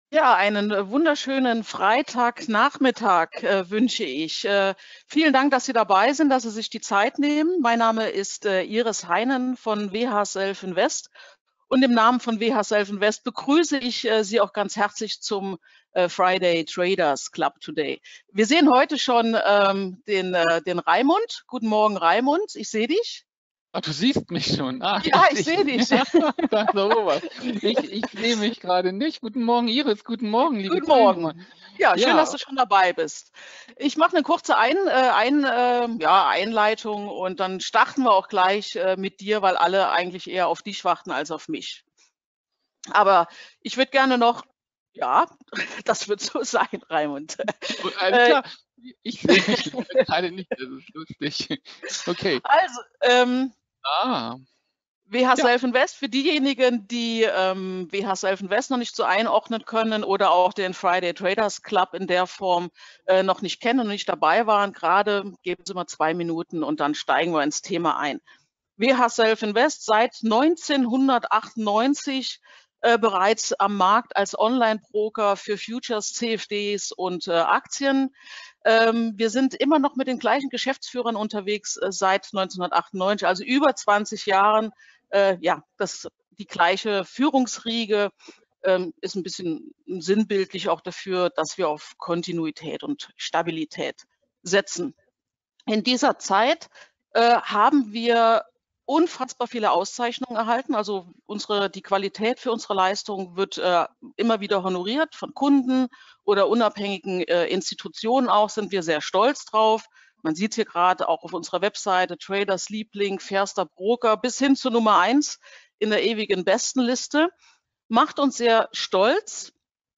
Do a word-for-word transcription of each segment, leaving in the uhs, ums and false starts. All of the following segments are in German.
Ja, einen äh, wunderschönen Freitagnachmittag äh, wünsche ich. Äh, vielen Dank, dass Sie dabei sind, dass Sie sich die Zeit nehmen. Mein Name ist äh, Iris Heinen von W H Self Invest und im Namen von W H Self Invest begrüße ich äh, Sie auch ganz herzlich zum äh, Friday Traders Club Today. Wir sehen heute schon ähm, den, äh, den Raimund. Guten Morgen, Raimund. Ich sehe dich. Ah, du siehst mich schon. Ah, Ja, ich, ich ich, sehe dich. sag sowas. Ich, ich sehe mich gerade nicht. Guten Morgen, Iris. Guten Morgen, liebe Guten Teilnehmer. Morgen. Ja, schön, dass Ja, du schon dabei bist. Ich mache eine kurze Ein, äh, Ein, äh, ja, Einleitung und dann starten wir auch gleich äh, mit dir, weil alle eigentlich eher auf dich warten als auf mich. Aber ich würde gerne noch, ja, das wird so sein, Raimund. gut, alles Äh, klar. Ich sehe mich leider gerade nicht. Das ist lustig. Okay. also, ähm, Ah, W H ja. Self Invest, für diejenigen, die ähm, W H Self Invest noch nicht so einordnen können oder auch den Friday Traders Club in der Form äh, noch nicht kennen und nicht dabei waren, gerade geben Sie mal zwei Minuten und dann steigen wir ins Thema ein. W H Self Invest seit neunzehnhundertachtundneunzig äh, bereits am Markt als Online-Broker für Futures, C F Ds und äh, Aktien. Ähm, wir sind immer noch mit den gleichen Geschäftsführern unterwegs äh, seit neunzehnhundertachtundneunzig, also über zwanzig Jahren. Äh, ja, das die gleiche Führungsriege ähm, ist ein bisschen sinnbildlich auch dafür, dass wir auf Kontinuität und Stabilität setzen. In dieser Zeit äh, haben wir unfassbar viele Auszeichnungen erhalten. Also unsere, die Qualität für unsere Leistung wird äh, immer wieder honoriert von Kunden oder unabhängigen äh, Institutionen auch, sind wir sehr stolz drauf. Man sieht hier gerade auch auf unserer Webseite Traders Liebling, fairster Broker bis hin zu Nummer eins in der ewigen Bestenliste. Macht uns sehr stolz,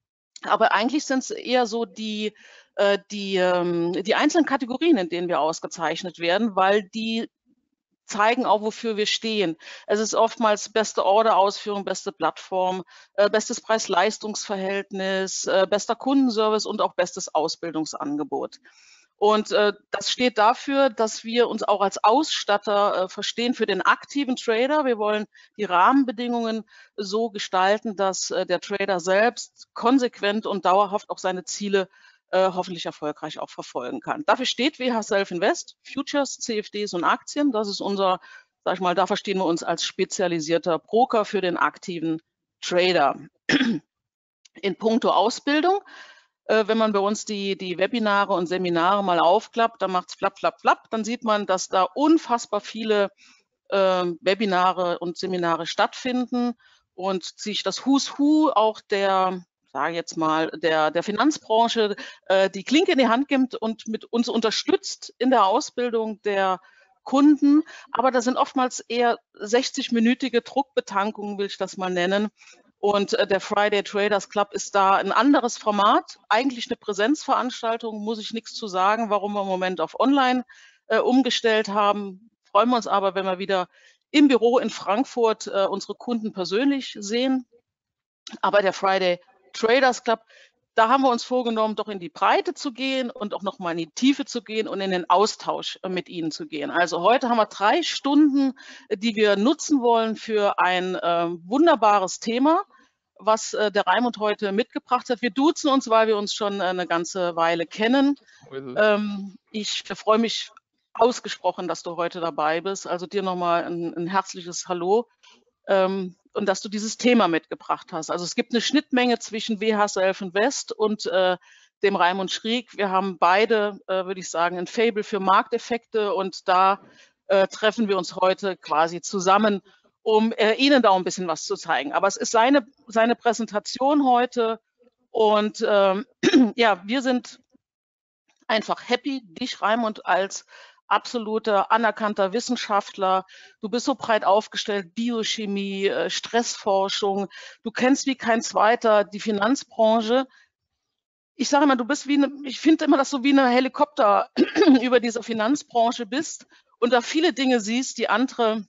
aber eigentlich sind es eher so die, äh, die, ähm, die einzelnen Kategorien, in denen wir ausgezeichnet werden, weil die zeigen auch, wofür wir stehen. Es ist oftmals beste Orderausführung, beste Plattform, äh, bestes Preis-Leistungs-Verhältnis, äh, bester Kundenservice und auch bestes Ausbildungsangebot. Und äh, das steht dafür, dass wir uns auch als Ausstatter äh, verstehen für den aktiven Trader. Wir wollen die Rahmenbedingungen so gestalten, dass äh, der Trader selbst konsequent und dauerhaft auch seine Ziele äh, hoffentlich erfolgreich auch verfolgen kann. Dafür steht W H Self Invest, Futures, C F Ds und Aktien. Das ist unser, sag ich mal, da verstehen wir uns als spezialisierter Broker für den aktiven Trader. In puncto Ausbildung, äh, wenn man bei uns die, die Webinare und Seminare mal aufklappt, dann macht es flapp, flapp, flapp, dann sieht man, dass da unfassbar viele äh, Webinare und Seminare stattfinden und sich das Who's Who auch der, sage jetzt mal, der, der Finanzbranche äh, die Klinke in die Hand gibt und mit uns unterstützt in der Ausbildung der Kunden. Aber da sind oftmals eher sechzig-minütige Druckbetankungen, will ich das mal nennen. Und äh, der Friday Traders Club ist da ein anderes Format, eigentlich eine Präsenzveranstaltung, muss ich nichts zu sagen, warum wir im Moment auf Online äh, umgestellt haben. Freuen wir uns aber, wenn wir wieder im Büro in Frankfurt äh, unsere Kunden persönlich sehen. Aber der Friday Traders Club, da haben wir uns vorgenommen, doch in die Breite zu gehen und auch nochmal in die Tiefe zu gehen und in den Austausch äh, mit Ihnen zu gehen. Also heute haben wir drei Stunden, äh, die wir nutzen wollen für ein äh, wunderbares Thema, was äh, der Raimund heute mitgebracht hat. Wir duzen uns, weil wir uns schon äh, eine ganze Weile kennen. So ist es. Ähm, ich freue mich ausgesprochen, dass du heute dabei bist. Also dir nochmal ein, ein herzliches Hallo ähm, und dass du dieses Thema mitgebracht hast. Also es gibt eine Schnittmenge zwischen W H Self Invest und äh, dem Raimund Schrieg. Wir haben beide, äh, würde ich sagen, ein Faible für Markteffekte und da äh, treffen wir uns heute quasi zusammen, um äh, Ihnen da auch ein bisschen was zu zeigen. Aber es ist seine, seine Präsentation heute und ähm, ja, wir sind einfach happy, dich, Raimund, als absoluter anerkannter Wissenschaftler. Du bist so breit aufgestellt, Biochemie, äh, Stressforschung. Du kennst wie kein zweiter die Finanzbranche. Ich sage immer, du bist wie eine, ich finde immer, dass du wie eine Helikopter über diese Finanzbranche bist und da viele Dinge siehst, die andere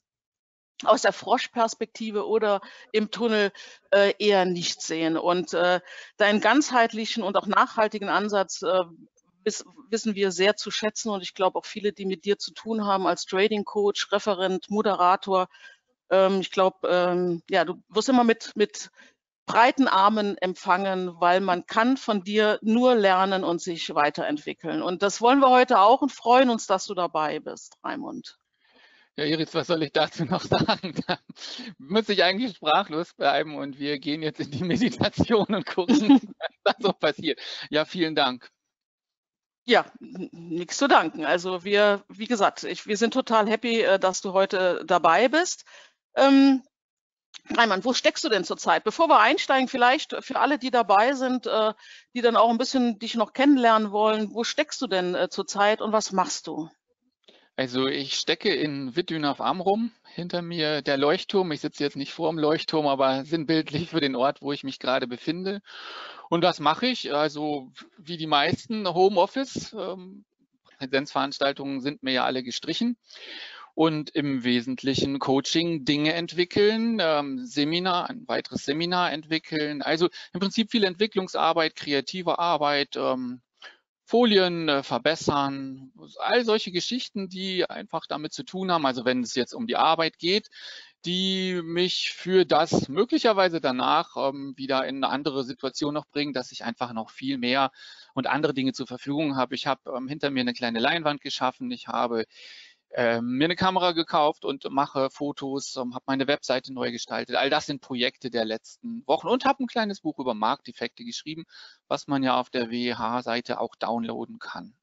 aus der Froschperspektive oder im Tunnel äh, eher nicht sehen. Und äh, deinen ganzheitlichen und auch nachhaltigen Ansatz äh, wiss, wissen wir sehr zu schätzen. Und ich glaube auch viele, die mit dir zu tun haben als Trading Coach, Referent, Moderator. Ähm, ich glaube, ähm, ja, du wirst immer mit, mit breiten Armen empfangen, weil man kann von dir nur lernen und sich weiterentwickeln. Und das wollen wir heute auch und freuen uns, dass du dabei bist, Raimund. Ja, Iris, was soll ich dazu noch sagen? Da muss ich eigentlich sprachlos bleiben und wir gehen jetzt in die Meditation und gucken, was da so passiert. Ja, vielen Dank. Ja, nichts zu danken. Also wir, wie gesagt, ich, wir sind total happy, äh, dass du heute dabei bist. Ähm, Raimund, wo steckst du denn zurzeit? Bevor wir einsteigen, vielleicht für alle, die dabei sind, äh, die dann auch ein bisschen dich noch kennenlernen wollen, wo steckst du denn äh, zurzeit und was machst du? Also ich stecke in Wittdün auf Amrum, hinter mir der Leuchtturm. Ich sitze jetzt nicht vor dem Leuchtturm, aber sinnbildlich für den Ort, wo ich mich gerade befinde. Und was mache ich? Also wie die meisten Homeoffice. Ähm, Präsenzveranstaltungen sind mir ja alle gestrichen. Und im Wesentlichen Coaching, Dinge entwickeln, ähm, Seminar, ein weiteres Seminar entwickeln. Also im Prinzip viel Entwicklungsarbeit, kreative Arbeit, ähm, Folien äh, verbessern, all solche Geschichten, die einfach damit zu tun haben, also wenn es jetzt um die Arbeit geht, die mich für das möglicherweise danach ähm, wieder in eine andere Situation noch bringen, dass ich einfach noch viel mehr und andere Dinge zur Verfügung habe. Ich habe ähm, hinter mir eine kleine Leinwand geschaffen, ich habe ähm, mir eine Kamera gekauft und mache Fotos, ähm, habe meine Webseite neu gestaltet. All das sind Projekte der letzten Wochen und habe ein kleines Buch über Marktdefekte geschrieben, was man ja auf der W E H-Seite auch downloaden kann.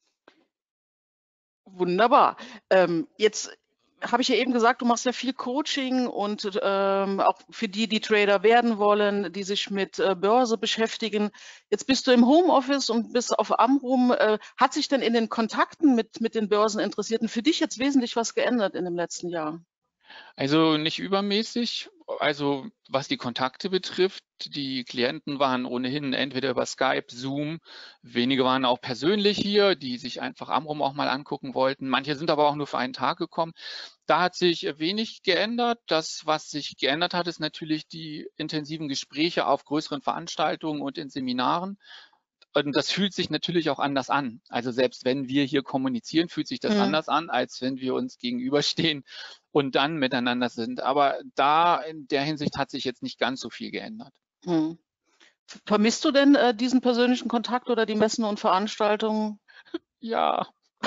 Wunderbar. Ähm, jetzt habe ich ja eben gesagt, du machst ja viel Coaching und ähm, auch für die, die Trader werden wollen, die sich mit äh, Börse beschäftigen. Jetzt bist du im Homeoffice und bist auf Amrum. Äh, hat sich denn in den Kontakten mit, mit den Börseninteressierten für dich jetzt wesentlich was geändert in dem letzten Jahr? Also nicht übermäßig. Also was die Kontakte betrifft, die Klienten waren ohnehin entweder über Skype, Zoom, wenige waren auch persönlich hier, die sich einfach Amrum auch mal angucken wollten. Manche sind aber auch nur für einen Tag gekommen. Da hat sich wenig geändert. Das, was sich geändert hat, ist natürlich die intensiven Gespräche auf größeren Veranstaltungen und in Seminaren. Und das fühlt sich natürlich auch anders an. Also selbst wenn wir hier kommunizieren, fühlt sich das Hm. anders an, als wenn wir uns gegenüberstehen und dann miteinander sind. Aber da in der Hinsicht hat sich jetzt nicht ganz so viel geändert. Hm. Vermisst du denn äh, diesen persönlichen Kontakt oder die Messen und Veranstaltungen? Ja,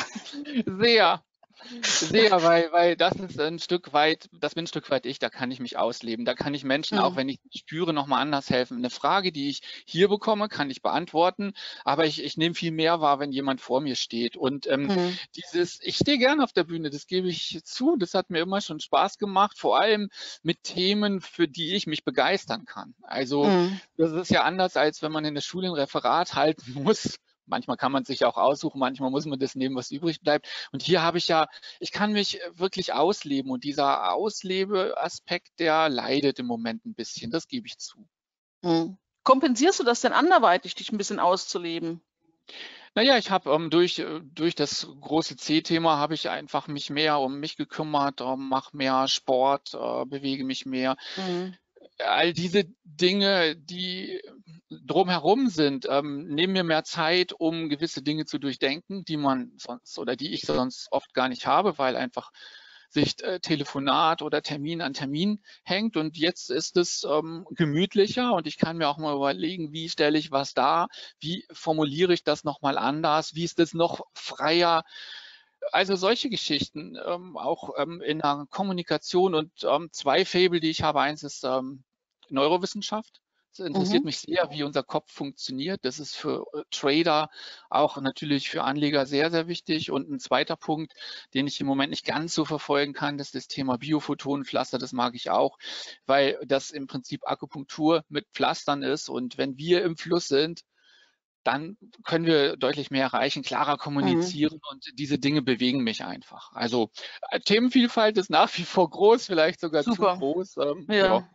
sehr. Sehr, weil, weil das ist ein Stück weit, das bin ein Stück weit ich, da kann ich mich ausleben. Da kann ich Menschen, auch Hm. wenn ich es spüre, nochmal anders helfen. Eine Frage, die ich hier bekomme, kann ich beantworten, aber ich, ich nehme viel mehr wahr, wenn jemand vor mir steht. Und ähm, Hm. dieses, ich stehe gerne auf der Bühne, das gebe ich zu, das hat mir immer schon Spaß gemacht, vor allem mit Themen, für die ich mich begeistern kann. Also Hm. das ist ja anders, als wenn man in der Schule ein Referat halten muss. Manchmal kann man sich auch aussuchen, manchmal muss man das nehmen, was übrig bleibt. Und hier habe ich ja, ich kann mich wirklich ausleben und dieser Auslebeaspekt, der leidet im Moment ein bisschen, das gebe ich zu. Hm. Kompensierst du das denn anderweitig, dich ein bisschen auszuleben? Naja, ich habe ähm, durch, äh, durch das große C-Thema habe ich einfach mich mehr um mich gekümmert, ähm, mache mehr Sport, äh, bewege mich mehr. Mhm. All diese Dinge, die drumherum sind, ähm, nehmen mir mehr Zeit, um gewisse Dinge zu durchdenken, die man sonst oder die ich sonst oft gar nicht habe, weil einfach sich äh, Telefonat oder Termin an Termin hängt. Und jetzt ist es ähm, gemütlicher und ich kann mir auch mal überlegen, wie stelle ich was dar, wie formuliere ich das nochmal anders, wie ist das noch freier. Also solche Geschichten, ähm, auch ähm, in der Kommunikation und ähm, zwei Faible, die ich habe. Eins ist ähm, Neurowissenschaft. Es interessiert Mhm. mich sehr, wie unser Kopf funktioniert. Das ist für äh, Trader, auch natürlich für Anleger sehr, sehr wichtig. Und ein zweiter Punkt, den ich im Moment nicht ganz so verfolgen kann, das ist das Thema Biophotonenpflaster. Das mag ich auch, weil das im Prinzip Akupunktur mit Pflastern ist. Und wenn wir im Fluss sind, dann können wir deutlich mehr erreichen, klarer Mhm. kommunizieren und diese Dinge bewegen mich einfach. Also äh, Themenvielfalt ist nach wie vor groß, vielleicht sogar zu Super. groß. Ähm, ja. Ja.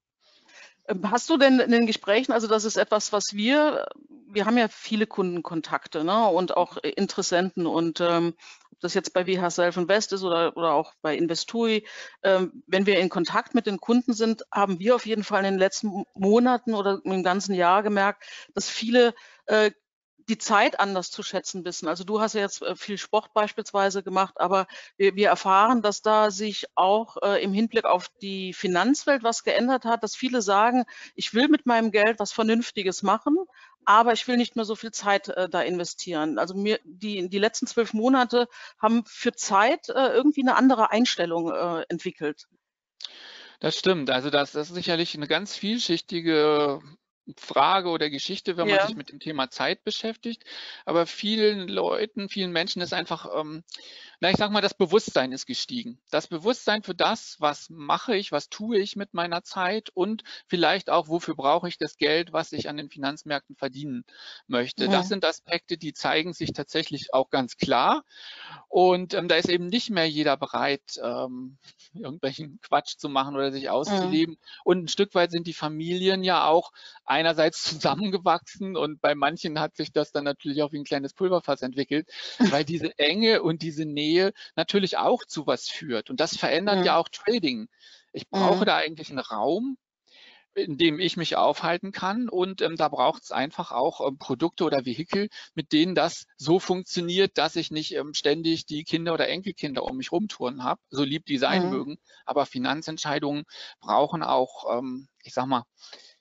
Ähm, Hast du denn in den Gesprächen, also das ist etwas, was wir, wir haben ja viele Kundenkontakte, ne, und auch äh, Interessenten und ähm, ob das jetzt bei W H Self Invest ist oder, oder auch bei Investui, ähm, wenn wir in Kontakt mit den Kunden sind, haben wir auf jeden Fall in den letzten Monaten oder im ganzen Jahr gemerkt, dass viele äh, die Zeit anders zu schätzen wissen. Also, du hast ja jetzt, äh, viel Sport beispielsweise gemacht, aber wir wir erfahren, dass da sich auch, äh, im Hinblick auf die Finanzwelt was geändert hat, dass viele sagen: „Ich will mit meinem Geld was Vernünftiges machen, aber ich will nicht mehr so viel Zeit, äh, da investieren.“ Also, mir die die letzten zwölf Monate haben für Zeit, äh, irgendwie 'ne andere Einstellung, äh, entwickelt. Das stimmt. Also, das das ist sicherlich 'ne ganz vielschichtige Frage oder Geschichte, wenn man Ja. sich mit dem Thema Zeit beschäftigt. Aber vielen Leuten, vielen Menschen ist einfach, ähm na, ich sage mal, das Bewusstsein ist gestiegen. Das Bewusstsein für das, was mache ich, was tue ich mit meiner Zeit und vielleicht auch, wofür brauche ich das Geld, was ich an den Finanzmärkten verdienen möchte. Das Mhm. sind Aspekte, die zeigen sich tatsächlich auch ganz klar. Und, ähm, da ist eben nicht mehr jeder bereit, ähm, irgendwelchen Quatsch zu machen oder sich Mhm. auszuleben. Und 'n Stück weit sind die Familien ja auch einerseits zusammengewachsen und bei manchen hat sich das dann natürlich auch wie 'n kleines Pulverfass entwickelt, weil diese Enge und diese Nähe natürlich auch zu was führt. Und das verändert ja Mhm. auch Trading. Ich brauche Mhm. da eigentlich 'n Raum, in dem ich mich aufhalten kann und, ähm, da braucht's einfach auch, ähm, Produkte oder Vehikel, mit denen das so funktioniert, dass ich nicht, ähm, ständig die Kinder oder Enkelkinder um mich rumturnen habe, so lieb die sein Mhm. mögen. Aber Finanzentscheidungen brauchen auch, ähm, ich sage mal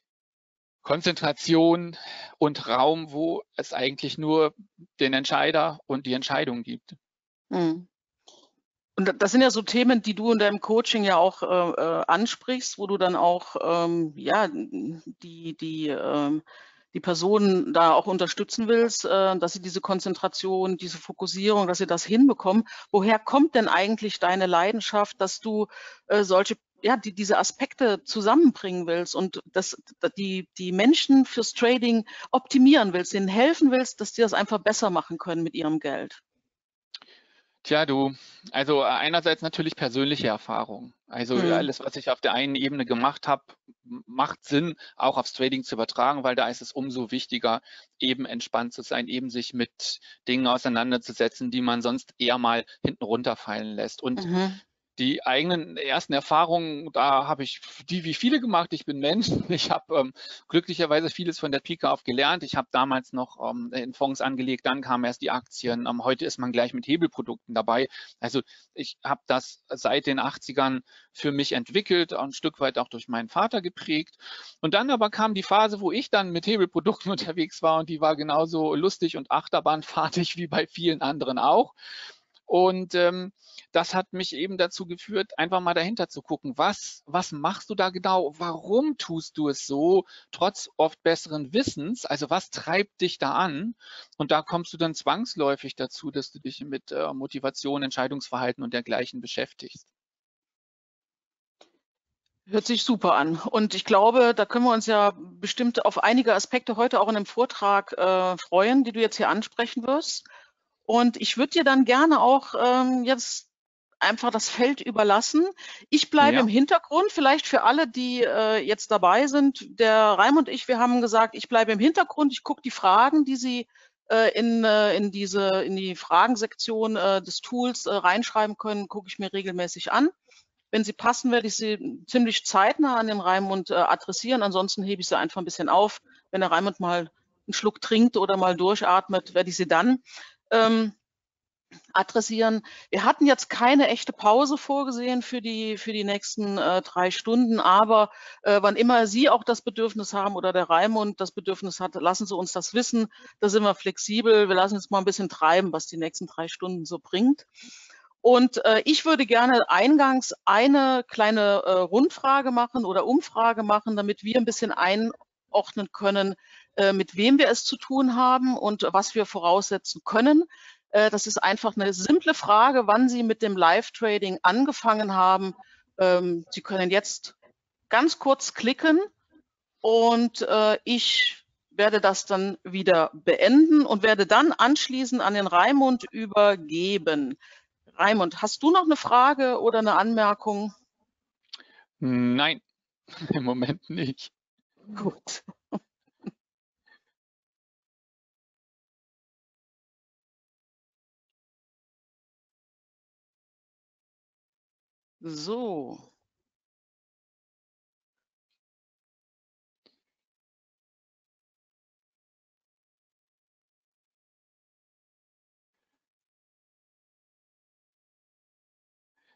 Konzentration und Raum, wo es eigentlich nur den Entscheider und die Entscheidung gibt. Mhm. Und da das sind ja so Themen, die du in deinem Coaching ja auch, äh, äh, ansprichst, wo du dann auch, ähm, ja, die die, ähm die Personen da auch unterstützen willst, äh, dass sie diese Konzentration, diese Fokussierung, dass sie das hinbekommen. Woher kommt denn eigentlich deine Leidenschaft, dass du, äh, solche ja, die diese Aspekte zusammenbringen willst und dass d die die Menschen fürs Trading optimieren willst, denen helfen willst, dass die das einfach besser machen können mit ihrem Geld? Tja, du, also einerseits natürlich persönliche Erfahrung. Also Mhm. alles, was ich auf der einen Ebene gemacht habe, m macht Sinn, auch aufs Trading zu übertragen, weil da ist es umso wichtiger, eben entspannt zu sein, eben sich mit Dingen auseinanderzusetzen, die man sonst eher mal hinten runterfallen lässt. Und Mhm. die eigenen ersten Erfahrungen, da habe ich die wie viele gemacht. Ich bin Mensch. Ich habe, ähm, glücklicherweise vieles von der Pike auf gelernt. Ich habe damals noch, ähm, in Fonds angelegt, dann kamen erst die Aktien. Ähm, heute ist man gleich mit Hebelprodukten dabei. Also, ich habe das seit den Achtzigern für mich entwickelt, auch 'n Stück weit auch durch meinen Vater geprägt. Und dann aber kam die Phase, wo ich dann mit Hebelprodukten unterwegs war und die war genauso lustig und achterbahnfahrtig wie bei vielen anderen auch. Und, ähm, das hat mich eben dazu geführt, einfach mal dahinter zu gucken: „Was was machst du da genau? Warum tust du es so, trotz oft besseren Wissens? Also, was treibt dich da an?“ Und da kommst du dann zwangsläufig dazu, dass du dich mit, äh, Motivation, Entscheidungsverhalten und dergleichen beschäftigst. Hört sich super an. Und ich glaube, da können wir uns ja bestimmt auf einige Aspekte heute auch in 'nem Vortrag, äh, freuen, die du jetzt hier ansprechen wirst. Und ich würde dir dann gerne auch, ähm, jetzt einfach das Feld überlassen. Ich bleibe Ja. im Hintergrund, vielleicht für alle, die, äh, jetzt dabei sind. Der Raimund und ich, wir haben gesagt, ich bleibe im Hintergrund. Ich gucke die Fragen, die Sie, äh, in äh, in diese in die Fragensektion, äh, des Tools, äh, reinschreiben können, gucke ich mir regelmäßig an. Wenn sie passen, werde ich sie ziemlich zeitnah an den Raimund, äh, adressieren. Ansonsten hebe ich sie einfach 'n bisschen auf. Wenn der Raimund mal 'n Schluck trinkt oder mal durchatmet, werde ich sie dann, ähm, adressieren. Wir hatten jetzt keine echte Pause vorgesehen für die für die nächsten, äh, drei Stunden, aber, äh, wann immer Sie auch das Bedürfnis haben oder der Raimund das Bedürfnis hat, lassen Sie uns das wissen. Da sind wir flexibel. Wir lassen uns mal 'n bisschen treiben, was die nächsten drei Stunden so bringt. Und, äh, ich würde gerne eingangs eine kleine, äh, Rundfrage machen oder Umfrage machen, damit wir 'n bisschen einordnen können, äh, mit wem wir es zu tun haben und was wir voraussetzen können. Äh, das ist einfach 'ne simple Frage, wann Sie mit dem Live-Trading angefangen haben. Ähm, Sie können jetzt ganz kurz klicken und, äh, ich werde das dann wieder beenden und werde dann anschließend an den Raimund übergeben. Raimund, hast du noch 'ne Frage oder 'ne Anmerkung? Nein, im Moment nicht. Gut. So.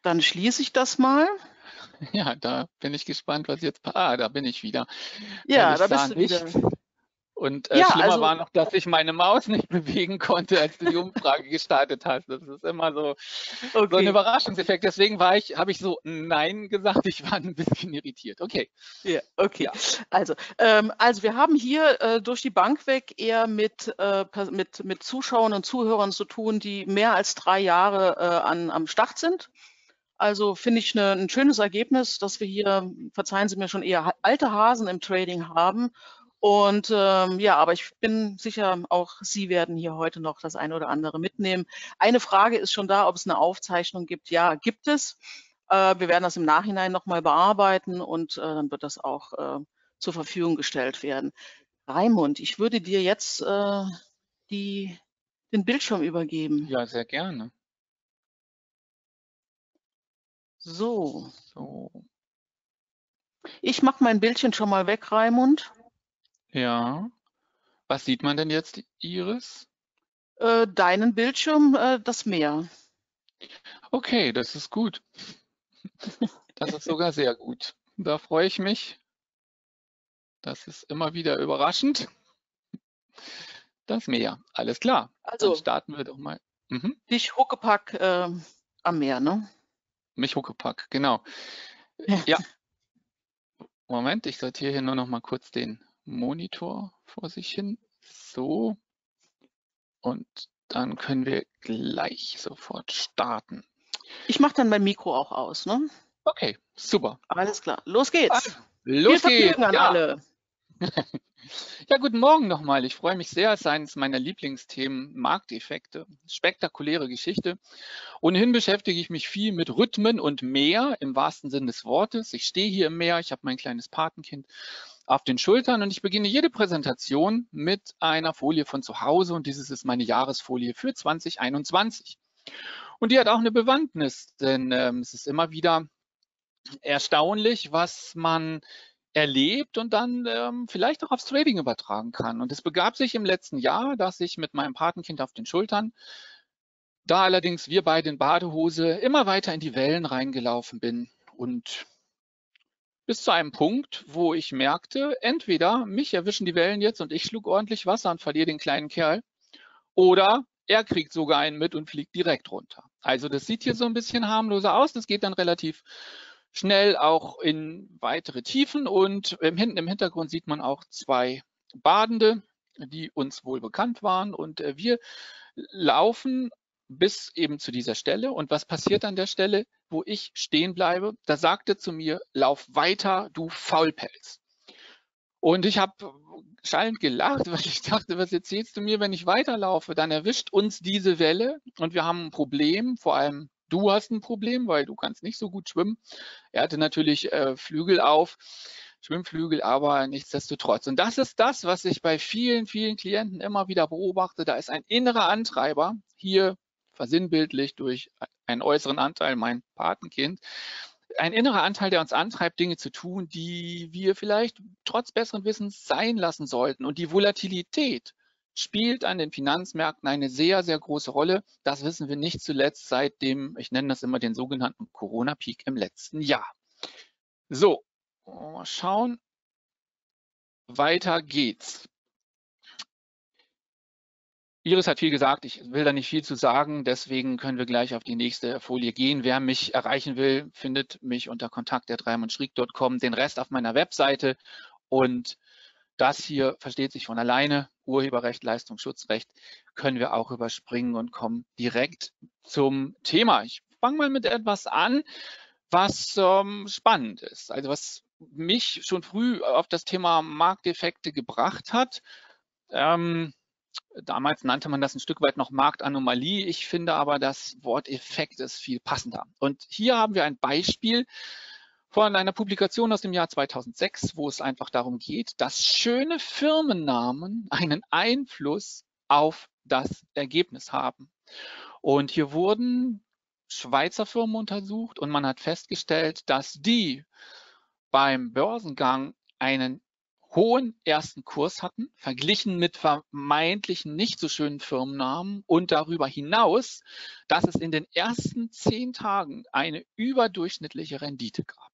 Dann schließe ich das mal. Ja, da bin ich gespannt, was jetzt. Ah, da bin ich wieder. Weil Ja, ich da sah bist du wieder. nichts. Und äh, Ja, schlimmer also war noch, dass ich meine Maus nicht bewegen konnte, als du die Umfrage gestartet hast. Das ist immer so, so ein okay. Überraschungseffekt. Deswegen war ich, habe ich so Nein gesagt. Ich war ein bisschen irritiert. Okay. Ja, okay. Ja. Also, ähm, also wir haben hier äh, durch die Bank weg eher mit, äh, Pers- mit, mit Zuschauern und Zuhörern zu tun, die mehr als drei Jahre äh, an, am Start sind. Also finde ich ne, ein schönes Ergebnis, dass wir hier, verzeihen Sie mir, schon eher ha- alte Hasen im Trading haben. Und ähm, ja, aber ich bin sicher, auch Sie werden hier heute noch das eine oder andere mitnehmen. Eine Frage ist schon da, ob es eine Aufzeichnung gibt. Ja, gibt es. Äh, wir werden das im Nachhinein nochmal bearbeiten und äh, dann wird das auch äh, zur Verfügung gestellt werden. Raimund, ich würde dir jetzt äh, die, den Bildschirm übergeben. Ja, sehr gerne. So, So. ich mache mein Bildchen schon mal weg, Raimund. Ja. Was sieht man denn jetzt, Iris? Äh, deinen Bildschirm, äh, das Meer. Okay, das ist gut. Das ist sogar sehr gut. Da freue ich mich. Das ist immer wieder überraschend. Das Meer. Alles klar. Dann Also, starten wir doch mal. Mhm. dich Huckepack äh, am Meer, ne? Mich Huckepack, genau. Ja, Moment, ich sortiere hier nur noch mal kurz den Monitor vor sich hin. So. Und dann können wir gleich sofort starten. Ich mache dann mein Mikro auch aus, ne? Okay, super. Alles klar. Los Also, geht's. Viel los geht's. Vergnügen an Ja. alle. Ja, guten Morgen nochmal. Ich freue mich sehr. Es ist eines meiner Lieblingsthemen, Markteffekte. Spektakuläre Geschichte. Ohnehin beschäftige ich mich viel mit Rhythmen und Meer im wahrsten Sinne des Wortes. Ich stehe hier im Meer, ich habe mein kleines Patenkind auf den Schultern und ich beginne jede Präsentation mit einer Folie von zu Hause und dieses ist meine Jahresfolie für zwanzig einundzwanzig. Und die hat auch eine Bewandtnis, denn ähm, es ist immer wieder erstaunlich, was man erlebt und dann ähm, vielleicht auch aufs Trading übertragen kann. Und es begab sich im letzten Jahr, dass ich mit meinem Patenkind auf den Schultern, da allerdings wir beide in Badehose, immer weiter in die Wellen reingelaufen bin und bis zu einem Punkt, wo ich merkte, entweder mich erwischen die Wellen jetzt und ich schlug ordentlich Wasser und verliere den kleinen Kerl, oder er kriegt sogar einen mit und fliegt direkt runter. Also das sieht hier so ein bisschen harmloser aus. Das geht dann relativ schnell auch in weitere Tiefen und hinten im Hintergrund sieht man auch zwei Badende, die uns wohl bekannt waren und wir laufen bis eben zu dieser Stelle. Und was passiert an der Stelle, wo ich stehen bleibe? Da sagte zu mir, lauf weiter, du Faulpelz. Und ich habe schallend gelacht, weil ich dachte, was erzählst du mir, wenn ich weiterlaufe? Dann erwischt uns diese Welle und wir haben ein Problem, vor allem du hast ein Problem, weil du kannst nicht so gut schwimmen. Er hatte natürlich äh, Flügel auf, Schwimmflügel, aber nichtsdestotrotz. Und das ist das, was ich bei vielen, vielen Klienten immer wieder beobachte. Da ist ein innerer Antreiber, hier versinnbildlich durch einen äußeren Anteil, mein Patenkind, ein innerer Anteil, der uns antreibt, Dinge zu tun, die wir vielleicht trotz besseren Wissens sein lassen sollten. Und die Volatilität spielt an den Finanzmärkten eine sehr, sehr große Rolle. Das wissen wir nicht zuletzt seit dem, ich nenne das immer den sogenannten Corona-Peak im letzten Jahr. So, mal schauen. Weiter geht's. Iris hat viel gesagt, ich will da nicht viel zu sagen, deswegen können wir gleich auf die nächste Folie gehen. Wer mich erreichen will, findet mich unter kontakt at raimund schrieg punkt com, den Rest auf meiner Webseite und das hier versteht sich von alleine, Urheberrecht, Leistungsschutzrecht, können wir auch überspringen und kommen direkt zum Thema. Ich fange mal mit etwas an, was ähm, spannend ist, also was mich schon früh auf das Thema Markteffekte gebracht hat. Ähm, Damals nannte man das ein Stück weit noch Marktanomalie. Ich finde aber, das Wort Effekt ist viel passender. Und hier haben wir ein Beispiel von einer Publikation aus dem Jahr zweitausendsechs, wo es einfach darum geht, dass schöne Firmennamen einen Einfluss auf das Ergebnis haben. Und hier wurden Schweizer Firmen untersucht und man hat festgestellt, dass die beim Börsengang einen hohen ersten Kurs hatten, verglichen mit vermeintlichen nicht so schönen Firmennamen und darüber hinaus, dass es in den ersten zehn Tagen eine überdurchschnittliche Rendite gab.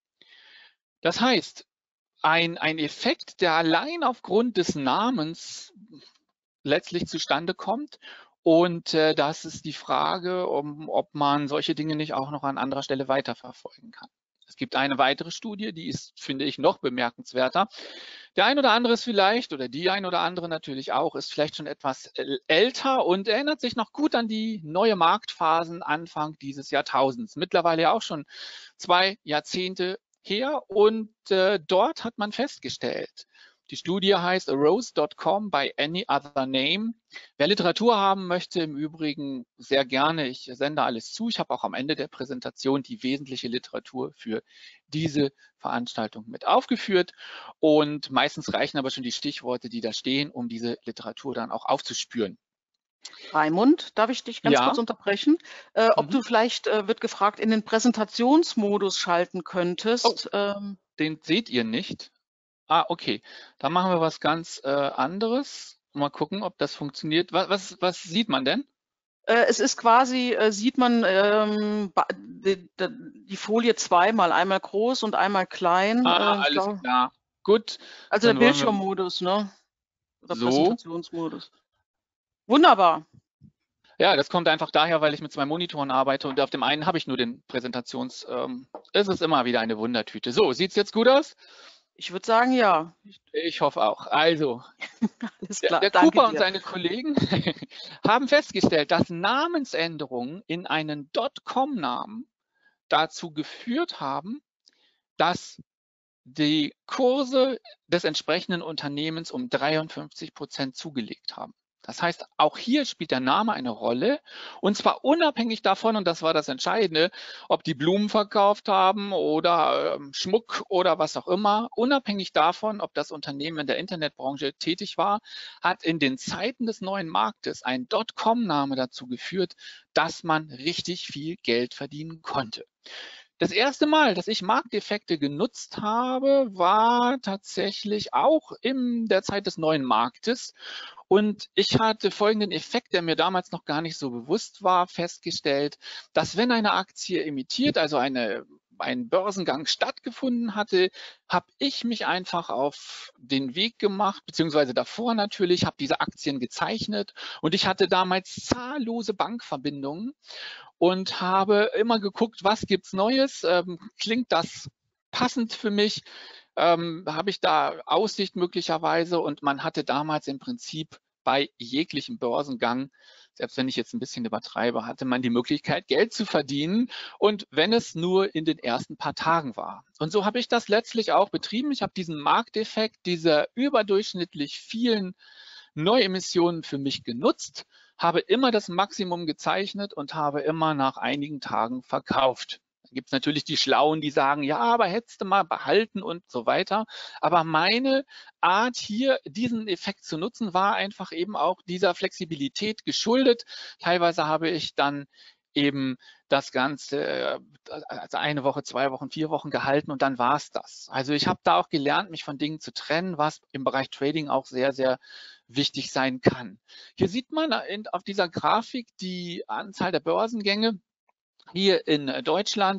Das heißt, ein, ein Effekt, der allein aufgrund des Namens letztlich zustande kommt. Und äh, das ist die Frage, um, ob man solche Dinge nicht auch noch an anderer Stelle weiterverfolgen kann. Es gibt eine weitere Studie, die ist, finde ich, noch bemerkenswerter. Der ein oder andere ist vielleicht, oder die ein oder andere natürlich auch, ist vielleicht schon etwas älter und erinnert sich noch gut an die neue Marktphasen Anfang dieses Jahrtausends. Mittlerweile ja auch schon zwei Jahrzehnte her und äh, dort hat man festgestellt, die Studie heißt Arose Punkt com by any other name. Wer Literatur haben möchte, im Übrigen sehr gerne, ich sende alles zu. Ich habe auch am Ende der Präsentation die wesentliche Literatur für diese Veranstaltung mit aufgeführt. Und meistens reichen aber schon die Stichworte, die da stehen, um diese Literatur dann auch aufzuspüren. Raimund, darf ich dich ganz Ja. kurz unterbrechen? Äh, ob Mhm. du vielleicht, äh, wird gefragt, in den Präsentationsmodus schalten könntest. Oh, ähm, den seht ihr nicht. Ah, okay. Dann machen wir was ganz äh, anderes. Mal gucken, ob das funktioniert. Was, was, was sieht man denn? Äh, es ist quasi, äh, sieht man ähm, die, die Folie zweimal, einmal groß und einmal klein. Ah, äh, ich alles glaub, klar. Gut. also der Dann wollen wir Bildschirmmodus, ne? Oder so. Präsentationsmodus. Wunderbar. Ja, das kommt einfach daher, weil ich mit zwei Monitoren arbeite und auf dem einen habe ich nur den Präsentations. Ähm, es ist immer wieder eine Wundertüte. So, sieht es jetzt gut aus? Ich würde sagen, ja. Ich hoffe auch. Also, Alles der, klar. der Danke Cooper dir. und seine Kollegen haben festgestellt, dass Namensänderungen in einen .com-Namen dazu geführt haben, dass die Kurse des entsprechenden Unternehmens um dreiundfünfzig Prozent zugelegt haben. Das heißt, auch hier spielt der Name eine Rolle und zwar unabhängig davon, und das war das Entscheidende, ob die Blumen verkauft haben oder äh, Schmuck oder was auch immer, unabhängig davon, ob das Unternehmen in der Internetbranche tätig war, hat in den Zeiten des neuen Marktes ein .com-Name dazu geführt, dass man richtig viel Geld verdienen konnte. Das erste Mal, dass ich Markteffekte genutzt habe, war tatsächlich auch in der Zeit des neuen Marktes. Und ich hatte folgenden Effekt, der mir damals noch gar nicht so bewusst war, festgestellt, dass wenn eine Aktie emittiert, also eine, ein Börsengang stattgefunden hatte, habe ich mich einfach auf den Weg gemacht, beziehungsweise davor natürlich, habe diese Aktien gezeichnet und ich hatte damals zahllose Bankverbindungen und habe immer geguckt, was gibt's Neues, ähm, klingt das passend für mich, ähm, habe ich da Aussicht möglicherweise und man hatte damals im Prinzip bei jeglichem Börsengang, selbst wenn ich jetzt ein bisschen übertreibe, hatte man die Möglichkeit, Geld zu verdienen und wenn es nur in den ersten paar Tagen war. Und so habe ich das letztlich auch betrieben. Ich habe diesen Markteffekt, diese überdurchschnittlich vielen Neuemissionen für mich genutzt, habe immer das Maximum gezeichnet und habe immer nach einigen Tagen verkauft. Da gibt es natürlich die Schlauen, die sagen, ja, aber hättest du mal behalten und so weiter. Aber meine Art hier, diesen Effekt zu nutzen, war einfach eben auch dieser Flexibilität geschuldet. Teilweise habe ich dann eben das Ganze also eine Woche, zwei Wochen, vier Wochen gehalten und dann war es das. Also ich habe da auch gelernt, mich von Dingen zu trennen, was im Bereich Trading auch sehr, sehr wichtig sein kann. Hier sieht man in, auf dieser Grafik die Anzahl der Börsengänge hier in Deutschland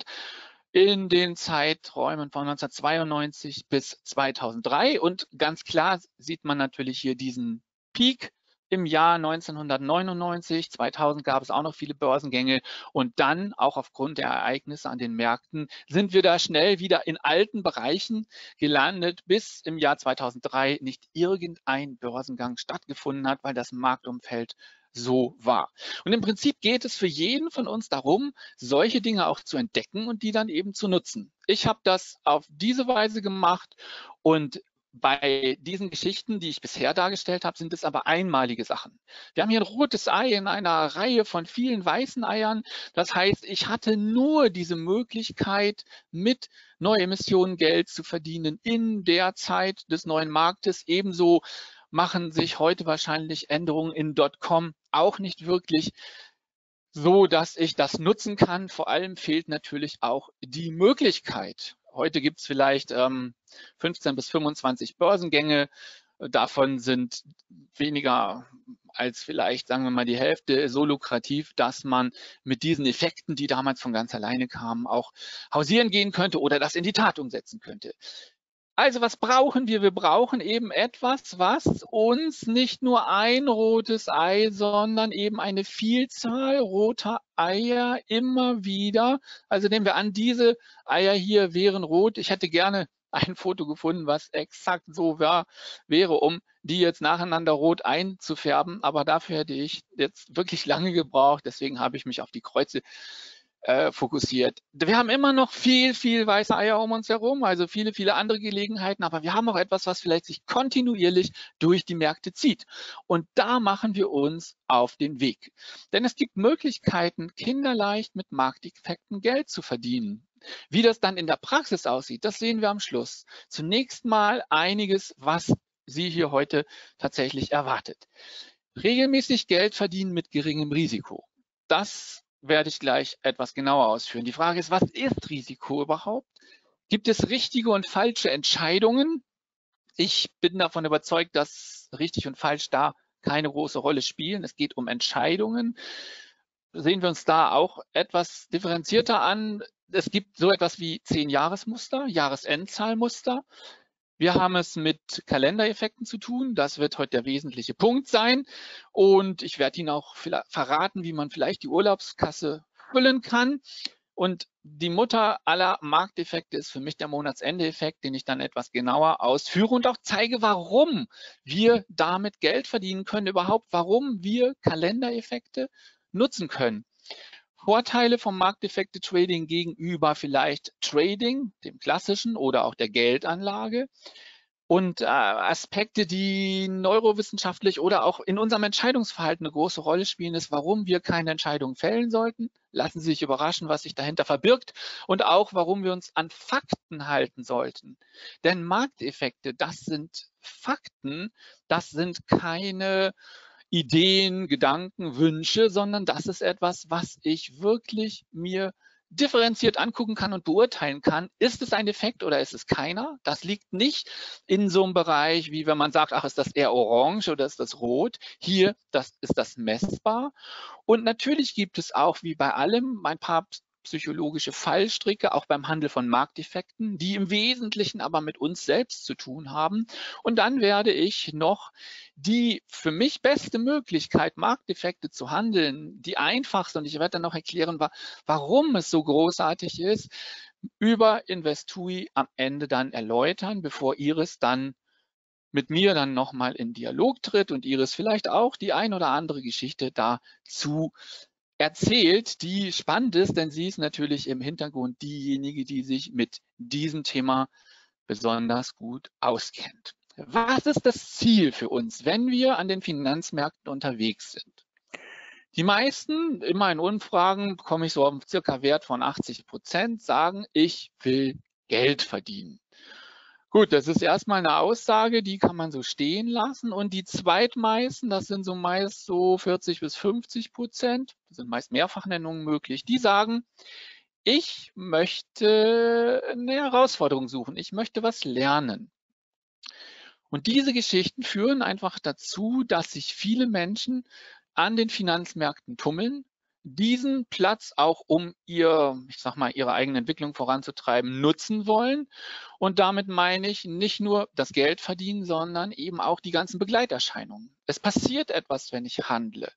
in den Zeiträumen von neunzehnhundertzweiundneunzig bis zweitausenddrei und ganz klar sieht man natürlich hier diesen Peak im Jahr neunzehnhundertneunundneunzig, zweitausend gab es auch noch viele Börsengänge und dann, auch aufgrund der Ereignisse an den Märkten, sind wir da schnell wieder in alten Bereichen gelandet, bis im Jahr zweitausenddrei nicht irgendein Börsengang stattgefunden hat, weil das Marktumfeld so war. Und im Prinzip geht es für jeden von uns darum, solche Dinge auch zu entdecken und die dann eben zu nutzen. Ich habe das auf diese Weise gemacht und bei diesen Geschichten, die ich bisher dargestellt habe, sind es aber einmalige Sachen. Wir haben hier ein rotes Ei in einer Reihe von vielen weißen Eiern. Das heißt, ich hatte nur diese Möglichkeit, mit Neuemissionen Geld zu verdienen in der Zeit des neuen Marktes. Ebenso machen sich heute wahrscheinlich Änderungen in .com auch nicht wirklich so, dass ich das nutzen kann. Vor allem fehlt natürlich auch die Möglichkeit. Heute gibt es vielleicht ähm, fünfzehn bis fünfundzwanzig Börsengänge. Davon sind weniger als vielleicht, sagen wir mal, die Hälfte so lukrativ, dass man mit diesen Effekten, die damals von ganz alleine kamen, auch hausieren gehen könnte oder das in die Tat umsetzen könnte. Also was brauchen wir? Wir brauchen eben etwas, was uns nicht nur ein rotes Ei, sondern eben eine Vielzahl roter Eier immer wieder. Also nehmen wir an, diese Eier hier wären rot. Ich hätte gerne ein Foto gefunden, was exakt so war, wäre, um die jetzt nacheinander rot einzufärben. Aber dafür hätte ich jetzt wirklich lange gebraucht. Deswegen habe ich mich auf die Kreuze Äh, fokussiert. Wir haben immer noch viel, viel weiße Eier um uns herum, also viele, viele andere Gelegenheiten, aber wir haben auch etwas, was vielleicht sich kontinuierlich durch die Märkte zieht. Und da machen wir uns auf den Weg. Denn es gibt Möglichkeiten, kinderleicht mit Markteffekten Geld zu verdienen. Wie das dann in der Praxis aussieht, das sehen wir am Schluss. Zunächst mal einiges, was Sie hier heute tatsächlich erwartet. Regelmäßig Geld verdienen mit geringem Risiko. Das werde ich gleich etwas genauer ausführen. Die Frage ist, was ist Risiko überhaupt? Gibt es richtige und falsche Entscheidungen? Ich bin davon überzeugt, dass richtig und falsch da keine große Rolle spielen. Es geht um Entscheidungen. Sehen wir uns da auch etwas differenzierter an. Es gibt so etwas wie Zehn-Jahres-Muster, Jahresendzahlmuster. Wir haben es mit Kalendereffekten zu tun. Das wird heute der wesentliche Punkt sein. Und ich werde Ihnen auch verraten, wie man vielleicht die Urlaubskasse füllen kann. Und die Mutter aller Markteffekte ist für mich der Monatsende-Effekt, den ich dann etwas genauer ausführe und auch zeige, warum wir damit Geld verdienen können, überhaupt, warum wir Kalendereffekte nutzen können. Vorteile vom Markteffekte-Trading gegenüber vielleicht Trading, dem klassischen oder auch der Geldanlage und äh, Aspekte, die neurowissenschaftlich oder auch in unserem Entscheidungsverhalten eine große Rolle spielen, ist, warum wir keine Entscheidungen fällen sollten. Lassen Sie sich überraschen, was sich dahinter verbirgt und auch, warum wir uns an Fakten halten sollten. Denn Markteffekte, das sind Fakten, das sind keine Ideen, Gedanken, Wünsche, sondern das ist etwas, was ich wirklich mir differenziert angucken kann und beurteilen kann. Ist es ein Effekt oder ist es keiner? Das liegt nicht in so einem Bereich, wie wenn man sagt, ach, ist das eher orange oder ist das rot? Hier, das ist das messbar. Und natürlich gibt es auch, wie bei allem, ein paar psychologische Fallstricke, auch beim Handel von Markteffekten, die im Wesentlichen aber mit uns selbst zu tun haben. Und dann werde ich noch die für mich beste Möglichkeit, Markteffekte zu handeln, die einfachste, und ich werde dann noch erklären, warum es so großartig ist, über Investui am Ende dann erläutern, bevor Iris dann mit mir dann nochmal in Dialog tritt und Iris vielleicht auch die ein oder andere Geschichte dazu erzählt, die spannend ist, denn sie ist natürlich im Hintergrund diejenige, die sich mit diesem Thema besonders gut auskennt. Was ist das Ziel für uns, wenn wir an den Finanzmärkten unterwegs sind? Die meisten, immer in Umfragen, komme ich so auf einen circa Wert von achtzig Prozent, sagen, ich will Geld verdienen. Gut, das ist erstmal eine Aussage, die kann man so stehen lassen. Und die zweitmeisten, das sind so meist so vierzig bis fünfzig Prozent, das sind meist Mehrfachnennungen möglich, die sagen, ich möchte eine Herausforderung suchen, ich möchte was lernen. Und diese Geschichten führen einfach dazu, dass sich viele Menschen an den Finanzmärkten tummeln, diesen Platz auch um ihr, ich sag mal, ihre eigene Entwicklung voranzutreiben, nutzen wollen. Und damit meine ich nicht nur das Geld verdienen, sondern eben auch die ganzen Begleiterscheinungen. Es passiert etwas, wenn ich handle.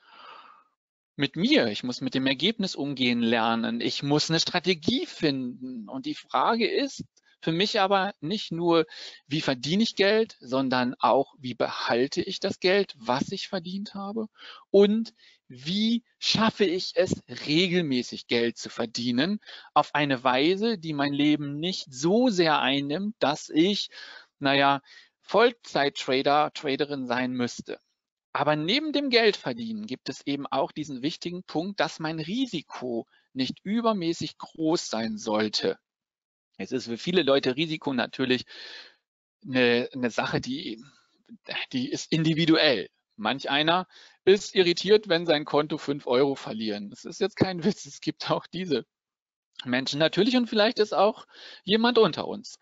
Mit mir, ich muss mit dem Ergebnis umgehen lernen, ich muss eine Strategie finden. Und die Frage ist für mich aber nicht nur, wie verdiene ich Geld, sondern auch, wie behalte ich das Geld, was ich verdient habe, und wie schaffe ich es, regelmäßig Geld zu verdienen, auf eine Weise, die mein Leben nicht so sehr einnimmt, dass ich, naja, Vollzeit-Trader, Traderin sein müsste. Aber neben dem Geldverdienen gibt es eben auch diesen wichtigen Punkt, dass mein Risiko nicht übermäßig groß sein sollte. Es ist für viele Leute Risiko natürlich eine, eine Sache, die, die ist individuell. Manch einer ist irritiert, wenn sein Konto fünf Euro verlieren. Das ist jetzt kein Witz, es gibt auch diese Menschen natürlich und vielleicht ist auch jemand unter uns.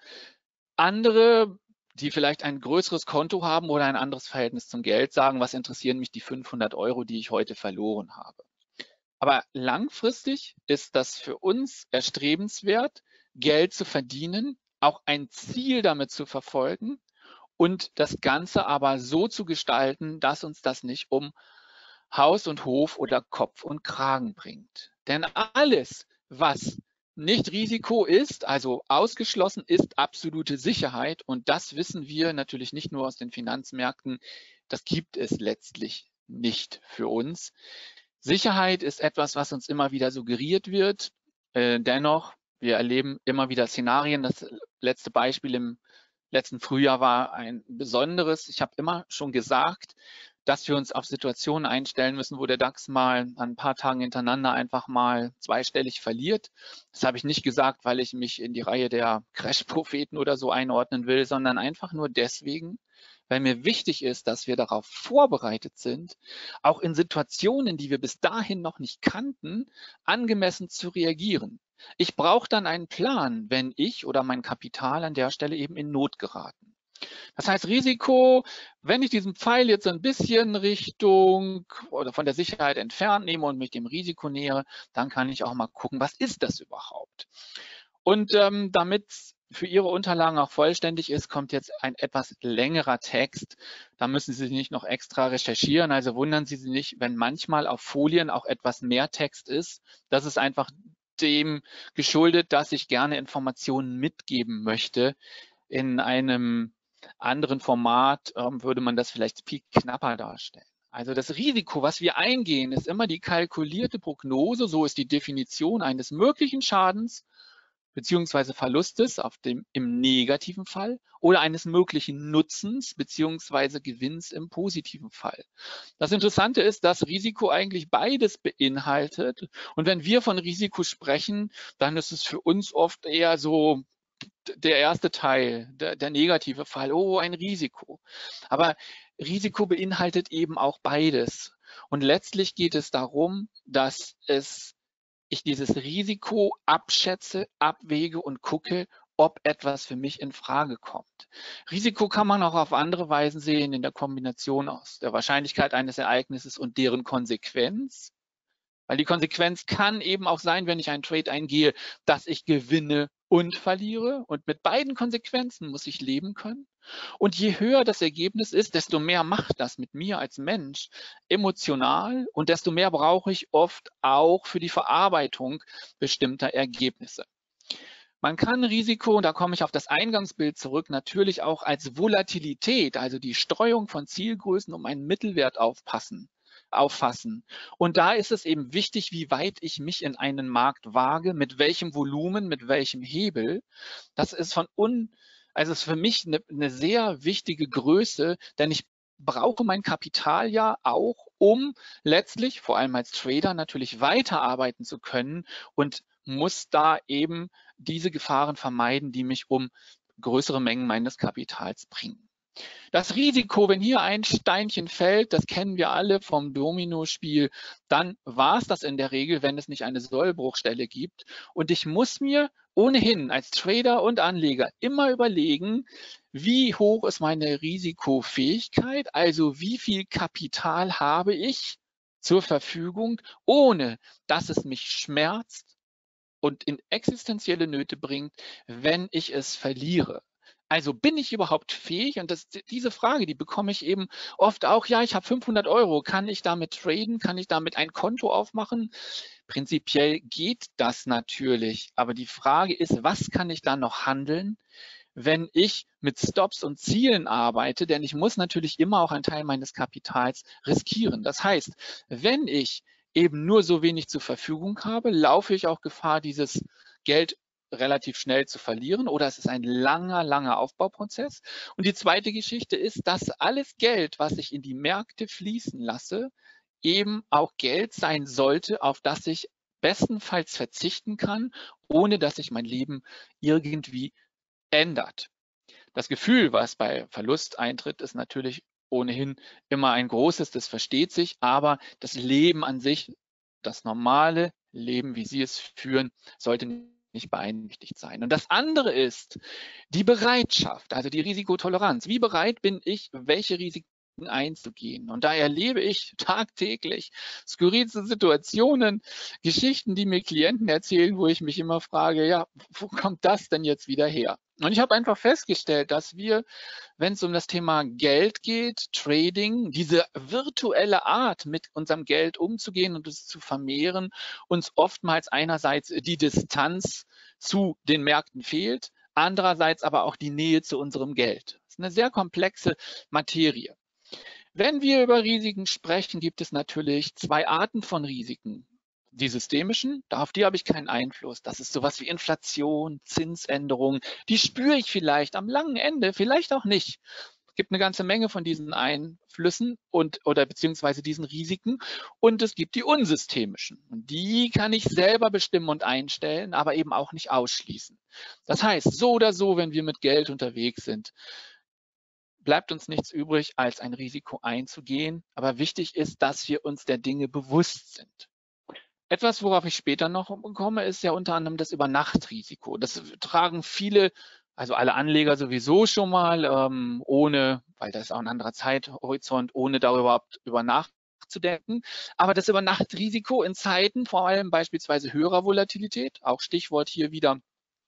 Andere, die vielleicht ein größeres Konto haben oder ein anderes Verhältnis zum Geld, sagen, was interessieren mich die fünfhundert Euro, die ich heute verloren habe. Aber langfristig ist das für uns erstrebenswert, Geld zu verdienen, auch ein Ziel damit zu verfolgen und das Ganze aber so zu gestalten, dass uns das nicht um Haus und Hof oder Kopf und Kragen bringt. Denn alles, was nicht Risiko ist, also ausgeschlossen ist, absolute Sicherheit. Und das wissen wir natürlich nicht nur aus den Finanzmärkten. Das gibt es letztlich nicht für uns. Sicherheit ist etwas, was uns immer wieder suggeriert wird. Äh, dennoch, wir erleben immer wieder Szenarien. Das letzte Beispiel im letzten Frühjahr war ein besonderes. Ich habe immer schon gesagt, dass wir uns auf Situationen einstellen müssen, wo der DAX mal an ein paar Tagen hintereinander einfach mal zweistellig verliert. Das habe ich nicht gesagt, weil ich mich in die Reihe der Crash-Propheten oder so einordnen will, sondern einfach nur deswegen, weil mir wichtig ist, dass wir darauf vorbereitet sind, auch in Situationen, die wir bis dahin noch nicht kannten, angemessen zu reagieren. Ich brauche dann einen Plan, wenn ich oder mein Kapital an der Stelle eben in Not geraten. Das heißt, Risiko, wenn ich diesen Pfeil jetzt ein bisschen Richtung oder von der Sicherheit entfernt nehme und mich dem Risiko nähere, dann kann ich auch mal gucken, was ist das überhaupt? Und ähm, damit für Ihre Unterlagen auch vollständig ist, kommt jetzt ein etwas längerer Text. Da müssen Sie nicht noch extra recherchieren. Also wundern Sie sich nicht, wenn manchmal auf Folien auch etwas mehr Text ist. Das ist einfach dem geschuldet, dass ich gerne Informationen mitgeben möchte. In einem anderen Format ähm, würde man das vielleicht viel knapper darstellen. Also das Risiko, was wir eingehen, ist immer die kalkulierte Prognose, so ist die Definition eines möglichen Schadens beziehungsweise Verlustes auf dem, im negativen Fall oder eines möglichen Nutzens beziehungsweise Gewinns im positiven Fall. Das Interessante ist, dass Risiko eigentlich beides beinhaltet. Und wenn wir von Risiko sprechen, dann ist es für uns oft eher so der erste Teil, der, der negative Fall, oh, ein Risiko. Aber Risiko beinhaltet eben auch beides. Und letztlich geht es darum, dass es ich dieses Risiko abschätze, abwäge und gucke, ob etwas für mich in Frage kommt. Risiko kann man auch auf andere Weisen sehen, in der Kombination aus der Wahrscheinlichkeit eines Ereignisses und deren Konsequenz. Weil die Konsequenz kann eben auch sein, wenn ich einen Trade eingehe, dass ich gewinne und verliere. Und mit beiden Konsequenzen muss ich leben können. Und je höher das Ergebnis ist, desto mehr macht das mit mir als Mensch emotional und desto mehr brauche ich oft auch für die Verarbeitung bestimmter Ergebnisse. Man kann Risiko, und da komme ich auf das Eingangsbild zurück, natürlich auch als Volatilität, also die Streuung von Zielgrößen um einen Mittelwert aufpassen. auffassen. Und da ist es eben wichtig, wie weit ich mich in einen Markt wage, mit welchem Volumen, mit welchem Hebel. Das ist von un, also ist für mich eine, eine sehr wichtige Größe, denn ich brauche mein Kapital ja auch, um letztlich, vor allem als Trader, natürlich weiterarbeiten zu können und muss da eben diese Gefahren vermeiden, die mich um größere Mengen meines Kapitals bringen. Das Risiko, wenn hier ein Steinchen fällt, das kennen wir alle vom Dominospiel, dann war es das in der Regel, wenn es nicht eine Sollbruchstelle gibt. Und ich muss mir ohnehin als Trader und Anleger immer überlegen, wie hoch ist meine Risikofähigkeit, also wie viel Kapital habe ich zur Verfügung, ohne dass es mich schmerzt und in existenzielle Nöte bringt, wenn ich es verliere. Also bin ich überhaupt fähig? Und das, diese Frage, die bekomme ich eben oft auch, ja, ich habe fünfhundert Euro, kann ich damit traden? Kann ich damit ein Konto aufmachen? Prinzipiell geht das natürlich, aber die Frage ist, was kann ich dann noch handeln, wenn ich mit Stops und Zielen arbeite? Denn ich muss natürlich immer auch einen Teil meines Kapitals riskieren. Das heißt, wenn ich eben nur so wenig zur Verfügung habe, laufe ich auch Gefahr, dieses Geld relativ schnell zu verlieren, oder es ist ein langer, langer Aufbauprozess. Und die zweite Geschichte ist, dass alles Geld, was ich in die Märkte fließen lasse, eben auch Geld sein sollte, auf das ich bestenfalls verzichten kann, ohne dass sich mein Leben irgendwie ändert. Das Gefühl, was bei Verlust eintritt, ist natürlich ohnehin immer ein großes, das versteht sich, aber das Leben an sich, das normale Leben, wie Sie es führen, sollte nicht beeinträchtigt sein. Und das andere ist die Bereitschaft, also die Risikotoleranz. Wie bereit bin ich, welche Risiken einzugehen? Und da erlebe ich tagtäglich skurrilste Situationen, Geschichten, die mir Klienten erzählen, wo ich mich immer frage, ja, wo kommt das denn jetzt wieder her? Und ich habe einfach festgestellt, dass wir, wenn es um das Thema Geld geht, Trading, diese virtuelle Art, mit unserem Geld umzugehen und es zu vermehren, uns oftmals einerseits die Distanz zu den Märkten fehlt, andererseits aber auch die Nähe zu unserem Geld. Das ist eine sehr komplexe Materie. Wenn wir über Risiken sprechen, gibt es natürlich zwei Arten von Risiken. Die systemischen, auf die habe ich keinen Einfluss. Das ist sowas wie Inflation, Zinsänderungen. Die spüre ich vielleicht am langen Ende, vielleicht auch nicht. Es gibt eine ganze Menge von diesen Einflüssen und oder beziehungsweise diesen Risiken. Und es gibt die unsystemischen. Und die kann ich selber bestimmen und einstellen, aber eben auch nicht ausschließen. Das heißt, so oder so, wenn wir mit Geld unterwegs sind, bleibt uns nichts übrig, als ein Risiko einzugehen. Aber wichtig ist, dass wir uns der Dinge bewusst sind. Etwas, worauf ich später noch komme, ist ja unter anderem das Übernachtrisiko. Das tragen viele, also alle Anleger sowieso schon mal, ähm, ohne, weil das ist auch ein anderer Zeithorizont, ohne darüber überhaupt über nachzudenken. Aber das Übernachtrisiko in Zeiten, vor allem beispielsweise höherer Volatilität, auch Stichwort hier wieder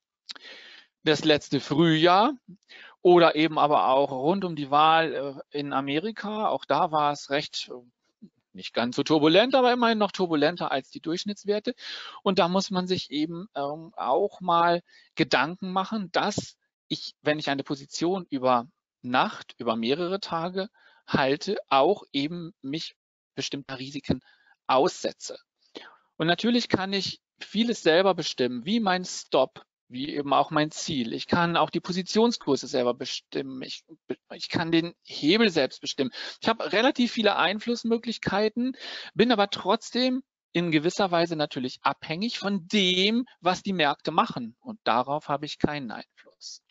das letzte Frühjahr, oder eben aber auch rund um die Wahl in Amerika, auch da war es recht nicht ganz so turbulent, aber immerhin noch turbulenter als die Durchschnittswerte. Und da muss man sich eben ähm, auch mal Gedanken machen, dass ich, wenn ich eine Position über Nacht, über mehrere Tage halte, auch eben mich bestimmter Risiken aussetze. Und natürlich kann ich vieles selber bestimmen, wie mein Stop, wie eben auch mein Ziel. Ich kann auch die Positionskurse selber bestimmen. Ich, ich kann den Hebel selbst bestimmen. Ich habe relativ viele Einflussmöglichkeiten, bin aber trotzdem in gewisser Weise natürlich abhängig von dem, was die Märkte machen. Und darauf habe ich keinen Einfluss.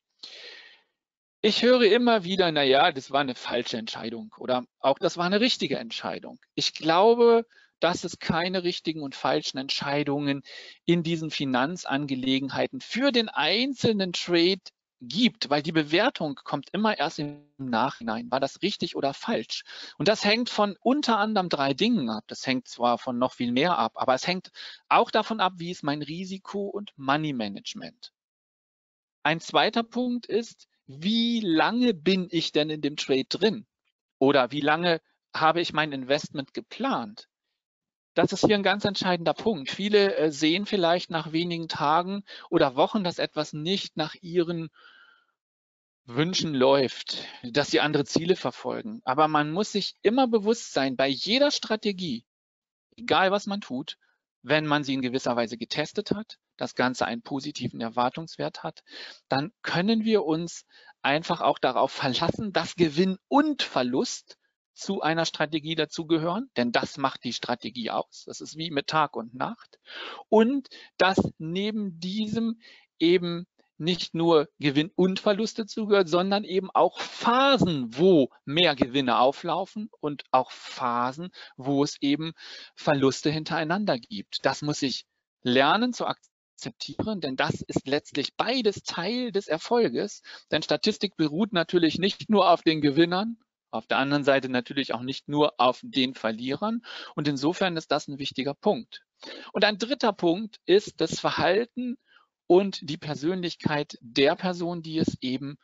Ich höre immer wieder, na ja, das war eine falsche Entscheidung oder auch das war eine richtige Entscheidung. Ich glaube, dass es keine richtigen und falschen Entscheidungen in diesen Finanzangelegenheiten für den einzelnen Trade gibt, weil die Bewertung kommt immer erst im Nachhinein. War das richtig oder falsch? Und das hängt von unter anderem drei Dingen ab. Das hängt zwar von noch viel mehr ab, aber es hängt auch davon ab, wie ist mein Risiko- und Money-Management. Ein zweiter Punkt ist, wie lange bin ich denn in dem Trade drin? Oder wie lange habe ich mein Investment geplant? Das ist hier ein ganz entscheidender Punkt. Viele äh, sehen vielleicht nach wenigen Tagen oder Wochen, dass etwas nicht nach ihren Wünschen läuft, dass sie andere Ziele verfolgen. Aber man muss sich immer bewusst sein, bei jeder Strategie, egal was man tut, wenn man sie in gewisser Weise getestet hat, das Ganze einen positiven Erwartungswert hat, dann können wir uns einfach auch darauf verlassen, dass Gewinn und Verlust zu einer Strategie dazugehören, denn das macht die Strategie aus. Das ist wie mit Tag und Nacht. Und dass neben diesem eben nicht nur Gewinn und Verluste zugehört, sondern eben auch Phasen, wo mehr Gewinne auflaufen und auch Phasen, wo es eben Verluste hintereinander gibt. Das muss ich lernen zu akzeptieren, denn das ist letztlich beides Teil des Erfolges. Denn Statistik beruht natürlich nicht nur auf den Gewinnern, auf der anderen Seite natürlich auch nicht nur auf den Verlierern. Und insofern ist das ein wichtiger Punkt. Und ein dritter Punkt ist das Verhalten und die Persönlichkeit der Person, die es eben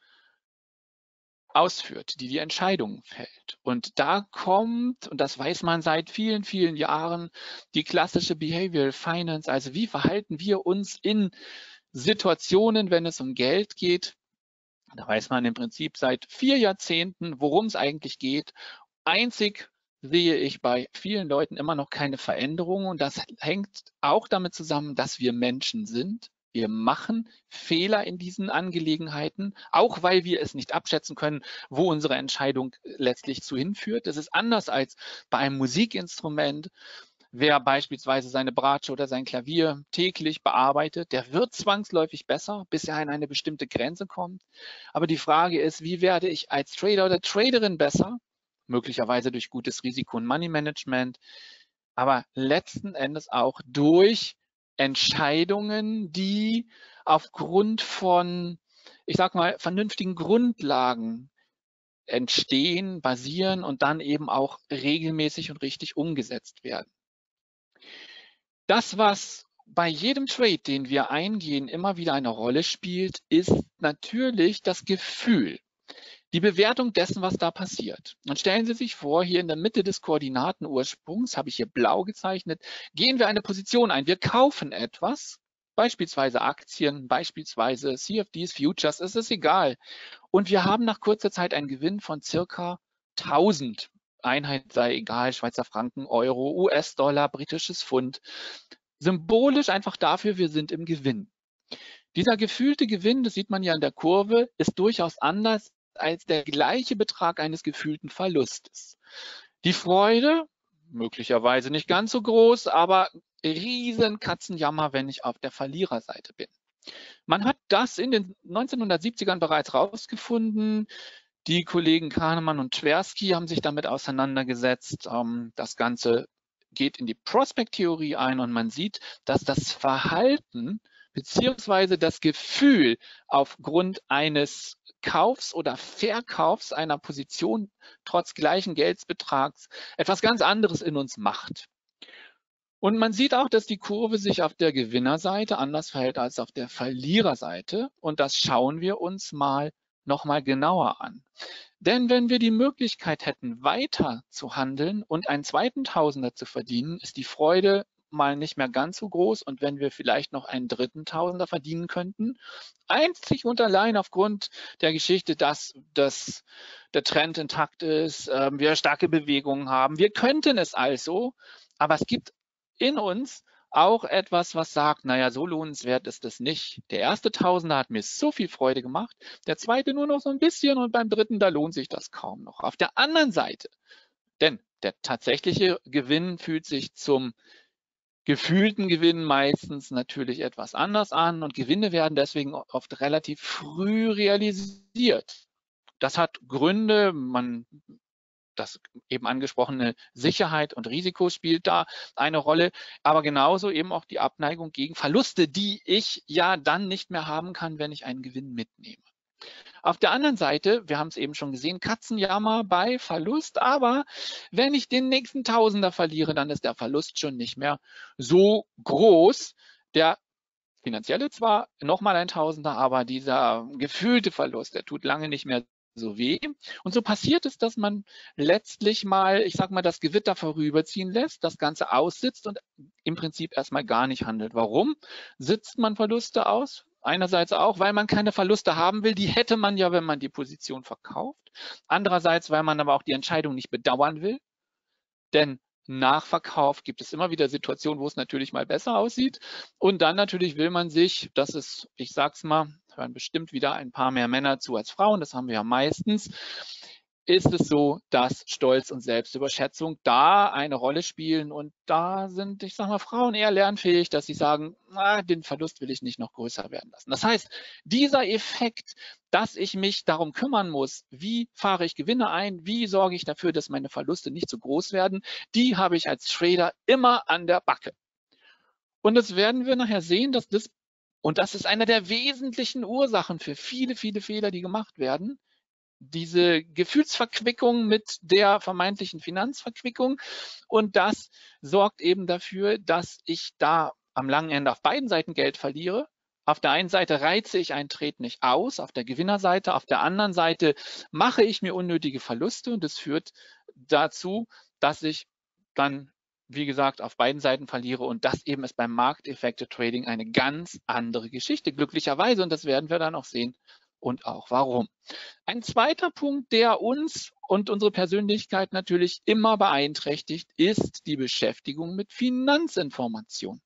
ausführt, die die Entscheidungen fällt. Und da kommt, und das weiß man seit vielen, vielen Jahren, die klassische Behavioral Finance, also wie verhalten wir uns in Situationen, wenn es um Geld geht. Da weiß man im Prinzip seit vier Jahrzehnten, worum es eigentlich geht. Einzig sehe ich bei vielen Leuten immer noch keine Veränderung. Und das hängt auch damit zusammen, dass wir Menschen sind. Wir machen Fehler in diesen Angelegenheiten, auch weil wir es nicht abschätzen können, wo unsere Entscheidung letztlich zu hinführt. Das ist anders als bei einem Musikinstrument. Wer beispielsweise seine Bratsche oder sein Klavier täglich bearbeitet, der wird zwangsläufig besser, bis er an eine bestimmte Grenze kommt. Aber die Frage ist, wie werde ich als Trader oder Traderin besser? Möglicherweise durch gutes Risiko- und Money-Management, aber letzten Endes auch durch Entscheidungen, die aufgrund von, ich sag mal, vernünftigen Grundlagen entstehen, basieren und dann eben auch regelmäßig und richtig umgesetzt werden. Das, was bei jedem Trade, den wir eingehen, immer wieder eine Rolle spielt, ist natürlich das Gefühl, die Bewertung dessen, was da passiert. Und stellen Sie sich vor, hier in der Mitte des Koordinatenursprungs, habe ich hier blau gezeichnet, gehen wir eine Position ein. Wir kaufen etwas, beispielsweise Aktien, beispielsweise C F Ds, Futures, es ist egal. Und wir haben nach kurzer Zeit einen Gewinn von circa tausend. Einheit sei egal, Schweizer Franken, Euro, U S-Dollar, britisches Pfund. Symbolisch einfach dafür, wir sind im Gewinn. Dieser gefühlte Gewinn, das sieht man ja in der Kurve, ist durchaus anders als der gleiche Betrag eines gefühlten Verlustes. Die Freude, möglicherweise nicht ganz so groß, aber riesen Katzenjammer, wenn ich auf der Verliererseite bin. Man hat das in den neunzehnhundertsiebzigern bereits rausgefunden. Die Kollegen Kahnemann und Tversky haben sich damit auseinandergesetzt. Das Ganze geht in die Prospect-Theorie ein und man sieht, dass das Verhalten beziehungsweise das Gefühl aufgrund eines Kaufs oder Verkaufs einer Position trotz gleichen Geldbetrags etwas ganz anderes in uns macht. Und man sieht auch, dass die Kurve sich auf der Gewinnerseite anders verhält als auf der Verliererseite. Und das schauen wir uns mal nochmal genauer an. Denn wenn wir die Möglichkeit hätten, weiter zu handeln und einen zweiten Tausender zu verdienen, ist die Freude mal nicht mehr ganz so groß. Und wenn wir vielleicht noch einen dritten Tausender verdienen könnten, einzig und allein aufgrund der Geschichte, dass, dass der Trend intakt ist, äh, wir starke Bewegungen haben, wir könnten es also, aber es gibt in uns auch etwas, was sagt, naja, so lohnenswert ist es nicht. Der erste Tausender hat mir so viel Freude gemacht, der zweite nur noch so ein bisschen und beim dritten, da lohnt sich das kaum noch. Auf der anderen Seite, denn der tatsächliche Gewinn fühlt sich zum gefühlten Gewinn meistens natürlich etwas anders an und Gewinne werden deswegen oft relativ früh realisiert. Das hat Gründe, man das eben angesprochene Sicherheit und Risiko spielt da eine Rolle, aber genauso eben auch die Abneigung gegen Verluste, die ich ja dann nicht mehr haben kann, wenn ich einen Gewinn mitnehme. Auf der anderen Seite, wir haben es eben schon gesehen, Katzenjammer bei Verlust, aber wenn ich den nächsten Tausender verliere, dann ist der Verlust schon nicht mehr so groß. Der finanzielle zwar nochmal ein Tausender, aber dieser gefühlte Verlust, der tut lange nicht mehr so weh. Und so passiert es, dass man letztlich mal, ich sag mal, das Gewitter vorüberziehen lässt, das Ganze aussitzt und im Prinzip erstmal gar nicht handelt. Warum sitzt man Verluste aus? Einerseits auch, weil man keine Verluste haben will. Die hätte man ja, wenn man die Position verkauft. Andererseits, weil man aber auch die Entscheidung nicht bedauern will. Denn nach Verkauf gibt es immer wieder Situationen, wo es natürlich mal besser aussieht. Und dann natürlich will man sich, das ist, ich sag's mal, hören bestimmt wieder ein paar mehr Männer zu als Frauen, das haben wir ja meistens, ist es so, dass Stolz und Selbstüberschätzung da eine Rolle spielen. Und da sind, ich sage mal, Frauen eher lernfähig, dass sie sagen, ah, den Verlust will ich nicht noch größer werden lassen. Das heißt, dieser Effekt, dass ich mich darum kümmern muss, wie fahre ich Gewinne ein, wie sorge ich dafür, dass meine Verluste nicht so groß werden, die habe ich als Trader immer an der Backe. Und das werden wir nachher sehen, dass das, und das ist eine der wesentlichen Ursachen für viele, viele Fehler, die gemacht werden, diese Gefühlsverquickung mit der vermeintlichen Finanzverquickung. Und das sorgt eben dafür, dass ich da am langen Ende auf beiden Seiten Geld verliere. Auf der einen Seite reize ich einen Trade nicht aus, auf der Gewinnerseite. Auf der anderen Seite mache ich mir unnötige Verluste und das führt dazu, dass ich dann, wie gesagt, auf beiden Seiten verliere. Und das eben ist beim Markteffekte-Trading eine ganz andere Geschichte, glücklicherweise. Und das werden wir dann auch sehen. Und auch warum. Ein zweiter Punkt, der uns und unsere Persönlichkeit natürlich immer beeinträchtigt, ist die Beschäftigung mit Finanzinformation.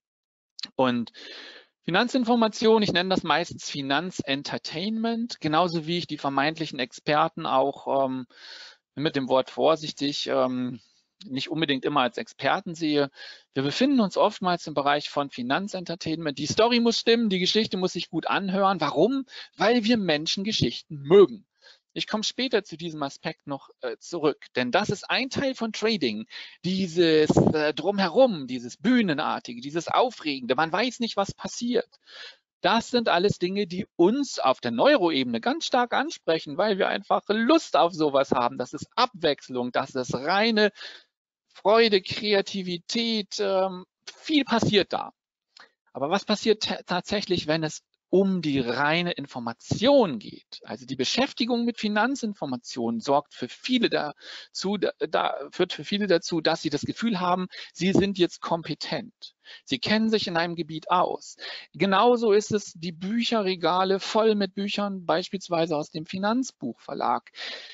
Und Finanzinformation, ich nenne das meistens Finanzentertainment, genauso wie ich die vermeintlichen Experten auch ähm, mit dem Wort vorsichtig ähm, nicht unbedingt immer als Experten sehe. Wir befinden uns oftmals im Bereich von Finanzentertainment. Die Story muss stimmen, die Geschichte muss sich gut anhören. Warum? Weil wir Menschen Geschichten mögen. Ich komme später zu diesem Aspekt noch äh, zurück, denn das ist ein Teil von Trading, dieses äh, Drumherum, dieses Bühnenartige, dieses Aufregende, man weiß nicht, was passiert. Das sind alles Dinge, die uns auf der Neuroebene ganz stark ansprechen, weil wir einfach Lust auf sowas haben. Das ist Abwechslung, das ist reine Freude, Kreativität, ähm, viel passiert da. Aber was passiert tatsächlich, wenn es um die reine Information geht? Also die Beschäftigung mit Finanzinformationen sorgt für viele dazu, da, führt für viele dazu, dass sie das Gefühl haben, sie sind jetzt kompetent. Sie kennen sich in einem Gebiet aus. Genauso ist es die Bücherregale voll mit Büchern, beispielsweise aus dem Finanzbuchverlag.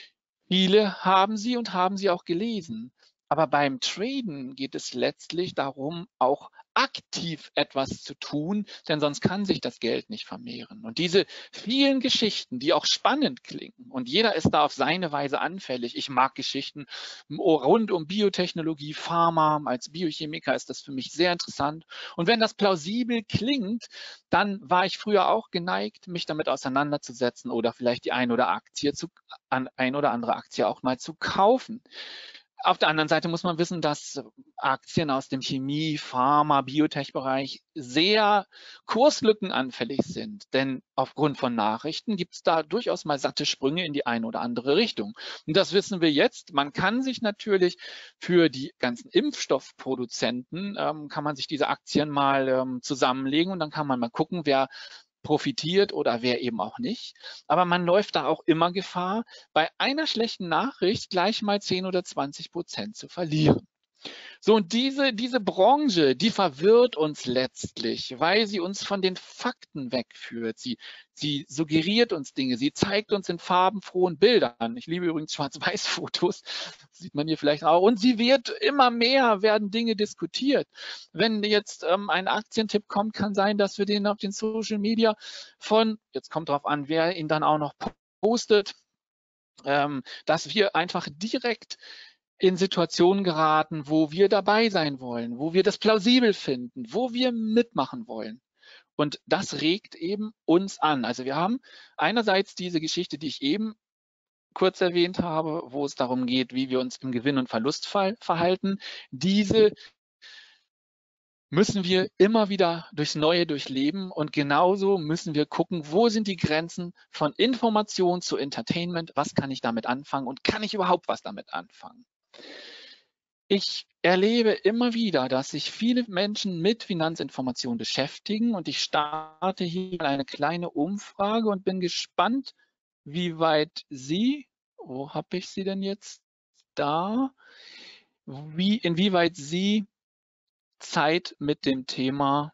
Viele haben sie und haben sie auch gelesen. Aber beim Traden geht es letztlich darum, auch aktiv etwas zu tun, denn sonst kann sich das Geld nicht vermehren. Und diese vielen Geschichten, die auch spannend klingen, und jeder ist da auf seine Weise anfällig. Ich mag Geschichten rund um Biotechnologie, Pharma. Als Biochemiker ist das für mich sehr interessant. Und wenn das plausibel klingt, dann war ich früher auch geneigt, mich damit auseinanderzusetzen oder vielleicht die ein oder Aktie zu, ein oder andere Aktie auch mal zu kaufen. Auf der anderen Seite muss man wissen, dass Aktien aus dem Chemie-, Pharma-, Biotech-Bereich sehr kurslückenanfällig sind. Denn aufgrund von Nachrichten gibt es da durchaus mal satte Sprünge in die eine oder andere Richtung. Und das wissen wir jetzt. Man kann sich natürlich für die ganzen Impfstoffproduzenten, ähm, kann man sich diese Aktien mal ähm, zusammenlegen und dann kann man mal gucken, wer profitiert oder wer eben auch nicht. Aber man läuft da auch immer Gefahr, bei einer schlechten Nachricht gleich mal zehn oder zwanzig Prozent zu verlieren. So, und diese, diese Branche, die verwirrt uns letztlich, weil sie uns von den Fakten wegführt. Sie, sie suggeriert uns Dinge, sie zeigt uns in farbenfrohen Bildern. Ich liebe übrigens Schwarz-Weiß-Fotos, sieht man hier vielleicht auch. Und sie wird immer mehr, werden Dinge diskutiert. Wenn jetzt ähm, ein Aktientipp kommt, kann sein, dass wir den auf den Social Media von, jetzt kommt drauf an, wer ihn dann auch noch postet, ähm, dass wir einfach direkt in Situationen geraten, wo wir dabei sein wollen, wo wir das plausibel finden, wo wir mitmachen wollen. Und das regt eben uns an. Also wir haben einerseits diese Geschichte, die ich eben kurz erwähnt habe, wo es darum geht, wie wir uns im Gewinn- und Verlustfall verhalten. Diese müssen wir immer wieder durchs Neue durchleben und genauso müssen wir gucken, wo sind die Grenzen von Information zu Entertainment, was kann ich damit anfangen und kann ich überhaupt was damit anfangen? Ich erlebe immer wieder, dass sich viele Menschen mit Finanzinformationen beschäftigen und ich starte hier eine kleine Umfrage und bin gespannt, wie weit Sie, wo habe ich Sie denn jetzt da, wie, inwieweit Sie Zeit mit dem Thema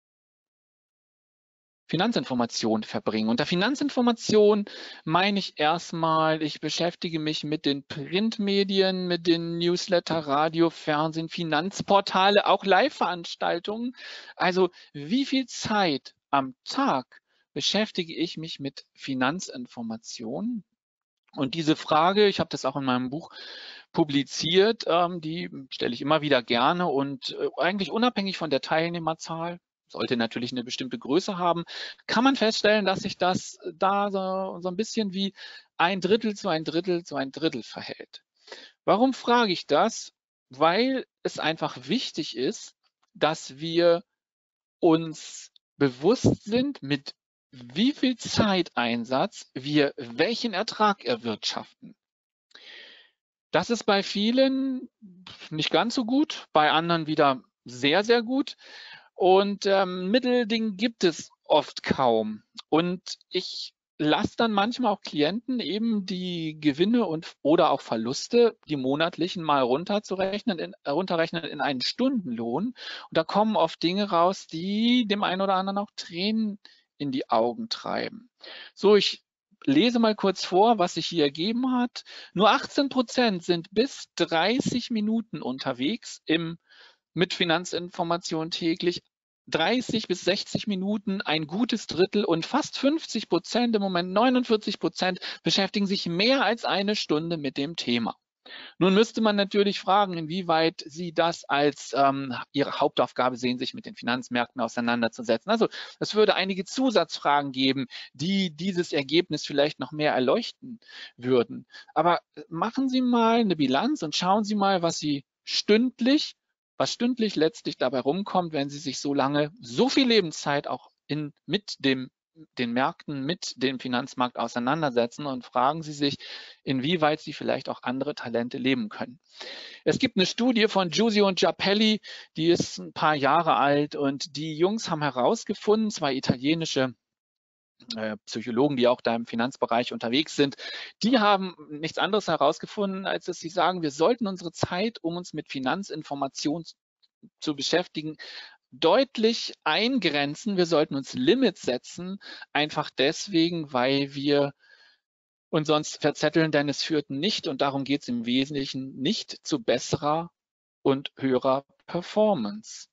Finanzinformation verbringen. Unter Finanzinformation meine ich erstmal, ich beschäftige mich mit den Printmedien, mit den Newsletter, Radio, Fernsehen, Finanzportale, auch Live-Veranstaltungen. Also wie viel Zeit am Tag beschäftige ich mich mit Finanzinformationen? Und diese Frage, ich habe das auch in meinem Buch publiziert, ähm, die stelle ich immer wieder gerne und äh, eigentlich unabhängig von der Teilnehmerzahl, sollte natürlich eine bestimmte Größe haben, kann man feststellen, dass sich das da so, so ein bisschen wie ein Drittel zu ein Drittel zu ein Drittel verhält. Warum frage ich das? Weil es einfach wichtig ist, dass wir uns bewusst sind, mit wie viel Zeiteinsatz wir welchen Ertrag erwirtschaften. Das ist bei vielen nicht ganz so gut, bei anderen wieder sehr, sehr gut. Und ähm, Mittelding gibt es oft kaum. Und ich lasse dann manchmal auch Klienten eben die Gewinne und oder auch Verluste, die monatlichen mal runterzurechnen, in, runterrechnen in einen Stundenlohn. Und da kommen oft Dinge raus, die dem einen oder anderen auch Tränen in die Augen treiben. So, ich lese mal kurz vor, was sich hier ergeben hat. Nur achtzehn Prozent sind bis dreißig Minuten unterwegs im mit Finanzinformation täglich, dreißig bis sechzig Minuten, ein gutes Drittel und fast fünfzig Prozent, im Moment neunundvierzig Prozent, beschäftigen sich mehr als eine Stunde mit dem Thema. Nun müsste man natürlich fragen, inwieweit Sie das als ähm, Ihre Hauptaufgabe sehen, sich mit den Finanzmärkten auseinanderzusetzen. Also es würde einige Zusatzfragen geben, die dieses Ergebnis vielleicht noch mehr erleuchten würden. Aber machen Sie mal eine Bilanz und schauen Sie mal, was Sie stündlich, was stündlich letztlich dabei rumkommt, wenn Sie sich so lange, so viel Lebenszeit auch in, mit dem den Märkten, mit dem Finanzmarkt auseinandersetzen, und fragen Sie sich, inwieweit Sie vielleicht auch andere Talente leben können. Es gibt eine Studie von Giusio und Giappelli, die ist ein paar Jahre alt, und die Jungs haben herausgefunden, zwei italienische äh, Psychologen, die auch da im Finanzbereich unterwegs sind, die haben nichts anderes herausgefunden, als dass sie sagen, wir sollten unsere Zeit, um uns mit Finanzinformationen zu beschäftigen, deutlich eingrenzen. Wir sollten uns Limits setzen, einfach deswegen, weil wir uns sonst verzetteln, denn es führt nicht, und darum geht es im Wesentlichen, nicht zu besserer und höherer Performance.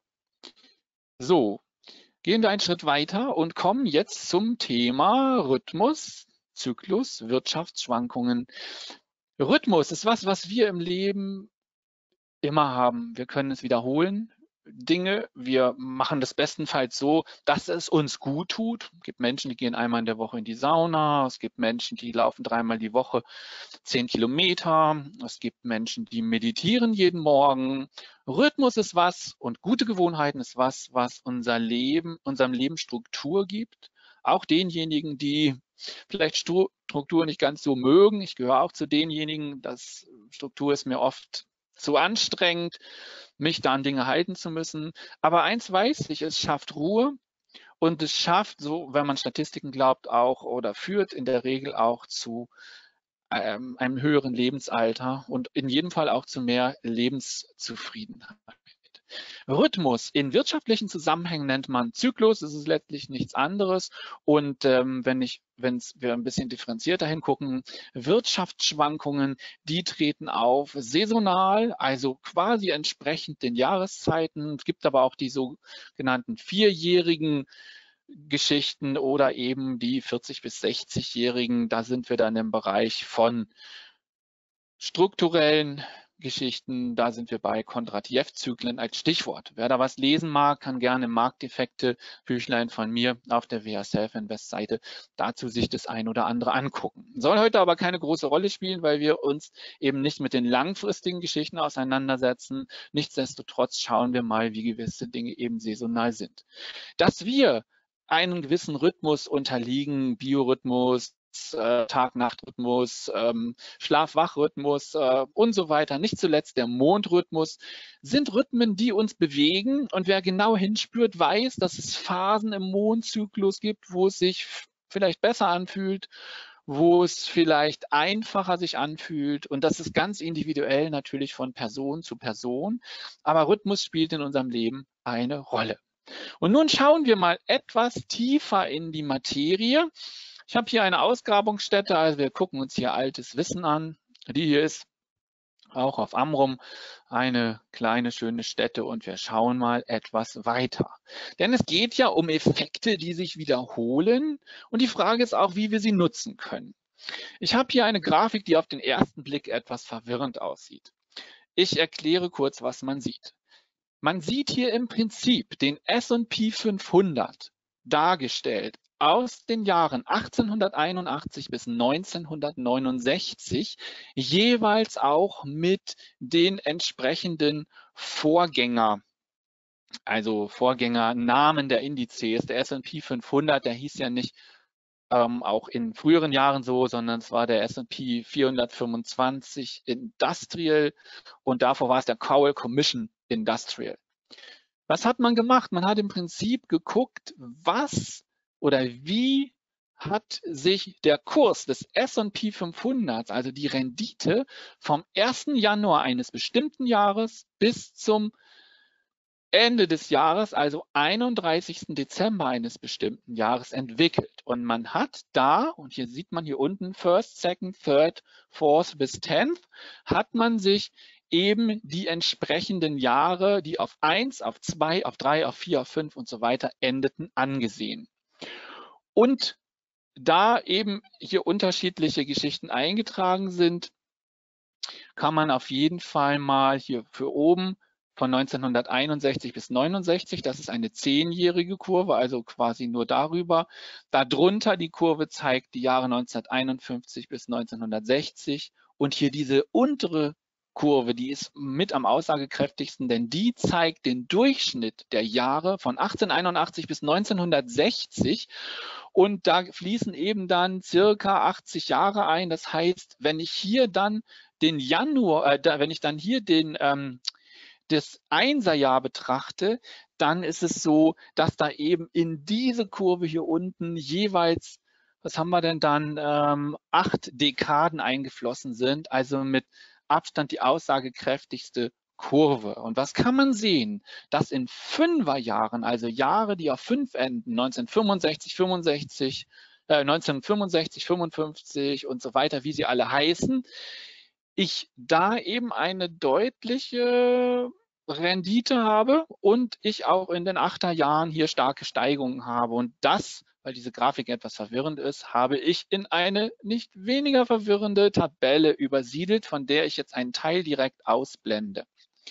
So, gehen wir einen Schritt weiter und kommen jetzt zum Thema Rhythmus, Zyklus, Wirtschaftsschwankungen. Rhythmus ist was, was wir im Leben immer haben. Wir können es wiederholen, Dinge. Wir machen das bestenfalls so, dass es uns gut tut. Es gibt Menschen, die gehen einmal in der Woche in die Sauna. Es gibt Menschen, die laufen dreimal die Woche zehn Kilometer. Es gibt Menschen, die meditieren jeden Morgen. Rhythmus ist was, und gute Gewohnheiten ist was, was unser Leben, unserem Leben Struktur gibt. Auch denjenigen, die vielleicht Struktur nicht ganz so mögen. Ich gehöre auch zu denjenigen, dass Struktur ist mir oft zu anstrengend, mich da an Dinge halten zu müssen. Aber eins weiß ich, es schafft Ruhe, und es schafft, so wenn man Statistiken glaubt, auch oder führt in der Regel auch zu ähm, einem höheren Lebensalter und in jedem Fall auch zu mehr Lebenszufriedenheit. Rhythmus in wirtschaftlichen Zusammenhängen nennt man Zyklus, es ist letztlich nichts anderes. Und ähm, wenn ich, wenn wir ein bisschen differenzierter hingucken, Wirtschaftsschwankungen, die treten auf saisonal, also quasi entsprechend den Jahreszeiten. Es gibt aber auch die sogenannten vierjährigen Geschichten oder eben die vierzig bis sechzigjährigen. Da sind wir dann im Bereich von strukturellen Geschichten, da sind wir bei Kondratjew-Zyklen als Stichwort. Wer da was lesen mag, kann gerne Markteffekte, Büchlein von mir auf der W H Self-Invest-Seite dazu sich das ein oder andere angucken. Soll heute aber keine große Rolle spielen, weil wir uns eben nicht mit den langfristigen Geschichten auseinandersetzen. Nichtsdestotrotz schauen wir mal, wie gewisse Dinge eben saisonal sind. Dass wir einen gewissen Rhythmus unterliegen, Biorhythmus, äh, Tag-Nacht-Rhythmus, ähm, Schlaf-Wach-Rhythmus äh, und so weiter, nicht zuletzt der Mondrhythmus, sind Rhythmen, die uns bewegen. Und wer genau hinspürt, weiß, dass es Phasen im Mondzyklus gibt, wo es sich vielleicht besser anfühlt, wo es vielleicht einfacher sich anfühlt. Und das ist ganz individuell natürlich von Person zu Person. Aber Rhythmus spielt in unserem Leben eine Rolle. Und nun schauen wir mal etwas tiefer in die Materie. Ich habe hier eine Ausgrabungsstätte, also wir gucken uns hier altes Wissen an. Die hier ist auch auf Amrum eine kleine, schöne Stätte, und wir schauen mal etwas weiter. Denn es geht ja um Effekte, die sich wiederholen, und die Frage ist auch, wie wir sie nutzen können. Ich habe hier eine Grafik, die auf den ersten Blick etwas verwirrend aussieht. Ich erkläre kurz, was man sieht. Man sieht hier im Prinzip den S und P fünfhundert dargestellt aus den Jahren achtzehnhunderteinundachtzig bis neunzehnhundertneunundsechzig, jeweils auch mit den entsprechenden Vorgänger, also Vorgängernamen der Indizes. Der S und P fünfhundert, der hieß ja nicht ähm, auch in früheren Jahren so, sondern es war der S und P vierhundertfünfundzwanzig Industrial, und davor war es der Cowell Commission Industrial. Was hat man gemacht? Man hat im Prinzip geguckt, was oder wie hat sich der Kurs des S und P fünfhundert, also die Rendite, vom ersten Januar eines bestimmten Jahres bis zum Ende des Jahres, also einunddreißigsten Dezember eines bestimmten Jahres, entwickelt. Und man hat da, und hier sieht man hier unten First, Second, Third, Fourth bis Tenth, hat man sich eben die entsprechenden Jahre, die auf eins, auf zwei, auf drei, auf vier, auf fünf und so weiter endeten, angesehen. Und da eben hier unterschiedliche Geschichten eingetragen sind, kann man auf jeden Fall mal hier für oben von neunzehnhunderteinundsechzig bis neunundsechzig, das ist eine zehnjährige Kurve, also quasi nur darüber. Darunter die Kurve zeigt die Jahre neunzehnhunderteinundfünfzig bis neunzehnhundertsechzig und hier diese untere Kurve, die ist mit am aussagekräftigsten, denn die zeigt den Durchschnitt der Jahre von achtzehnhunderteinundachtzig bis neunzehnhundertsechzig und da fließen eben dann circa achtzig Jahre ein. Das heißt, wenn ich hier dann den Januar, äh, wenn ich dann hier den ähm, das Einserjahr betrachte, dann ist es so, dass da eben in diese Kurve hier unten jeweils, was haben wir denn dann, ähm, acht Dekaden eingeflossen sind, also mit Abstand die aussagekräftigste Kurve. Und was kann man sehen? Dass in Fünferjahren, also Jahre, die auf fünf enden, neunzehnhundertfünfundsechzig, fünfundsechzig, äh, neunzehnhundertfünfundsechzig, fünfundfünfzig und so weiter, wie sie alle heißen, ich da eben eine deutliche Rendite habe und ich auch in den Achterjahren hier starke Steigungen habe. Und das, weil diese Grafik etwas verwirrend ist, habe ich in eine nicht weniger verwirrende Tabelle übersiedelt, von der ich jetzt einen Teil direkt ausblende,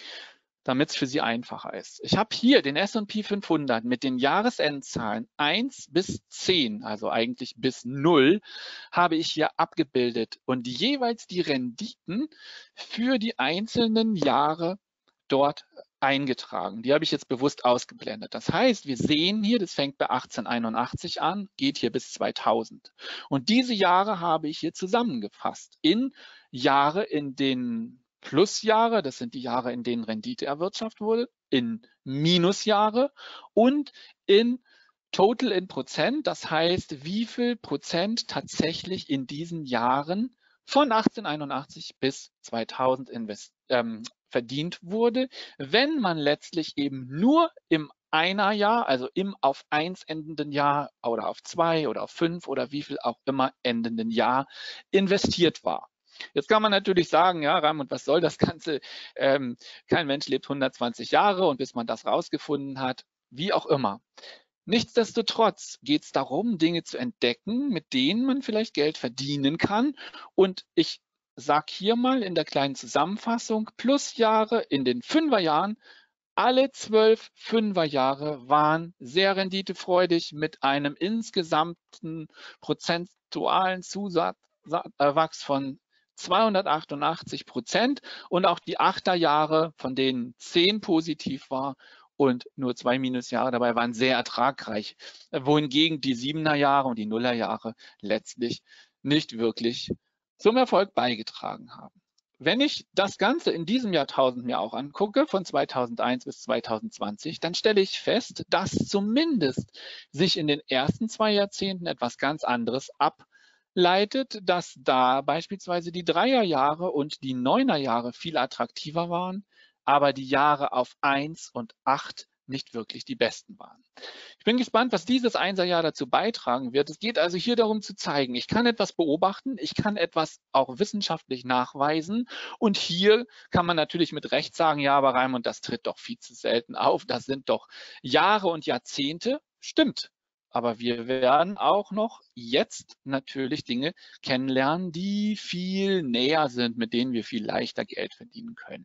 damit es für Sie einfacher ist. Ich habe hier den S und P fünfhundert mit den Jahresendzahlen eins bis zehn, also eigentlich bis null, habe ich hier abgebildet und jeweils die Renditen für die einzelnen Jahre dort eingetragen. Die habe ich jetzt bewusst ausgeblendet. Das heißt, wir sehen hier, das fängt bei achtzehnhunderteinundachtzig an, geht hier bis zweitausend. Und diese Jahre habe ich hier zusammengefasst in Jahre, in denen Plusjahre, das sind die Jahre, in denen Rendite erwirtschaftet wurde, in Minusjahre und in Total in Prozent, das heißt, wie viel Prozent tatsächlich in diesen Jahren von achtzehnhunderteinundachtzig bis zweitausend invest, ähm, verdient wurde, wenn man letztlich eben nur im Einerjahr, also im auf eins endenden Jahr oder auf zwei oder auf fünf oder wie viel auch immer endenden Jahr investiert war. Jetzt kann man natürlich sagen, ja, Raimund, was soll das Ganze? Ähm, kein Mensch lebt hundertzwanzig Jahre und bis man das rausgefunden hat, wie auch immer. Nichtsdestotrotz geht es darum, Dinge zu entdecken, mit denen man vielleicht Geld verdienen kann. Und ich sage hier mal in der kleinen Zusammenfassung, Plusjahre in den Fünferjahren, alle zwölf Fünferjahre waren sehr renditefreudig mit einem insgesamten prozentualen Zuwachs von zweihundertachtundachtzig Prozent und auch die Achterjahre, von denen zehn positiv war und nur zwei Minusjahre dabei, waren sehr ertragreich, wohingegen die Siebener Jahre und die Nuller Jahre letztlich nicht wirklich zum Erfolg beigetragen haben. Wenn ich das Ganze in diesem Jahrtausend mir auch angucke, von zweitausendeins bis zweitausendzwanzig, dann stelle ich fest, dass zumindest sich in den ersten zwei Jahrzehnten etwas ganz anderes ableitet, dass da beispielsweise die Dreierjahre und die Neunerjahre viel attraktiver waren, aber die Jahre auf eins und acht nicht wirklich die besten waren. Ich bin gespannt, was dieses Einserjahr dazu beitragen wird. Es geht also hier darum zu zeigen, ich kann etwas beobachten, ich kann etwas auch wissenschaftlich nachweisen und hier kann man natürlich mit Recht sagen, ja, aber Raimund, das tritt doch viel zu selten auf, das sind doch Jahre und Jahrzehnte. Stimmt, aber wir werden auch noch jetzt natürlich Dinge kennenlernen, die viel näher sind, mit denen wir viel leichter Geld verdienen können.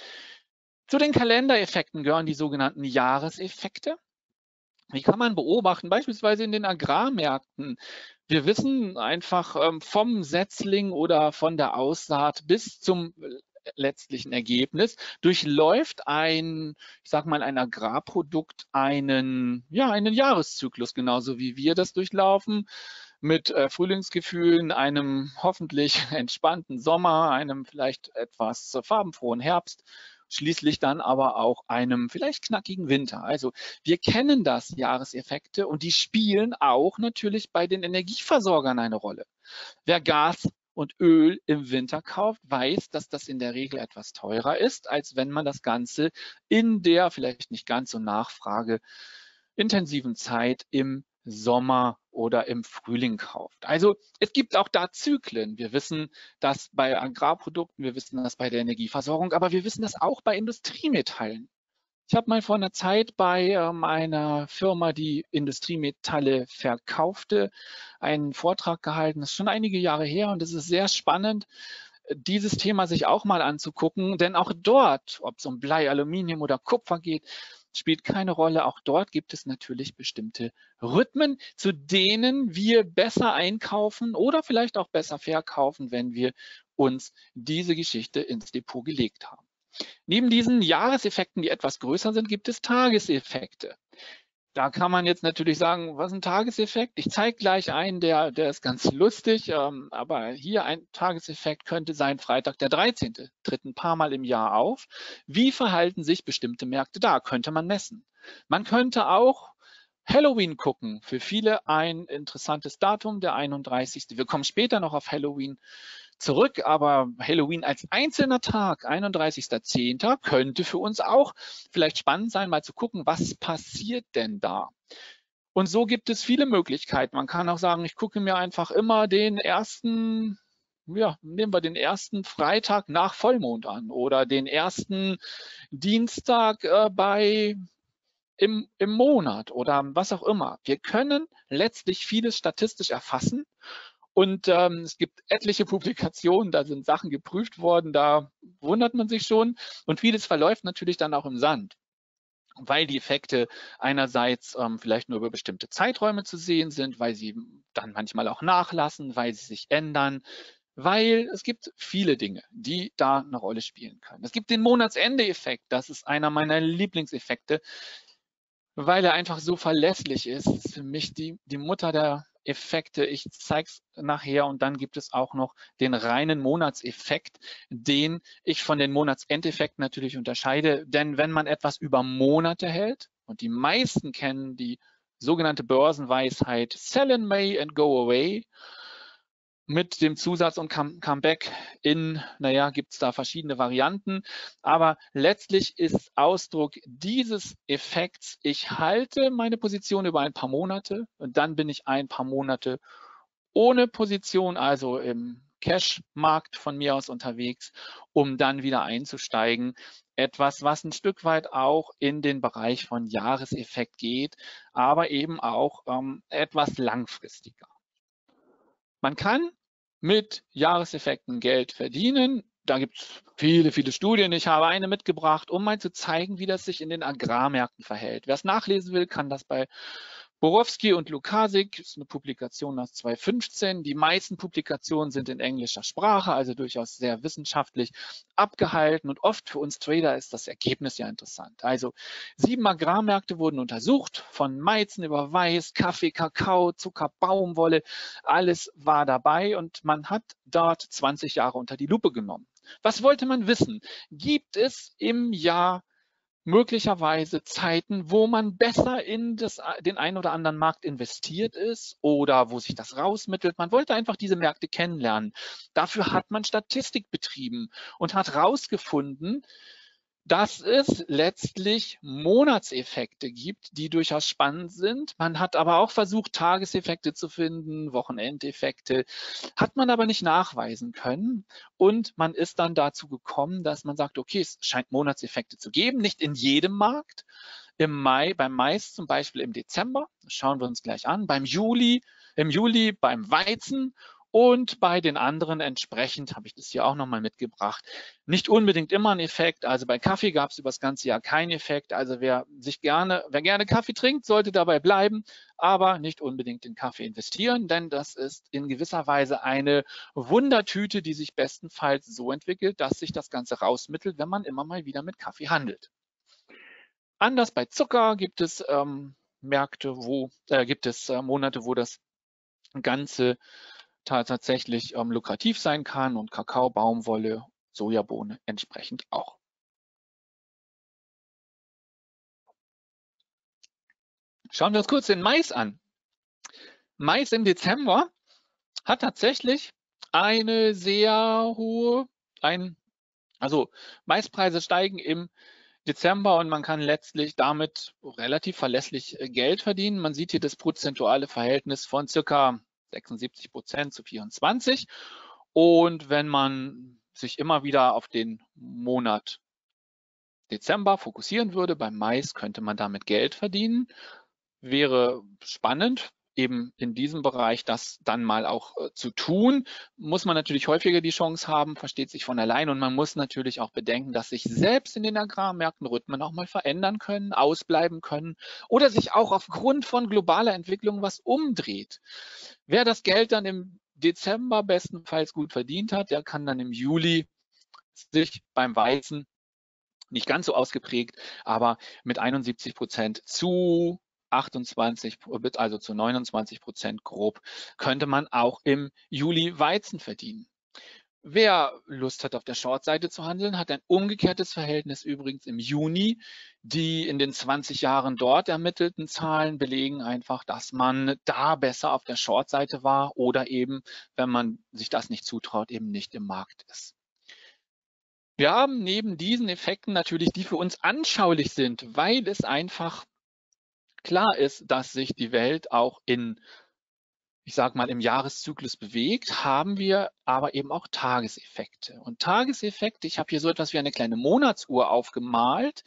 Zu den Kalendereffekten gehören die sogenannten Jahreseffekte. Wie kann man beobachten, beispielsweise in den Agrarmärkten? Wir wissen einfach ähm, vom Setzling oder von der Aussaat bis zum letztlichen Ergebnis durchläuft ein, ich sag mal, ein Agrarprodukt einen, ja, einen Jahreszyklus, genauso wie wir das durchlaufen, mit äh, Frühlingsgefühlen, einem hoffentlich entspannten Sommer, einem vielleicht etwas farbenfrohen Herbst, schließlich dann aber auch einem vielleicht knackigen Winter. Also wir kennen das, Jahreseffekte, und die spielen auch natürlich bei den Energieversorgern eine Rolle. Wer Gas und Öl im Winter kauft, weiß, dass das in der Regel etwas teurer ist, als wenn man das Ganze in der vielleicht nicht ganz so nachfrageintensiven Zeit im Sommer oder im Frühling kauft. Also es gibt auch da Zyklen. Wir wissen das bei Agrarprodukten, wir wissen das bei der Energieversorgung, aber wir wissen das auch bei Industriemetallen. Ich habe mal vor einer Zeit bei ähm, einer Firma, die Industriemetalle verkaufte, einen Vortrag gehalten. Das ist schon einige Jahre her und es ist sehr spannend. dieses Thema sich auch mal anzugucken, denn auch dort, ob es um Blei, Aluminium oder Kupfer geht, spielt keine Rolle. Auch dort gibt es natürlich bestimmte Rhythmen, zu denen wir besser einkaufen oder vielleicht auch besser verkaufen, wenn wir uns diese Geschichte ins Depot gelegt haben. Neben diesen Jahreseffekten, die etwas größer sind, gibt es Tageseffekte. Da kann man jetzt natürlich sagen, was ist ein Tageseffekt? Ich zeige gleich einen, der, der ist ganz lustig, ähm, aber hier ein Tageseffekt könnte sein Freitag der dreizehnte Tritt ein paar Mal im Jahr auf. Wie verhalten sich bestimmte Märkte da? Könnte man messen. Man könnte auch Halloween gucken. Für viele ein interessantes Datum, der einunddreißigste Wir kommen später noch auf Halloween zurück, aber Halloween als einzelner Tag, einunddreißigster zehnter könnte für uns auch vielleicht spannend sein, mal zu gucken, was passiert denn da? Und so gibt es viele Möglichkeiten. Man kann auch sagen, ich gucke mir einfach immer den ersten, ja, nehmen wir den ersten Freitag nach Vollmond an oder den ersten Dienstag äh, bei Im, im Monat oder was auch immer. Wir können letztlich vieles statistisch erfassen und ähm, es gibt etliche Publikationen, da sind Sachen geprüft worden, da wundert man sich schon und vieles verläuft natürlich dann auch im Sand, weil die Effekte einerseits ähm, vielleicht nur über bestimmte Zeiträume zu sehen sind, weil sie dann manchmal auch nachlassen, weil sie sich ändern, weil es gibt viele Dinge, die da eine Rolle spielen können. Es gibt den Monatsende-Effekt, das ist einer meiner Lieblingseffekte, weil er einfach so verlässlich ist. Das ist für mich die, die Mutter der Effekte. Ich zeige es nachher und dann gibt es auch noch den reinen Monatseffekt, den ich von den Monatsendeffekten natürlich unterscheide. Denn wenn man etwas über Monate hält, und die meisten kennen die sogenannte Börsenweisheit Sell in May and go away, mit dem Zusatz und Comeback in, naja, gibt es da verschiedene Varianten, aber letztlich ist Ausdruck dieses Effekts, ich halte meine Position über ein paar Monate und dann bin ich ein paar Monate ohne Position, also im Cash-Markt von mir aus unterwegs, um dann wieder einzusteigen. Etwas, was ein Stück weit auch in den Bereich von Jahreseffekt geht, aber eben auch ähm, etwas langfristiger. Man kann mit Jahreseffekten Geld verdienen. Da gibt es viele, viele Studien. Ich habe eine mitgebracht, um mal zu zeigen, wie das sich in den Agrarmärkten verhält. Wer es nachlesen will, kann das bei Borowski und Lukasik, ist eine Publikation aus zweitausendfünfzehn. Die meisten Publikationen sind in englischer Sprache, also durchaus sehr wissenschaftlich abgehalten. Und oft für uns Trader ist das Ergebnis ja interessant. Also sieben Agrarmärkte wurden untersucht, von Weizen über Mais, Kaffee, Kakao, Zucker, Baumwolle. Alles war dabei und man hat dort zwanzig Jahre unter die Lupe genommen. Was wollte man wissen? Gibt es im Jahr möglicherweise Zeiten, wo man besser in das, den einen oder anderen Markt investiert ist oder wo sich das rausmittelt. Man wollte einfach diese Märkte kennenlernen. Dafür hat man Statistik betrieben und hat herausgefunden, dass es letztlich Monatseffekte gibt, die durchaus spannend sind. Man hat aber auch versucht, Tageseffekte zu finden, Wochenendeffekte, hat man aber nicht nachweisen können. Und man ist dann dazu gekommen, dass man sagt, okay, es scheint Monatseffekte zu geben, nicht in jedem Markt. Im Mai, beim Mais zum Beispiel im Dezember, das schauen wir uns gleich an, beim Juli, im Juli beim Weizen. Und bei den anderen entsprechend habe ich das hier auch nochmal mitgebracht. Nicht unbedingt immer ein Effekt. Also bei Kaffee gab es über das ganze Jahr keinen Effekt. Also wer sich gerne, wer gerne Kaffee trinkt, sollte dabei bleiben, aber nicht unbedingt in Kaffee investieren, denn das ist in gewisser Weise eine Wundertüte, die sich bestenfalls so entwickelt, dass sich das Ganze rausmittelt, wenn man immer mal wieder mit Kaffee handelt. Anders bei Zucker gibt es ähm, Märkte, wo äh, gibt es äh, Monate, wo das Ganze tatsächlich ähm, lukrativ sein kann und Kakao, Baumwolle, Sojabohne entsprechend auch. Schauen wir uns kurz den Mais an. Mais im Dezember hat tatsächlich eine sehr hohe, ein, also Maispreise steigen im Dezember und man kann letztlich damit relativ verlässlich Geld verdienen. Man sieht hier das prozentuale Verhältnis von circa sechsundsiebzig Prozent zu vierundzwanzig. Und wenn man sich immer wieder auf den Monat Dezember fokussieren würde, beim Mais könnte man damit Geld verdienen. Wäre spannend. eben in diesem Bereich das dann mal auch äh, zu tun, muss man natürlich häufiger die Chance haben, versteht sich von allein. Und man muss natürlich auch bedenken, dass sich selbst in den Agrarmärkten Rhythmen auch mal verändern können, ausbleiben können oder sich auch aufgrund von globaler Entwicklung was umdreht. Wer das Geld dann im Dezember bestenfalls gut verdient hat, der kann dann im Juli sich beim Weizen nicht ganz so ausgeprägt, aber mit einundsiebzig Prozent zu achtundzwanzig, also zu neunundzwanzig Prozent grob, könnte man auch im Juli Weizen verdienen. Wer Lust hat, auf der Short-Seite zu handeln, hat ein umgekehrtes Verhältnis übrigens im Juni. Die in den zwanzig Jahren dort ermittelten Zahlen belegen einfach, dass man da besser auf der Short-Seite war oder eben, wenn man sich das nicht zutraut, eben nicht im Markt ist. Wir haben neben diesen Effekten natürlich, die für uns anschaulich sind, weil es einfach klar ist, dass sich die Welt auch in, ich sage mal, im Jahreszyklus bewegt, haben wir aber eben auch Tageseffekte. Und Tageseffekte, ich habe hier so etwas wie eine kleine Monatsuhr aufgemalt,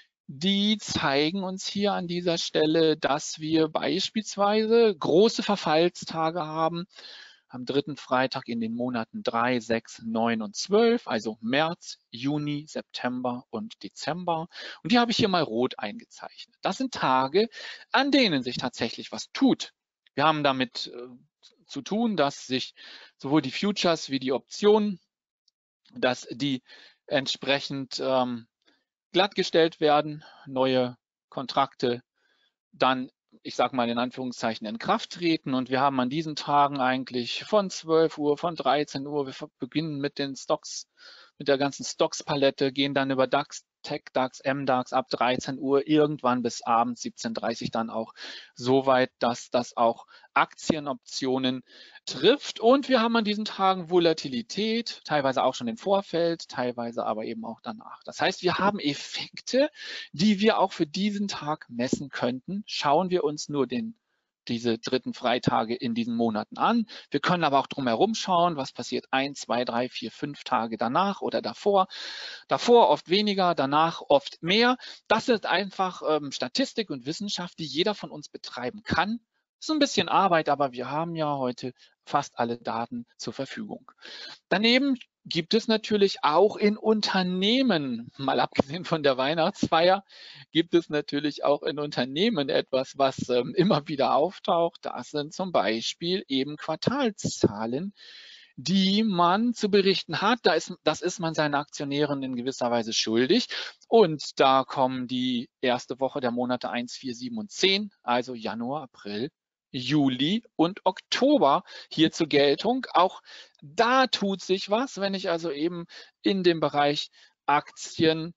die zeigen uns hier an dieser Stelle, dass wir beispielsweise große Verfallstage haben, am dritten Freitag in den Monaten drei, sechs, neun und zwölf, also März, Juni, September und Dezember. Und die habe ich hier mal rot eingezeichnet. Das sind Tage, an denen sich tatsächlich was tut. Wir haben damit äh, zu tun, dass sich sowohl die Futures wie die Optionen, dass die entsprechend ähm, glattgestellt werden, neue Kontrakte dann, ich sage mal in Anführungszeichen, in Kraft treten. Und wir haben an diesen Tagen eigentlich von zwölf Uhr, von dreizehn Uhr, wir beginnen mit den Stocks, mit der ganzen Stocks-Palette, gehen dann über DAX, Tech, DAX, M DAX ab dreizehn Uhr, irgendwann bis abends siebzehn Uhr dreißig dann auch so weit, dass das auch Aktienoptionen trifft. Und wir haben an diesen Tagen Volatilität, teilweise auch schon im Vorfeld, teilweise aber eben auch danach. Das heißt, wir haben Effekte, die wir auch für diesen Tag messen könnten. Schauen wir uns nur den diese dritten Freitage in diesen Monaten an. Wir können aber auch drumherum schauen, was passiert ein, zwei, drei, vier, fünf Tage danach oder davor. Davor oft weniger, danach oft mehr. Das ist einfach ähm, Statistik und Wissenschaft, die jeder von uns betreiben kann. Das ist ein bisschen Arbeit, aber wir haben ja heute fast alle Daten zur Verfügung. Daneben gibt es natürlich auch in Unternehmen, mal abgesehen von der Weihnachtsfeier, gibt es natürlich auch in Unternehmen etwas, was ähm, immer wieder auftaucht. Das sind zum Beispiel eben Quartalszahlen, die man zu berichten hat. Da ist, das ist man seinen Aktionären in gewisser Weise schuldig. Und da kommen die erste Woche der Monate eins, vier, sieben und zehn, also Januar, April, Juli und Oktober hier zur Geltung. Auch da tut sich was, wenn ich also eben in dem Bereich Aktien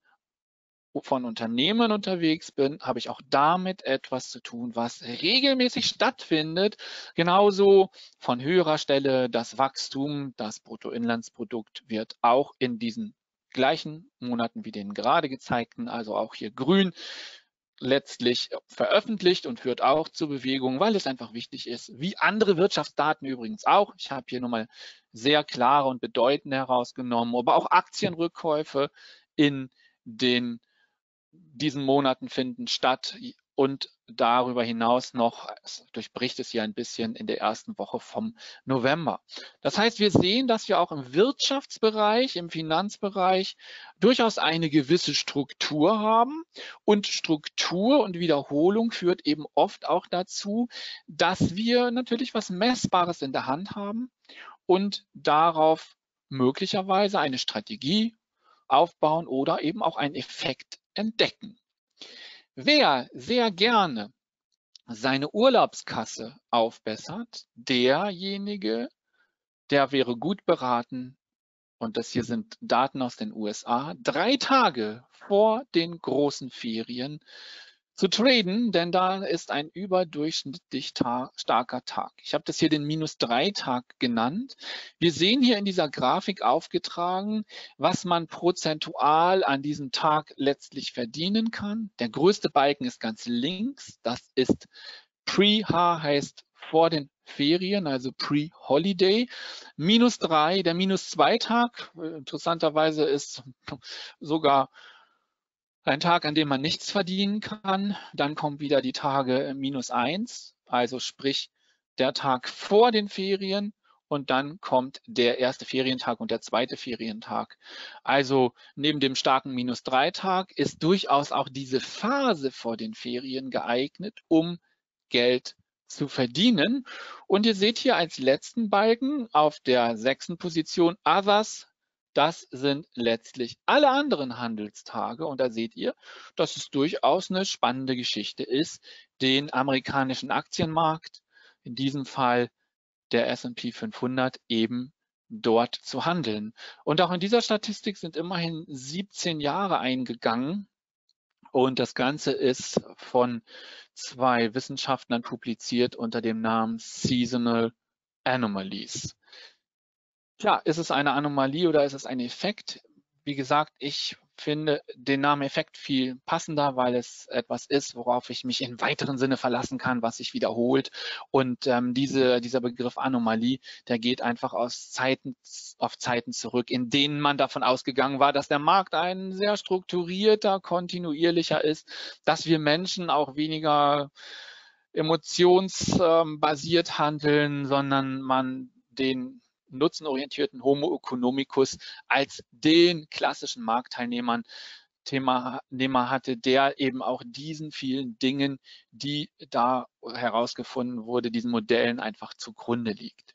von Unternehmen unterwegs bin, habe ich auch damit etwas zu tun, was regelmäßig stattfindet. Genauso von höherer Stelle das Wachstum, das Bruttoinlandsprodukt wird auch in diesen gleichen Monaten wie den gerade gezeigten, also auch hier grün, letztlich veröffentlicht und führt auch zur Bewegung, weil es einfach wichtig ist, wie andere Wirtschaftsdaten übrigens auch. Ich habe hier nochmal sehr klare und bedeutende herausgenommen, aber auch Aktienrückkäufe in den diesen Monaten finden statt und darüber hinaus noch, es durchbricht es hier ein bisschen in der ersten Woche vom November. Das heißt, wir sehen, dass wir auch im Wirtschaftsbereich, im Finanzbereich durchaus eine gewisse Struktur haben und Struktur und Wiederholung führt eben oft auch dazu, dass wir natürlich was Messbares in der Hand haben und darauf möglicherweise eine Strategie aufbauen oder eben auch einen Effekt entdecken. Wer sehr gerne seine Urlaubskasse aufbessert, derjenige, der wäre gut beraten, und das hier sind Daten aus den U S A, drei Tage vor den großen Ferien zu traden, denn da ist ein überdurchschnittlich ta- starker Tag. Ich habe das hier den minus drei Tag genannt. Wir sehen hier in dieser Grafik aufgetragen, was man prozentual an diesem Tag letztlich verdienen kann. Der größte Balken ist ganz links. Das ist Pre-H, heißt vor den Ferien, also Pre-Holiday. Minus drei, der minus zwei Tag, interessanterweise ist sogar ein Tag, an dem man nichts verdienen kann. Dann kommen wieder die Tage minus eins, also sprich der Tag vor den Ferien und dann kommt der erste Ferientag und der zweite Ferientag. Also neben dem starken Minus drei Tag ist durchaus auch diese Phase vor den Ferien geeignet, um Geld zu verdienen. Und ihr seht hier als letzten Balken auf der sechsten Position Others. Das sind letztlich alle anderen Handelstage. Und da seht ihr, dass es durchaus eine spannende Geschichte ist, den amerikanischen Aktienmarkt, in diesem Fall der S und P fünfhundert, eben dort zu handeln. Und auch in dieser Statistik sind immerhin siebzehn Jahre eingegangen. Und das Ganze ist von zwei Wissenschaftlern publiziert unter dem Namen Seasonal Anomalies. Tja, ist es eine Anomalie oder ist es ein Effekt? Wie gesagt, ich finde den Namen Effekt viel passender, weil es etwas ist, worauf ich mich in weiteren Sinne verlassen kann, was sich wiederholt. Und ähm, diese, dieser Begriff Anomalie, der geht einfach aus Zeiten, auf Zeiten zurück, in denen man davon ausgegangen war, dass der Markt ein sehr strukturierter, kontinuierlicher ist, dass wir Menschen auch weniger emotionsbasiert handeln, sondern man den nutzenorientierten Homo economicus als den klassischen Marktteilnehmer Thema hatte, der eben auch diesen vielen Dingen, die da herausgefunden wurde, diesen Modellen einfach zugrunde liegt.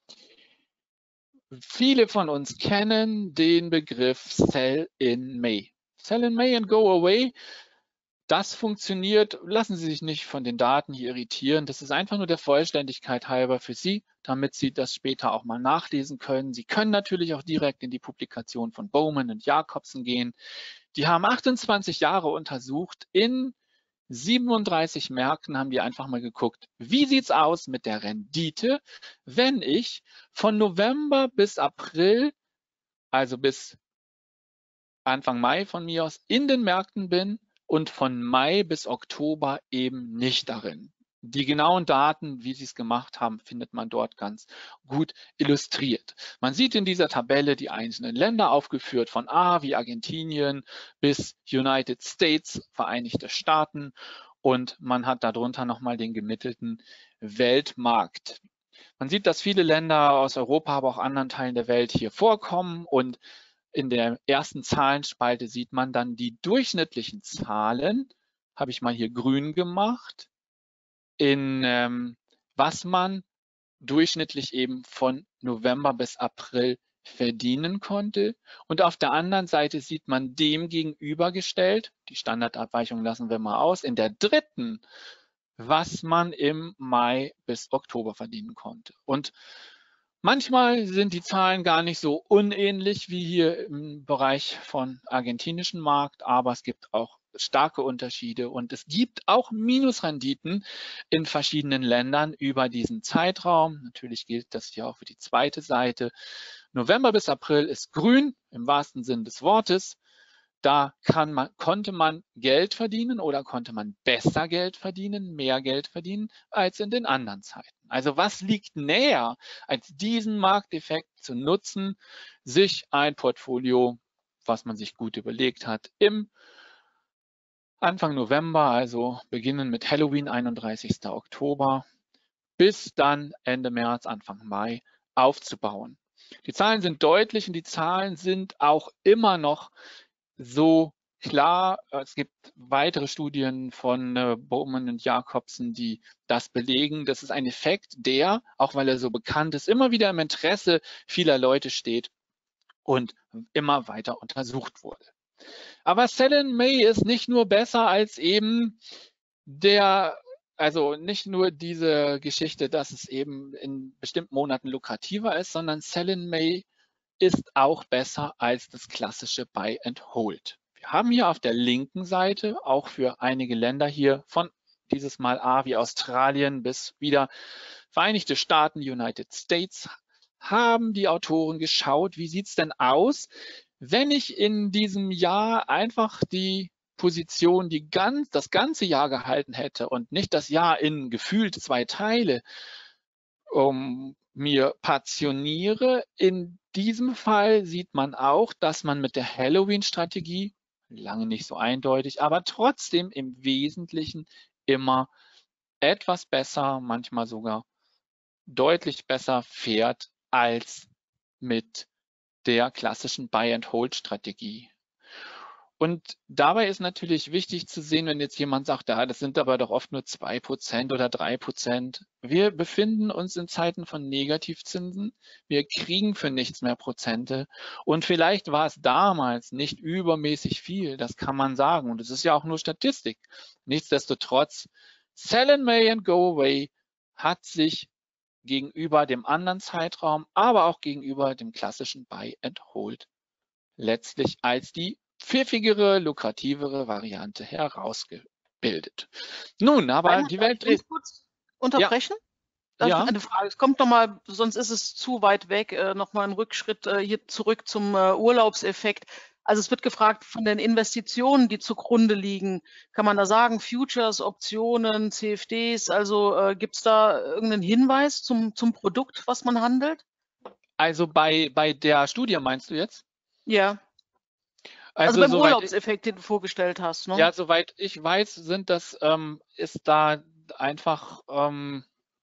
Viele von uns kennen den Begriff Sell in May. Sell in May and go away. Das funktioniert, lassen Sie sich nicht von den Daten hier irritieren. Das ist einfach nur der Vollständigkeit halber für Sie, damit Sie das später auch mal nachlesen können. Sie können natürlich auch direkt in die Publikation von Bowman und Jacobsen gehen. Die haben achtundzwanzig Jahre untersucht. In siebenunddreißig Märkten haben die einfach mal geguckt, wie sieht es aus mit der Rendite, wenn ich von November bis April, also bis Anfang Mai von mir aus, in den Märkten bin und von Mai bis Oktober eben nicht darin. Die genauen Daten, wie sie es gemacht haben, findet man dort ganz gut illustriert. Man sieht in dieser Tabelle die einzelnen Länder aufgeführt, von A wie Argentinien bis United States, Vereinigte Staaten, und man hat darunter nochmal den gemittelten Weltmarkt. Man sieht, dass viele Länder aus Europa, aber auch anderen Teilen der Welt hier vorkommen, und in der ersten Zahlenspalte sieht man dann die durchschnittlichen Zahlen, habe ich mal hier grün gemacht, in ähm, was man durchschnittlich eben von November bis April verdienen konnte. Und auf der anderen Seite sieht man dem gegenübergestellt, die Standardabweichung lassen wir mal aus, in der dritten, was man im Mai bis Oktober verdienen konnte. Und manchmal sind die Zahlen gar nicht so unähnlich wie hier im Bereich von argentinischen Markt, aber es gibt auch starke Unterschiede und es gibt auch Minusrenditen in verschiedenen Ländern über diesen Zeitraum. Natürlich gilt das hier auch für die zweite Seite. November bis April ist grün im wahrsten Sinn des Wortes. Da kann man, konnte man Geld verdienen oder konnte man besser Geld verdienen, mehr Geld verdienen als in den anderen Zeiten. Also was liegt näher, als diesen Markteffekt zu nutzen, sich ein Portfolio, was man sich gut überlegt hat, im Anfang November, also beginnen mit Halloween, einunddreißigsten Oktober, bis dann Ende März, Anfang Mai aufzubauen. Die Zahlen sind deutlich und die Zahlen sind auch immer noch so klar. Es gibt weitere Studien von äh, Bowman und Jacobsen, die das belegen. Das ist ein Effekt, der, auch weil er so bekannt ist, immer wieder im Interesse vieler Leute steht und immer weiter untersucht wurde. Aber Sell in May ist nicht nur besser als eben der, also nicht nur diese Geschichte, dass es eben in bestimmten Monaten lukrativer ist, sondern Sell in May ist auch besser als das klassische Buy and Hold. Wir haben hier auf der linken Seite auch für einige Länder hier von dieses Mal A wie Australien bis wieder Vereinigte Staaten, United States, haben die Autoren geschaut, wie sieht es denn aus, wenn ich in diesem Jahr einfach die Position, die ganz, das ganze Jahr gehalten hätte und nicht das Jahr in gefühlt zwei Teile um, mir portioniere. In diesem Fall sieht man auch, dass man mit der Halloween-Strategie, lange nicht so eindeutig, aber trotzdem im Wesentlichen immer etwas besser, manchmal sogar deutlich besser fährt als mit der klassischen Buy-and-Hold-Strategie. Und dabei ist natürlich wichtig zu sehen, wenn jetzt jemand sagt, ja, das sind aber doch oft nur zwei Prozent oder drei Prozent. Wir befinden uns in Zeiten von Negativzinsen. Wir kriegen für nichts mehr Prozente. Und vielleicht war es damals nicht übermäßig viel, das kann man sagen. Und es ist ja auch nur Statistik. Nichtsdestotrotz, Sell in May and Go Away hat sich gegenüber dem anderen Zeitraum, aber auch gegenüber dem klassischen Buy and Hold letztlich als die pfiffigere, lukrativere Variante herausgebildet. Nun, aber Rainer, die darf Welt ich ganz kurz unterbrechen? Darf ich Ja, eine Frage? Es kommt nochmal, sonst ist es zu weit weg, äh, nochmal ein Rückschritt äh, hier zurück zum äh, Urlaubseffekt. Also es wird gefragt von den Investitionen, die zugrunde liegen. Kann man da sagen, Futures, Optionen, C F Ds, also äh, gibt es da irgendeinen Hinweis zum, zum Produkt, was man handelt? also bei, bei der Studie meinst du jetzt? Ja, also Also beim soweit ich, Urlaubseffekt, den du vorgestellt hast, ne? ja, soweit ich weiß, sind das, ähm, ist da einfach, ähm,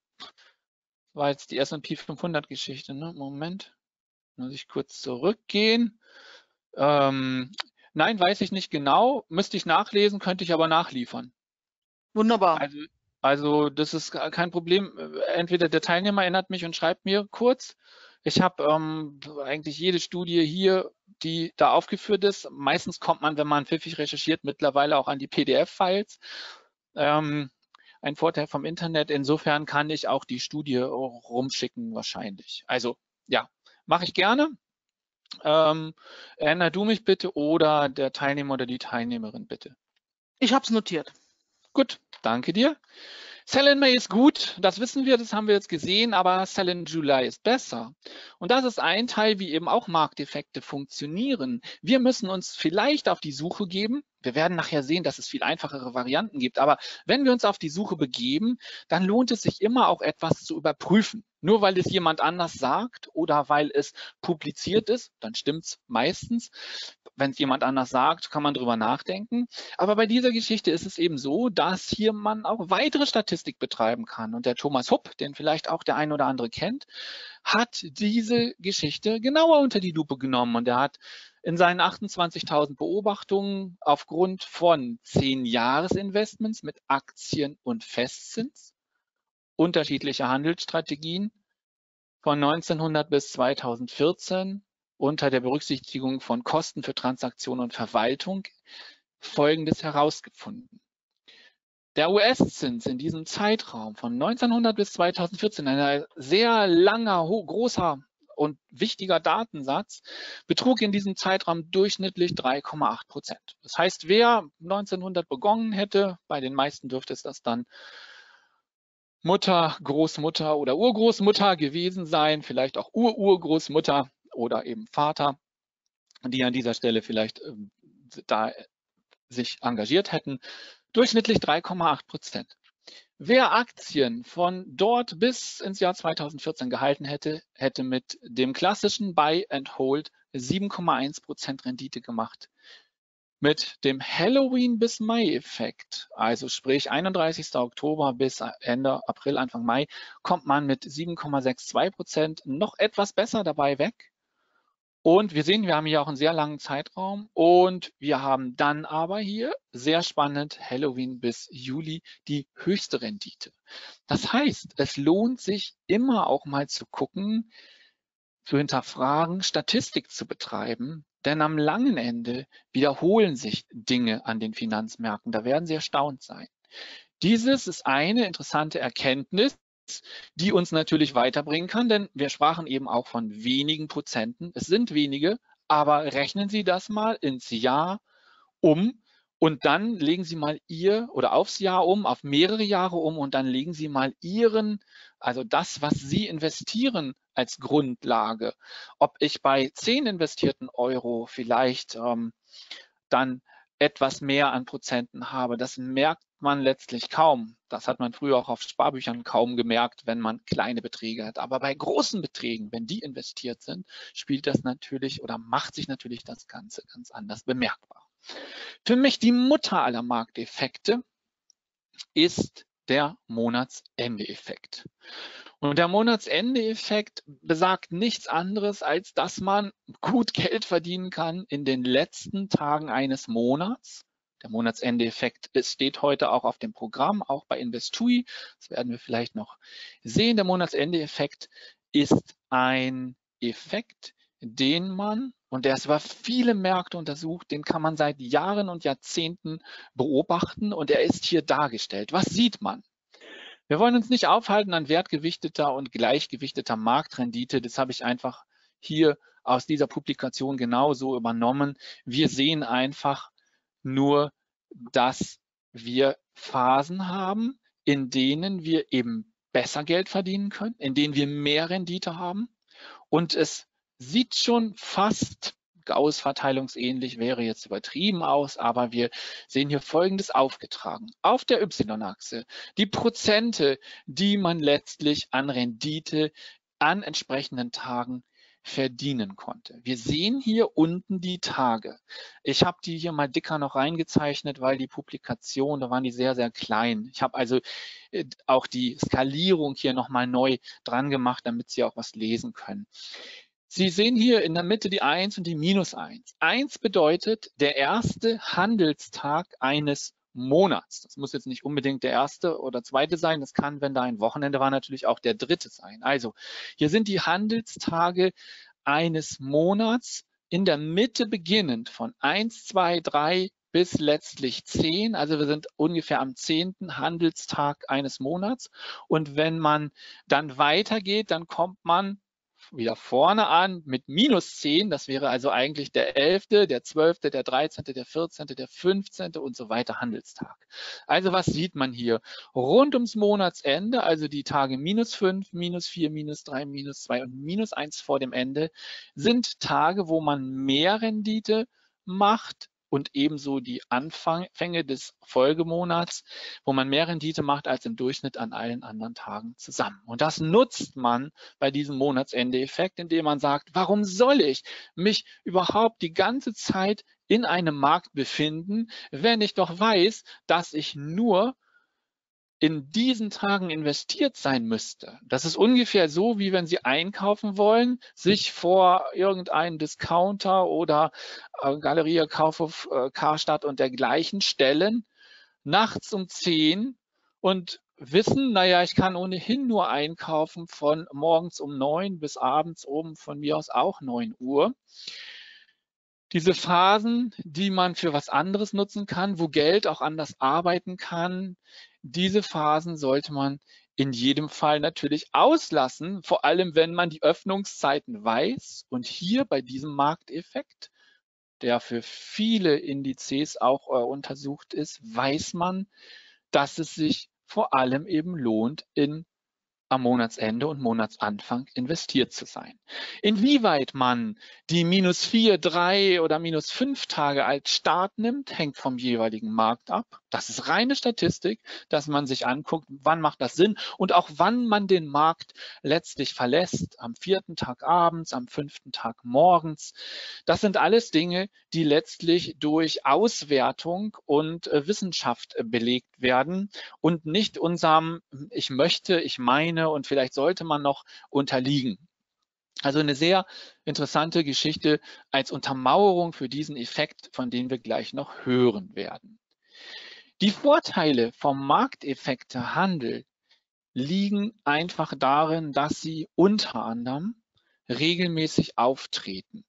war jetzt die S und P fünfhundert Geschichte, ne? Moment, muss ich kurz zurückgehen. Ähm, nein, weiß ich nicht genau, müsste ich nachlesen, könnte ich aber nachliefern. Wunderbar. Also, also das ist kein Problem. Entweder der Teilnehmer erinnert mich und schreibt mir kurz. Ich habe ähm, eigentlich jede Studie hier, die da aufgeführt ist. Meistens kommt man, wenn man pfiffig recherchiert, mittlerweile auch an die P D F-Files. Ähm, ein Vorteil vom Internet. Insofern kann ich auch die Studie rumschicken wahrscheinlich. Also ja, mache ich gerne. Ähm, erinnere du mich bitte oder der Teilnehmer oder die Teilnehmerin bitte. Ich habe es notiert. Gut, danke dir. Sell in May ist gut, das wissen wir, das haben wir jetzt gesehen, aber Sell in July ist besser. Und das ist ein Teil, wie eben auch Markteffekte funktionieren. Wir müssen uns vielleicht auf die Suche geben. Wir werden nachher sehen, dass es viel einfachere Varianten gibt. Aber wenn wir uns auf die Suche begeben, dann lohnt es sich immer auch etwas zu überprüfen. Nur weil es jemand anders sagt oder weil es publiziert ist, dann stimmt es meistens. Wenn es jemand anders sagt, kann man drüber nachdenken. Aber bei dieser Geschichte ist es eben so, dass hier man auch weitere Statistik betreiben kann. Und der Thomas Hupp, den vielleicht auch der ein oder andere kennt, hat diese Geschichte genauer unter die Lupe genommen. Und er hat in seinen achtundzwanzigtausend Beobachtungen aufgrund von zehn Jahresinvestments mit Aktien und Festzins unterschiedliche Handelsstrategien von neunzehnhundert bis zweitausendvierzehn unter der Berücksichtigung von Kosten für Transaktion und Verwaltung Folgendes herausgefunden. Der U S-Zins in diesem Zeitraum von neunzehnhundert bis zweitausendvierzehn, ein sehr langer, großer und wichtiger Datensatz, betrug in diesem Zeitraum durchschnittlich drei Komma acht Prozent. Das heißt, wer neunzehnhundert begonnen hätte, bei den meisten dürfte es das dann Mutter, Großmutter oder Urgroßmutter gewesen sein, vielleicht auch Ururgroßmutter oder eben Vater, die an dieser Stelle vielleicht äh, da sich engagiert hätten, durchschnittlich drei Komma acht Prozent. Wer Aktien von dort bis ins Jahr zweitausendvierzehn gehalten hätte, hätte mit dem klassischen Buy and Hold sieben Komma eins Prozent Rendite gemacht. Mit dem Halloween bis Mai-Effekt, also sprich einunddreißigster Oktober bis Ende April, Anfang Mai, kommt man mit sieben Komma zweiundsechzig Prozent noch etwas besser dabei weg. Und wir sehen, wir haben hier auch einen sehr langen Zeitraum und wir haben dann aber hier, sehr spannend, Halloween bis Juli, die höchste Rendite. Das heißt, es lohnt sich immer auch mal zu gucken, zu hinterfragen, Statistik zu betreiben, denn am langen Ende wiederholen sich Dinge an den Finanzmärkten. Da werden Sie erstaunt sein. Dieses ist eine interessante Erkenntnis, die uns natürlich weiterbringen kann, denn wir sprachen eben auch von wenigen Prozenten. Es sind wenige, aber rechnen Sie das mal ins Jahr um und dann legen Sie mal Ihr oder aufs Jahr um, auf mehrere Jahre um und dann legen Sie mal Ihren, also das, was Sie investieren als Grundlage. Ob ich bei zehn investierten Euro vielleicht ähm, dann etwas mehr an Prozenten habe, das merkt man letztlich kaum. Das hat man früher auch auf Sparbüchern kaum gemerkt, wenn man kleine Beträge hat. Aber bei großen Beträgen, wenn die investiert sind, spielt das natürlich oder macht sich natürlich das Ganze ganz anders bemerkbar. Für mich die Mutter aller Markteffekte ist der Monatsende-Effekt. Und der Monatsende-Effekt besagt nichts anderes, als dass man gut Geld verdienen kann in den letzten Tagen eines Monats. Der Monatsende-Effekt steht heute auch auf dem Programm, auch bei Investui. Das werden wir vielleicht noch sehen. Der Monatsende-Effekt ist ein Effekt, den man, und der ist über viele Märkte untersucht, den kann man seit Jahren und Jahrzehnten beobachten und er ist hier dargestellt. Was sieht man? Wir wollen uns nicht aufhalten an wertgewichteter und gleichgewichteter Marktrendite. Das habe ich einfach hier aus dieser Publikation genauso übernommen. Wir sehen einfach nur, dass wir Phasen haben, in denen wir eben besser Geld verdienen können, in denen wir mehr Rendite haben. Und es sieht schon fast Gauß-verteilungsähnlich, wäre jetzt übertrieben aus, aber wir sehen hier Folgendes aufgetragen. Auf der Y-Achse die Prozente, die man letztlich an Rendite an entsprechenden Tagen verdienen konnte. Wir sehen hier unten die Tage. Ich habe die hier mal dicker noch reingezeichnet, weil die Publikation, da waren die sehr, sehr klein. Ich habe also auch die Skalierung hier nochmal neu dran gemacht, damit Sie auch was lesen können. Sie sehen hier in der Mitte die eins und die minus eins. eins bedeutet der erste Handelstag eines Monats. Das muss jetzt nicht unbedingt der erste oder zweite sein. Das kann, wenn da ein Wochenende war, natürlich auch der dritte sein. Also hier sind die Handelstage eines Monats in der Mitte beginnend von eins, zwei, drei bis letztlich zehn. Also wir sind ungefähr am zehnten Handelstag eines Monats. Und wenn man dann weitergeht, dann kommt man wieder vorne an mit minus zehn, das wäre also eigentlich der elfte, der zwölfte, der dreizehnte, der vierzehnte, der fünfzehnte und so weiter Handelstag. Also was sieht man hier? Rund ums Monatsende, also die Tage minus fünf, minus vier, minus drei, minus zwei und minus eins vor dem Ende, sind Tage, wo man mehr Rendite macht und ebenso die Anfänge des Folgemonats, wo man mehr Rendite macht als im Durchschnitt an allen anderen Tagen zusammen. Und das nutzt man bei diesem Monatsende-Effekt, indem man sagt, warum soll ich mich überhaupt die ganze Zeit in einem Markt befinden, wenn ich doch weiß, dass ich nur in diesen Tagen investiert sein müsste. Das ist ungefähr so, wie wenn Sie einkaufen wollen, sich vor irgendeinen Discounter oder äh, Galeria Kaufhof, äh, Karstadt und dergleichen stellen, nachts um zehn und wissen, naja, ich kann ohnehin nur einkaufen von morgens um neun bis abends um von mir aus auch neun Uhr. Diese Phasen, die man für was anderes nutzen kann, wo Geld auch anders arbeiten kann, diese Phasen sollte man in jedem Fall natürlich auslassen, vor allem wenn man die Öffnungszeiten weiß. Und hier bei diesem Markteffekt, der für viele Indizes auch äh, untersucht ist, weiß man, dass es sich vor allem eben lohnt, in am Monatsende und Monatsanfang investiert zu sein. Inwieweit man die minus vier, drei oder minus fünf Tage als Start nimmt, hängt vom jeweiligen Markt ab. Das ist reine Statistik, dass man sich anguckt, wann macht das Sinn und auch wann man den Markt letztlich verlässt. Am vierten Tag abends, am fünften Tag morgens. Das sind alles Dinge, die letztlich durch Auswertung und äh, Wissenschaft äh, belegt werden und nicht unserem ich möchte, ich meine und vielleicht sollte man noch unterliegen. Also eine sehr interessante Geschichte als Untermauerung für diesen Effekt, von dem wir gleich noch hören werden. Die Vorteile vom Markteffektehandel liegen einfach darin, dass sie unter anderem regelmäßig auftreten.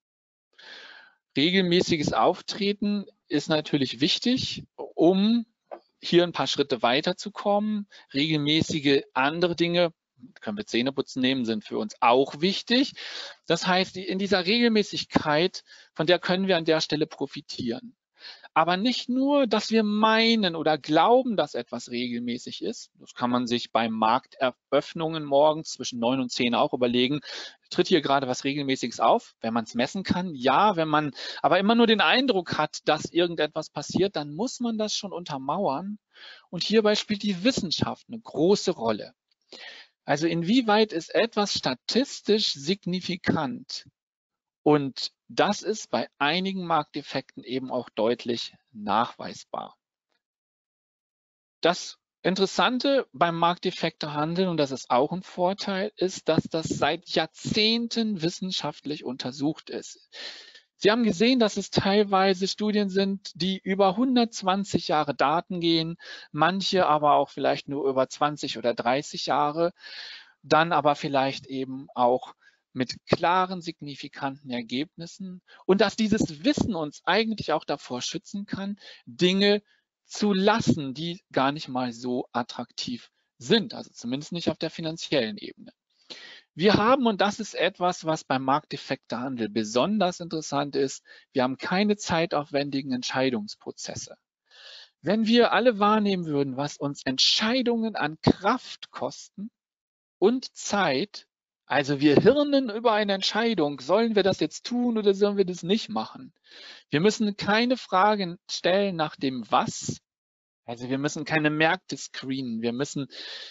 Regelmäßiges Auftreten ist natürlich wichtig, um hier ein paar Schritte weiterzukommen. Regelmäßige andere Dinge, können wir Zähneputzen nehmen, sind für uns auch wichtig. Das heißt, in dieser Regelmäßigkeit, von der können wir an der Stelle profitieren. Aber nicht nur, dass wir meinen oder glauben, dass etwas regelmäßig ist. Das kann man sich bei Markteröffnungen morgens zwischen neun und zehn auch überlegen. Tritt hier gerade was Regelmäßiges auf? Wenn man es messen kann, ja. Wenn man aber immer nur den Eindruck hat, dass irgendetwas passiert, dann muss man das schon untermauern. Und hierbei spielt die Wissenschaft eine große Rolle. Also inwieweit ist etwas statistisch signifikant? Und das ist bei einigen Markteffekten eben auch deutlich nachweisbar. Das Interessante beim Markteffektehandel, und das ist auch ein Vorteil, ist, dass das seit Jahrzehnten wissenschaftlich untersucht ist. Sie haben gesehen, dass es teilweise Studien sind, die über hundertzwanzig Jahre Daten gehen, manche aber auch vielleicht nur über zwanzig oder dreißig Jahre, dann aber vielleicht eben auch mit klaren, signifikanten Ergebnissen, und dass dieses Wissen uns eigentlich auch davor schützen kann, Dinge zu lassen, die gar nicht mal so attraktiv sind, also zumindest nicht auf der finanziellen Ebene. Wir haben, und das ist etwas, was beim Markteffektehandel besonders interessant ist, wir haben keine zeitaufwendigen Entscheidungsprozesse. Wenn wir alle wahrnehmen würden, was uns Entscheidungen an Kraft kosten und Zeit, also wir hirnen über eine Entscheidung, sollen wir das jetzt tun oder sollen wir das nicht machen? Wir müssen keine Fragen stellen nach dem Was, also wir müssen keine Märkte screenen, wir müssen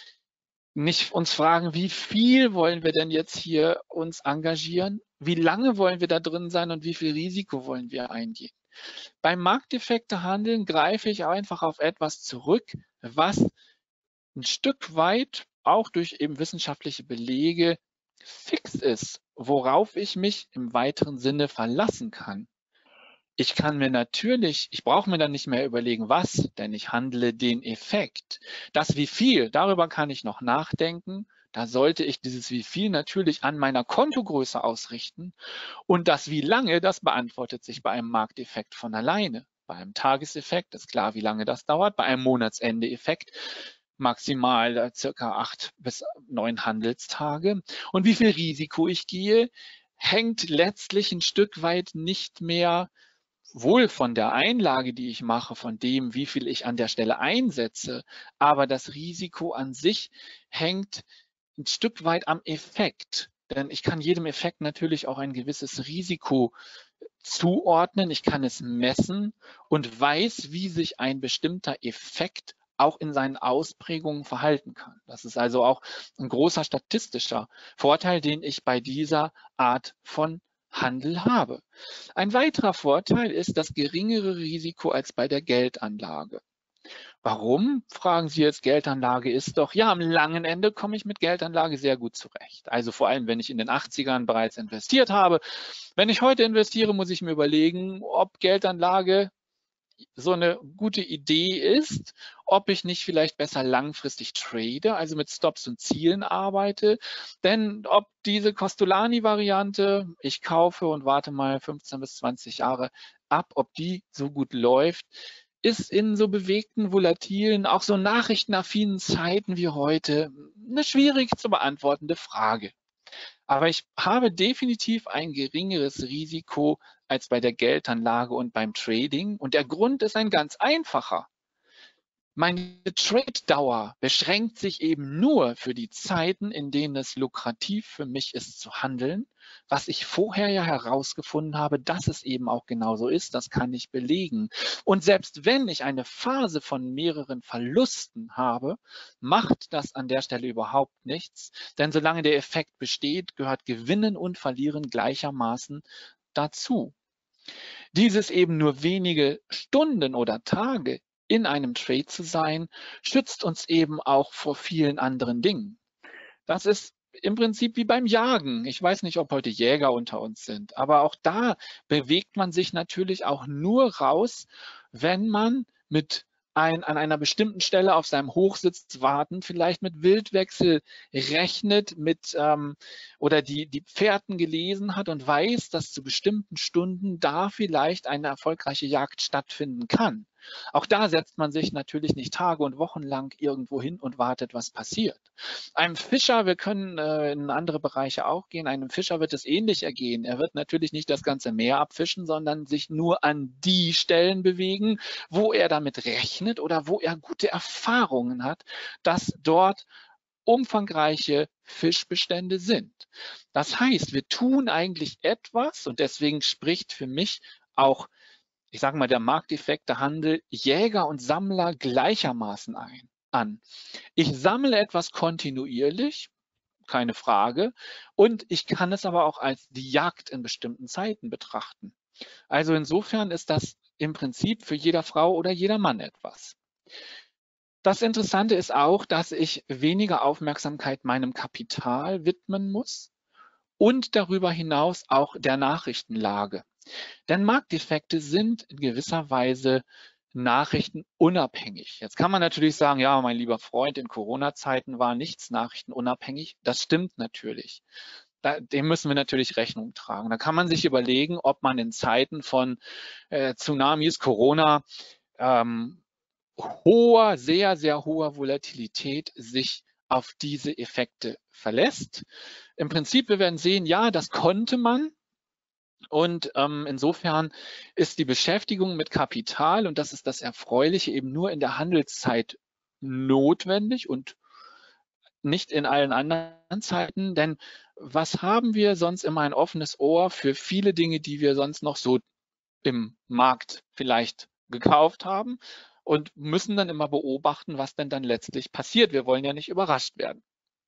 nicht uns fragen, wie viel wollen wir denn jetzt hier uns engagieren, wie lange wollen wir da drin sein und wie viel Risiko wollen wir eingehen. Beim Markteffektehandeln greife ich einfach auf etwas zurück, was ein Stück weit auch durch eben wissenschaftliche Belege fix ist, worauf ich mich im weiteren Sinne verlassen kann. Ich kann mir natürlich, ich brauche mir dann nicht mehr überlegen, was, denn ich handle den Effekt. Das wie viel, darüber kann ich noch nachdenken. Da sollte ich dieses wie viel natürlich an meiner Kontogröße ausrichten. Und das wie lange, das beantwortet sich bei einem Markteffekt von alleine. Bei einem Tageseffekt ist klar, wie lange das dauert. Bei einem Monatsende-Effekt maximal circa acht bis neun Handelstage. Und wie viel Risiko ich gehe, hängt letztlich ein Stück weit nicht mehr wohl von der Einlage, die ich mache, von dem, wie viel ich an der Stelle einsetze, aber das Risiko an sich hängt ein Stück weit am Effekt. Denn ich kann jedem Effekt natürlich auch ein gewisses Risiko zuordnen, ich kann es messen und weiß, wie sich ein bestimmter Effekt auch in seinen Ausprägungen verhalten kann. Das ist also auch ein großer statistischer Vorteil, den ich bei dieser Art von Handel habe. Ein weiterer Vorteil ist das geringere Risiko als bei der Geldanlage. Warum? Fragen Sie jetzt, Geldanlage ist doch, ja, am langen Ende komme ich mit Geldanlage sehr gut zurecht. Also vor allem, wenn ich in den achtzigern bereits investiert habe. Wenn ich heute investiere, muss ich mir überlegen, ob Geldanlage so eine gute Idee ist, ob ich nicht vielleicht besser langfristig trade, also mit Stops und Zielen arbeite, denn ob diese Costolani-Variante, ich kaufe und warte mal fünfzehn bis zwanzig Jahre ab, ob die so gut läuft, ist in so bewegten, volatilen, auch so nachrichtenaffinen Zeiten wie heute eine schwierig zu beantwortende Frage. Aber ich habe definitiv ein geringeres Risiko als bei der Geldanlage und beim Trading. Und der Grund ist ein ganz einfacher. Meine Trade-Dauer beschränkt sich eben nur für die Zeiten, in denen es lukrativ für mich ist zu handeln, was ich vorher ja herausgefunden habe, dass es eben auch genauso ist, das kann ich belegen. Und selbst wenn ich eine Phase von mehreren Verlusten habe, macht das an der Stelle überhaupt nichts, denn solange der Effekt besteht, gehört Gewinnen und Verlieren gleichermaßen dazu. Dieses eben nur wenige Stunden oder Tage in einem Trade zu sein, schützt uns eben auch vor vielen anderen Dingen. Das ist im Prinzip wie beim Jagen. Ich weiß nicht, ob heute Jäger unter uns sind, aber auch da bewegt man sich natürlich auch nur raus, wenn man mit ein, an einer bestimmten Stelle auf seinem Hochsitz warten, vielleicht mit Wildwechsel rechnet, mit ähm, oder die, die Pferden gelesen hat und weiß, dass zu bestimmten Stunden da vielleicht eine erfolgreiche Jagd stattfinden kann. Auch da setzt man sich natürlich nicht Tage und Wochen lang irgendwo hin und wartet, was passiert. Einem Fischer, wir können äh, in andere Bereiche auch gehen, einem Fischer wird es ähnlich ergehen. Er wird natürlich nicht das ganze Meer abfischen, sondern sich nur an die Stellen bewegen, wo er damit rechnet oder wo er gute Erfahrungen hat, dass dort umfangreiche Fischbestände sind. Das heißt, wir tun eigentlich etwas und deswegen spricht für mich auch, ich sage mal, der Markteffektehandel Jäger und Sammler gleichermaßen ein, an. Ich sammle etwas kontinuierlich, keine Frage, und ich kann es aber auch als die Jagd in bestimmten Zeiten betrachten. Also insofern ist das im Prinzip für jeder Frau oder jeder Mann etwas. Das Interessante ist auch, dass ich weniger Aufmerksamkeit meinem Kapital widmen muss und darüber hinaus auch der Nachrichtenlage. Denn Markteffekte sind in gewisser Weise nachrichtenunabhängig. Jetzt kann man natürlich sagen, ja, mein lieber Freund, in Corona-Zeiten war nichts nachrichtenunabhängig. Das stimmt natürlich. Da, dem müssen wir natürlich Rechnung tragen. Da kann man sich überlegen, ob man in Zeiten von äh, Tsunamis, Corona, ähm, hoher, sehr, sehr hoher Volatilität sich auf diese Effekte verlässt. Im Prinzip, wir werden sehen, ja, das konnte man. Und ähm, insofern ist die Beschäftigung mit Kapital, und das ist das Erfreuliche, eben nur in der Handelszeit notwendig und nicht in allen anderen Zeiten. Denn was haben wir sonst immer ein offenes Ohr für viele Dinge, die wir sonst noch so im Markt vielleicht gekauft haben und müssen dann immer beobachten, was denn dann letztlich passiert. Wir wollen ja nicht überrascht werden.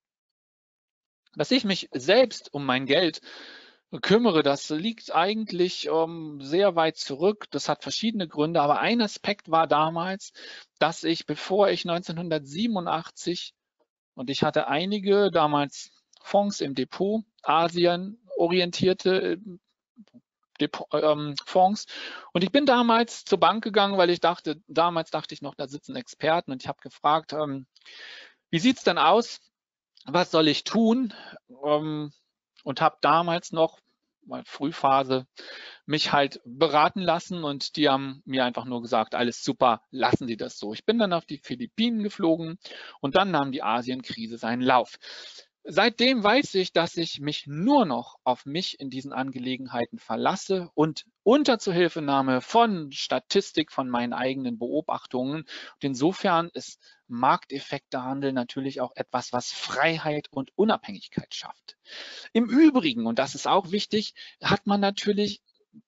Dass ich mich selbst um mein Geld kümmere, das liegt eigentlich ähm, sehr weit zurück. Das hat verschiedene Gründe, aber ein Aspekt war damals, dass ich, bevor ich neunzehnhundertsiebenundachtzig, und ich hatte einige damals Fonds im Depot, Asien-orientierte Depot, ähm, Fonds, und ich bin damals zur Bank gegangen, weil ich dachte, damals dachte ich noch, da sitzen Experten, und ich habe gefragt, ähm, wie sieht es denn aus? Was soll ich tun? Ähm, und habe damals noch, mal Frühphase, mich halt beraten lassen, und die haben mir einfach nur gesagt, alles super, lassen Sie das so. Ich bin dann auf die Philippinen geflogen und dann nahm die Asienkrise seinen Lauf. Seitdem weiß ich, dass ich mich nur noch auf mich in diesen Angelegenheiten verlasse und unter Zuhilfenahme von Statistik, von meinen eigenen Beobachtungen. Und insofern ist Markteffektehandel natürlich auch etwas, was Freiheit und Unabhängigkeit schafft. Im Übrigen, und das ist auch wichtig, hat man natürlich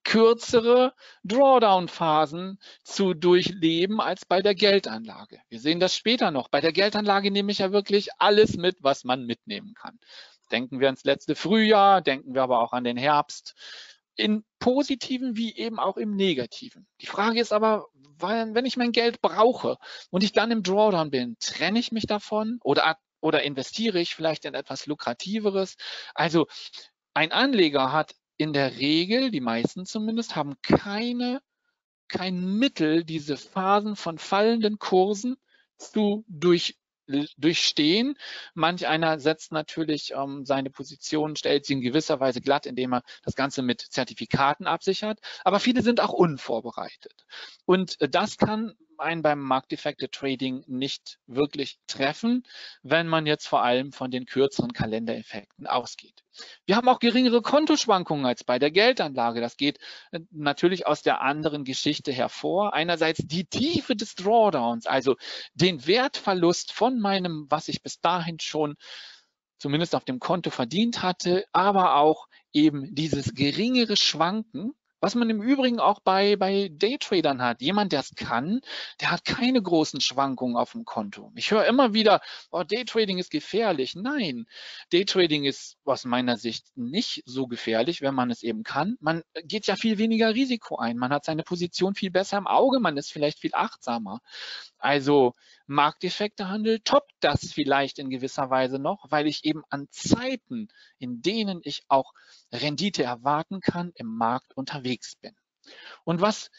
kürzere Drawdown-Phasen zu durchleben als bei der Geldanlage. Wir sehen das später noch. Bei der Geldanlage nehme ich ja wirklich alles mit, was man mitnehmen kann. Denken wir ans letzte Frühjahr, denken wir aber auch an den Herbst, in positiven wie eben auch im negativen. Die Frage ist aber, wenn ich mein Geld brauche und ich dann im Drawdown bin, trenne ich mich davon oder, oder investiere ich vielleicht in etwas Lukrativeres? Also ein Anleger hat in der Regel, die meisten zumindest, haben keine, kein Mittel, diese Phasen von fallenden Kursen zu durch, durchstehen. Manch einer setzt natürlich ähm, seine Position, stellt sie in gewisser Weise glatt, indem er das Ganze mit Zertifikaten absichert. Aber viele sind auch unvorbereitet. Und das kann einen beim Markteffekte-Trading nicht wirklich treffen, wenn man jetzt vor allem von den kürzeren Kalendereffekten ausgeht. Wir haben auch geringere Kontoschwankungen als bei der Geldanlage. Das geht natürlich aus der anderen Geschichte hervor. Einerseits die Tiefe des Drawdowns, also den Wertverlust von meinem, was ich bis dahin schon zumindest auf dem Konto verdient hatte, aber auch eben dieses geringere Schwanken, was man im Übrigen auch bei, bei Daytradern hat. Jemand, der es kann, der hat keine großen Schwankungen auf dem Konto. Ich höre immer wieder, oh, Daytrading ist gefährlich. Nein, Daytrading ist aus meiner Sicht nicht so gefährlich, wenn man es eben kann. Man geht ja viel weniger Risiko ein. Man hat seine Position viel besser im Auge. Man ist vielleicht viel achtsamer. Also Markteffektehandel toppt das vielleicht in gewisser Weise noch, weil ich eben an Zeiten, in denen ich auch Rendite erwarten kann, im Markt unterwegs bin. Und was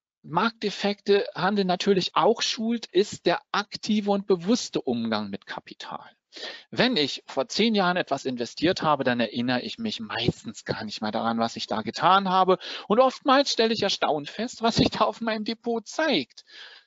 Markteffektehandel natürlich auch schult, ist der aktive und bewusste Umgang mit Kapital. Wenn ich vor zehn Jahren etwas investiert habe, dann erinnere ich mich meistens gar nicht mehr daran, was ich da getan habe. Und oftmals stelle ich erstaunt fest, was sich da auf meinem Depot zeigt.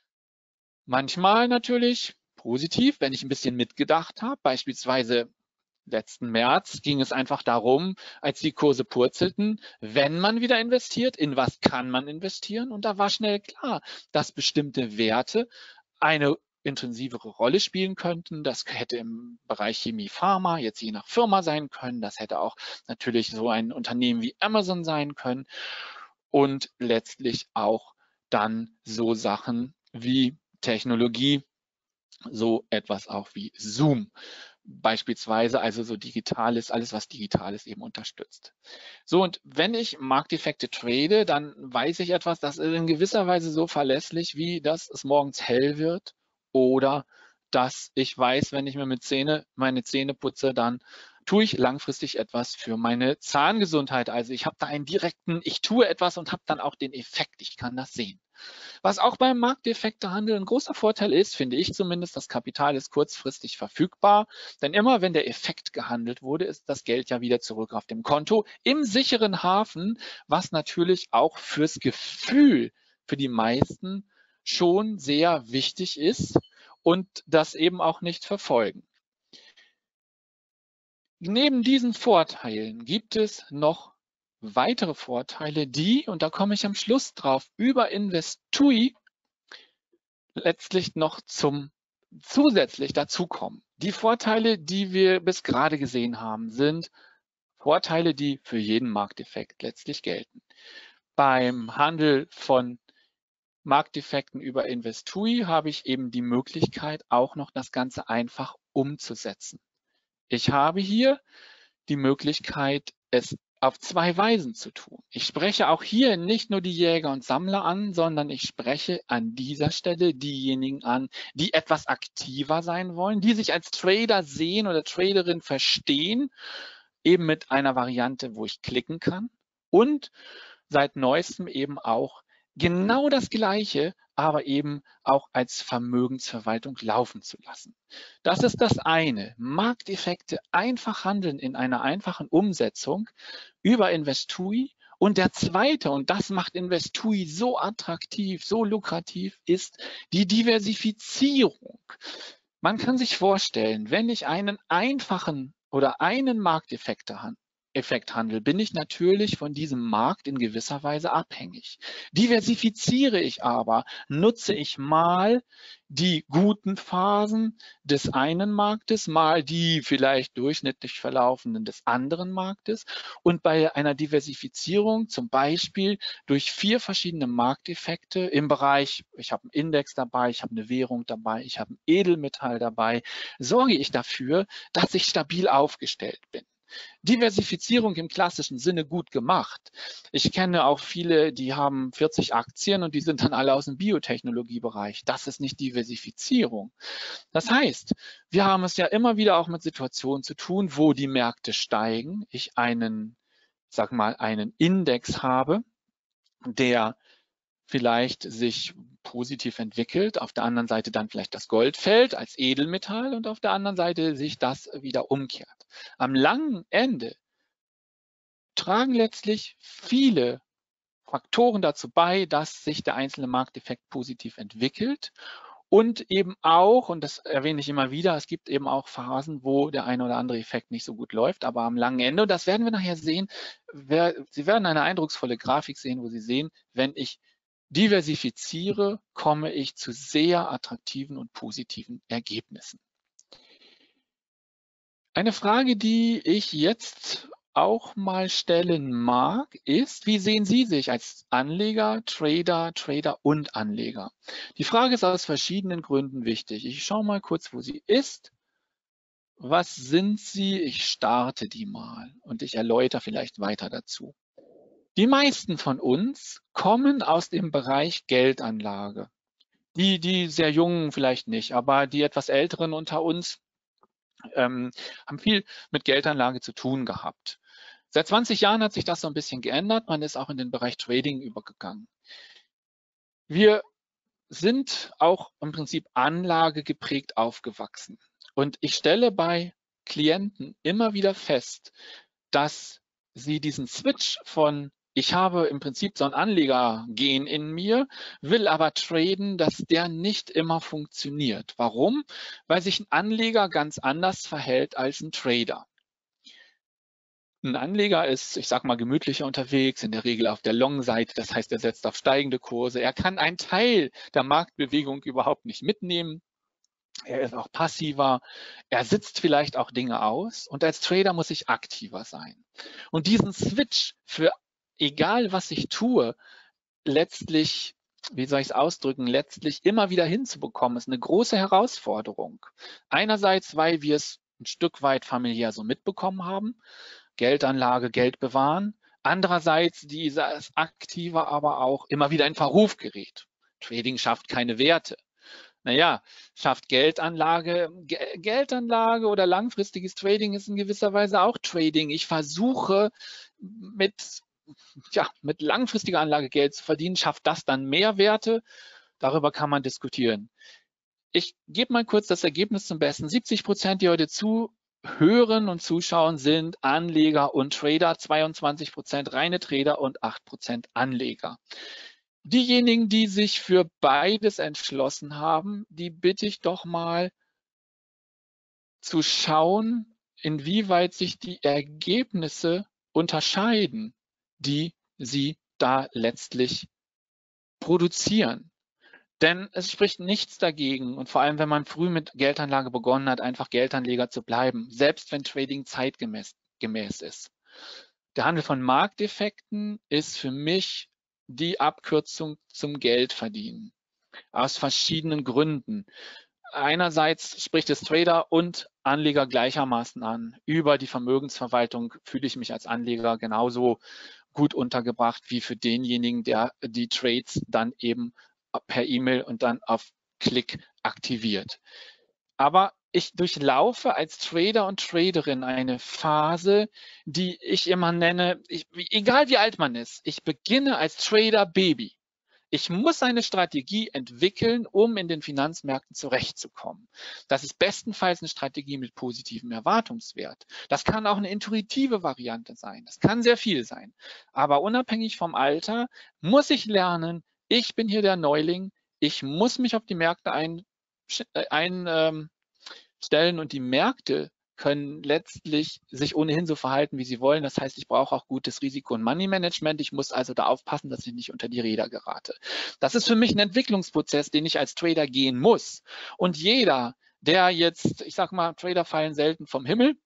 Manchmal natürlich positiv, wenn ich ein bisschen mitgedacht habe. Beispielsweise letzten März ging es einfach darum, als die Kurse purzelten, wenn man wieder investiert, in was kann man investieren? Und da war schnell klar, dass bestimmte Werte eine intensivere Rolle spielen könnten. Das hätte im Bereich Chemie, Pharma jetzt je nach Firma sein können. Das hätte auch natürlich so ein Unternehmen wie Amazon sein können. Und letztlich auch dann so Sachen wie Technologie, so etwas auch wie Zoom beispielsweise, also so digitales, alles was Digitales eben unterstützt. So, und wenn ich Markteffekte trade, dann weiß ich etwas, das ist in gewisser Weise so verlässlich, wie dass es morgens hell wird oder dass ich weiß, wenn ich mir mit Zähne, meine Zähne putze, dann tue ich langfristig etwas für meine Zahngesundheit. Also ich habe da einen direkten, ich tue etwas und habe dann auch den Effekt, ich kann das sehen. Was auch beim Markteffektehandel ein großer Vorteil ist, finde ich zumindest, das Kapital ist kurzfristig verfügbar, denn immer wenn der Effekt gehandelt wurde, ist das Geld ja wieder zurück auf dem Konto im sicheren Hafen, was natürlich auch fürs Gefühl für die meisten schon sehr wichtig ist und das eben auch nicht verfolgen. Neben diesen Vorteilen gibt es noch weitere Vorteile, die, und da komme ich am Schluss drauf, über Investui letztlich noch zum zusätzlich dazukommen. Die Vorteile, die wir bis gerade gesehen haben, sind Vorteile, die für jeden Markteffekt letztlich gelten. Beim Handel von Markteffekten über Investui habe ich eben die Möglichkeit, auch noch das Ganze einfach umzusetzen. Ich habe hier die Möglichkeit, es auf zwei Weisen zu tun. Ich spreche auch hier nicht nur die Jäger und Sammler an, sondern ich spreche an dieser Stelle diejenigen an, die etwas aktiver sein wollen, die sich als Trader sehen oder Traderin verstehen, eben mit einer Variante, wo ich klicken kann und seit neuestem eben auch genau das Gleiche, aber eben auch als Vermögensverwaltung laufen zu lassen. Das ist das eine. Markteffekte einfach handeln in einer einfachen Umsetzung über Investui. Und der zweite, und das macht Investui so attraktiv, so lukrativ, ist die Diversifizierung. Man kann sich vorstellen, wenn ich einen einfachen oder einen Markteffekt handle, Effekthandel, bin ich natürlich von diesem Markt in gewisser Weise abhängig. Diversifiziere ich aber, nutze ich mal die guten Phasen des einen Marktes, mal die vielleicht durchschnittlich verlaufenden des anderen Marktes. Und bei einer Diversifizierung, zum Beispiel durch vier verschiedene Markteffekte im Bereich, ich habe einen Index dabei, ich habe eine Währung dabei, ich habe ein Edelmetall dabei, sorge ich dafür, dass ich stabil aufgestellt bin. Diversifizierung im klassischen Sinne gut gemacht. Ich kenne auch viele, die haben vierzig Aktien und die sind dann alle aus dem Biotechnologiebereich. Das ist nicht Diversifizierung. Das heißt, wir haben es ja immer wieder auch mit Situationen zu tun, wo die Märkte steigen, ich einen, sag mal, einen Index habe, der vielleicht sich positiv entwickelt, auf der anderen Seite dann vielleicht das Gold fällt als Edelmetall und auf der anderen Seite sich das wieder umkehrt. Am langen Ende tragen letztlich viele Faktoren dazu bei, dass sich der einzelne Markteffekt positiv entwickelt und eben auch, und das erwähne ich immer wieder, es gibt eben auch Phasen, wo der eine oder andere Effekt nicht so gut läuft, aber am langen Ende, und das werden wir nachher sehen, Sie werden eine eindrucksvolle Grafik sehen, wo Sie sehen, wenn ich diversifiziere, komme ich zu sehr attraktiven und positiven Ergebnissen. Eine Frage, die ich jetzt auch mal stellen mag, ist, wie sehen Sie sich als Anleger, Trader, Trader und Anleger? Die Frage ist aus verschiedenen Gründen wichtig. Ich schaue mal kurz, wo sie ist. Was sind Sie? Ich starte die mal und ich erläutere vielleicht weiter dazu. Die meisten von uns kommen aus dem Bereich Geldanlage. Die, die sehr jungen vielleicht nicht, aber die etwas älteren unter uns ähm, haben viel mit Geldanlage zu tun gehabt. Seit zwanzig Jahren hat sich das so ein bisschen geändert. Man ist auch in den Bereich Trading übergegangen. Wir sind auch im Prinzip anlagegeprägt aufgewachsen. Und ich stelle bei Klienten immer wieder fest, dass sie diesen Switch von ich habe im Prinzip so ein Anlegergen in mir, will aber traden, dass der nicht immer funktioniert. Warum? Weil sich ein Anleger ganz anders verhält als ein Trader. Ein Anleger ist, ich sag mal, gemütlicher unterwegs, in der Regel auf der Long-Seite, das heißt, er setzt auf steigende Kurse. Er kann einen Teil der Marktbewegung überhaupt nicht mitnehmen. Er ist auch passiver, er sitzt vielleicht auch Dinge aus und als Trader muss ich aktiver sein. Und diesen Switch für egal was ich tue, letztlich, wie soll ich es ausdrücken, letztlich immer wieder hinzubekommen, ist eine große Herausforderung. Einerseits, weil wir es ein Stück weit familiär so mitbekommen haben, Geldanlage, Geld bewahren. Andererseits dieses aktiver aber auch immer wieder in Verruf gerät. Trading schafft keine Werte. Naja, schafft Geldanlage, Ge Geldanlage oder langfristiges Trading ist in gewisser Weise auch Trading. Ich versuche mit, ja, mit langfristiger Anlage Geld zu verdienen. Schafft das dann Mehrwerte? Darüber kann man diskutieren. Ich gebe mal kurz das Ergebnis zum Besten. siebzig Prozent, die heute zuhören und zuschauen, sind Anleger und Trader, zweiundzwanzig Prozent reine Trader und acht Prozent Anleger. Diejenigen, die sich für beides entschlossen haben, die bitte ich doch mal zu schauen, inwieweit sich die Ergebnisse unterscheiden, die sie da letztlich produzieren. Denn es spricht nichts dagegen und vor allem, wenn man früh mit Geldanlage begonnen hat, einfach Geldanleger zu bleiben, selbst wenn Trading zeitgemäß gemäß ist. Der Handel von Markteffekten ist für mich die Abkürzung zum Geldverdienen. Aus verschiedenen Gründen. Einerseits spricht es Trader und Anleger gleichermaßen an. Über die Vermögensverwaltung fühle ich mich als Anleger genauso gut untergebracht wie für denjenigen, der die Trades dann eben per E-Mail und dann auf Klick aktiviert. Aber ich durchlaufe als Trader und Traderin eine Phase, die ich immer nenne, ich, egal wie alt man ist, ich beginne als Trader Baby. Ich muss eine Strategie entwickeln, um in den Finanzmärkten zurechtzukommen. Das ist bestenfalls eine Strategie mit positivem Erwartungswert. Das kann auch eine intuitive Variante sein. Das kann sehr viel sein. Aber unabhängig vom Alter muss ich lernen, ich bin hier der Neuling. Ich muss mich auf die Märkte einstellen ein, ähm, und die Märkte können letztlich sich ohnehin so verhalten, wie sie wollen. Das heißt, ich brauche auch gutes Risiko- und Money-Management. Ich muss also da aufpassen, dass ich nicht unter die Räder gerate. Das ist für mich ein Entwicklungsprozess, den ich als Trader gehen muss. Und jeder, der jetzt, ich sage mal, Trader fallen selten vom Himmel,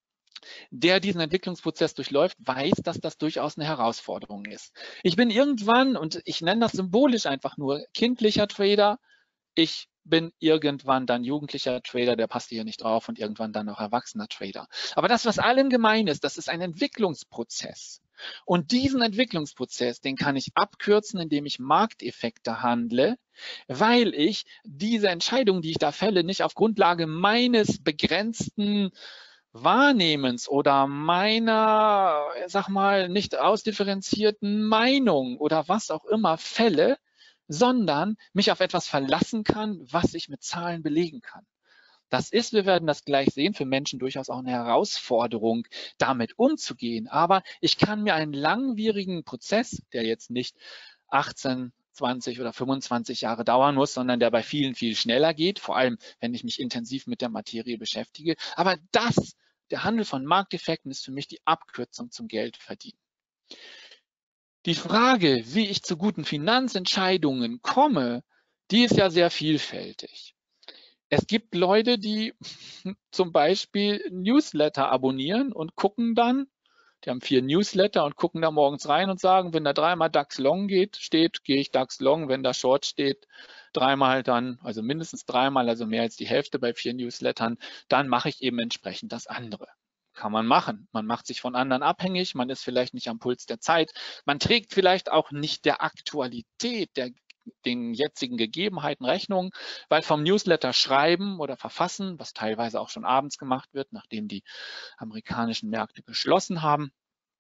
der diesen Entwicklungsprozess durchläuft, weiß, dass das durchaus eine Herausforderung ist. Ich bin irgendwann, und ich nenne das symbolisch einfach nur, kindlicher Trader. Ich bin irgendwann dann jugendlicher Trader, der passt hier nicht drauf, und irgendwann dann noch erwachsener Trader. Aber das, was allen gemein ist, das ist ein Entwicklungsprozess. Und diesen Entwicklungsprozess, den kann ich abkürzen, indem ich Markteffekte handle, weil ich diese Entscheidungen, die ich da fälle, nicht auf Grundlage meines begrenzten Wahrnehmens oder meiner, sag mal, nicht ausdifferenzierten Meinung oder was auch immer fälle, sondern mich auf etwas verlassen kann, was ich mit Zahlen belegen kann. Das ist, wir werden das gleich sehen, für Menschen durchaus auch eine Herausforderung, damit umzugehen. Aber ich kann mir einen langwierigen Prozess, der jetzt nicht achtzehn, zwanzig oder fünfundzwanzig Jahre dauern muss, sondern der bei vielen viel schneller geht, vor allem wenn ich mich intensiv mit der Materie beschäftige. Aber das, der Handel von Markteffekten, ist für mich die Abkürzung zum Geldverdienen. Die Frage, wie ich zu guten Finanzentscheidungen komme, die ist ja sehr vielfältig. Es gibt Leute, die zum Beispiel Newsletter abonnieren und gucken dann, die haben vier Newsletter und gucken da morgens rein und sagen, wenn da dreimal DAX Long geht, steht, gehe ich DAX Long, wenn da Short steht, dreimal dann, also mindestens dreimal, also mehr als die Hälfte bei vier Newslettern, dann mache ich eben entsprechend das andere. Kann man machen. Man macht sich von anderen abhängig, man ist vielleicht nicht am Puls der Zeit, man trägt vielleicht auch nicht der Aktualität, der, den jetzigen Gegebenheiten Rechnung, weil vom Newsletter schreiben oder verfassen, was teilweise auch schon abends gemacht wird, nachdem die amerikanischen Märkte geschlossen haben.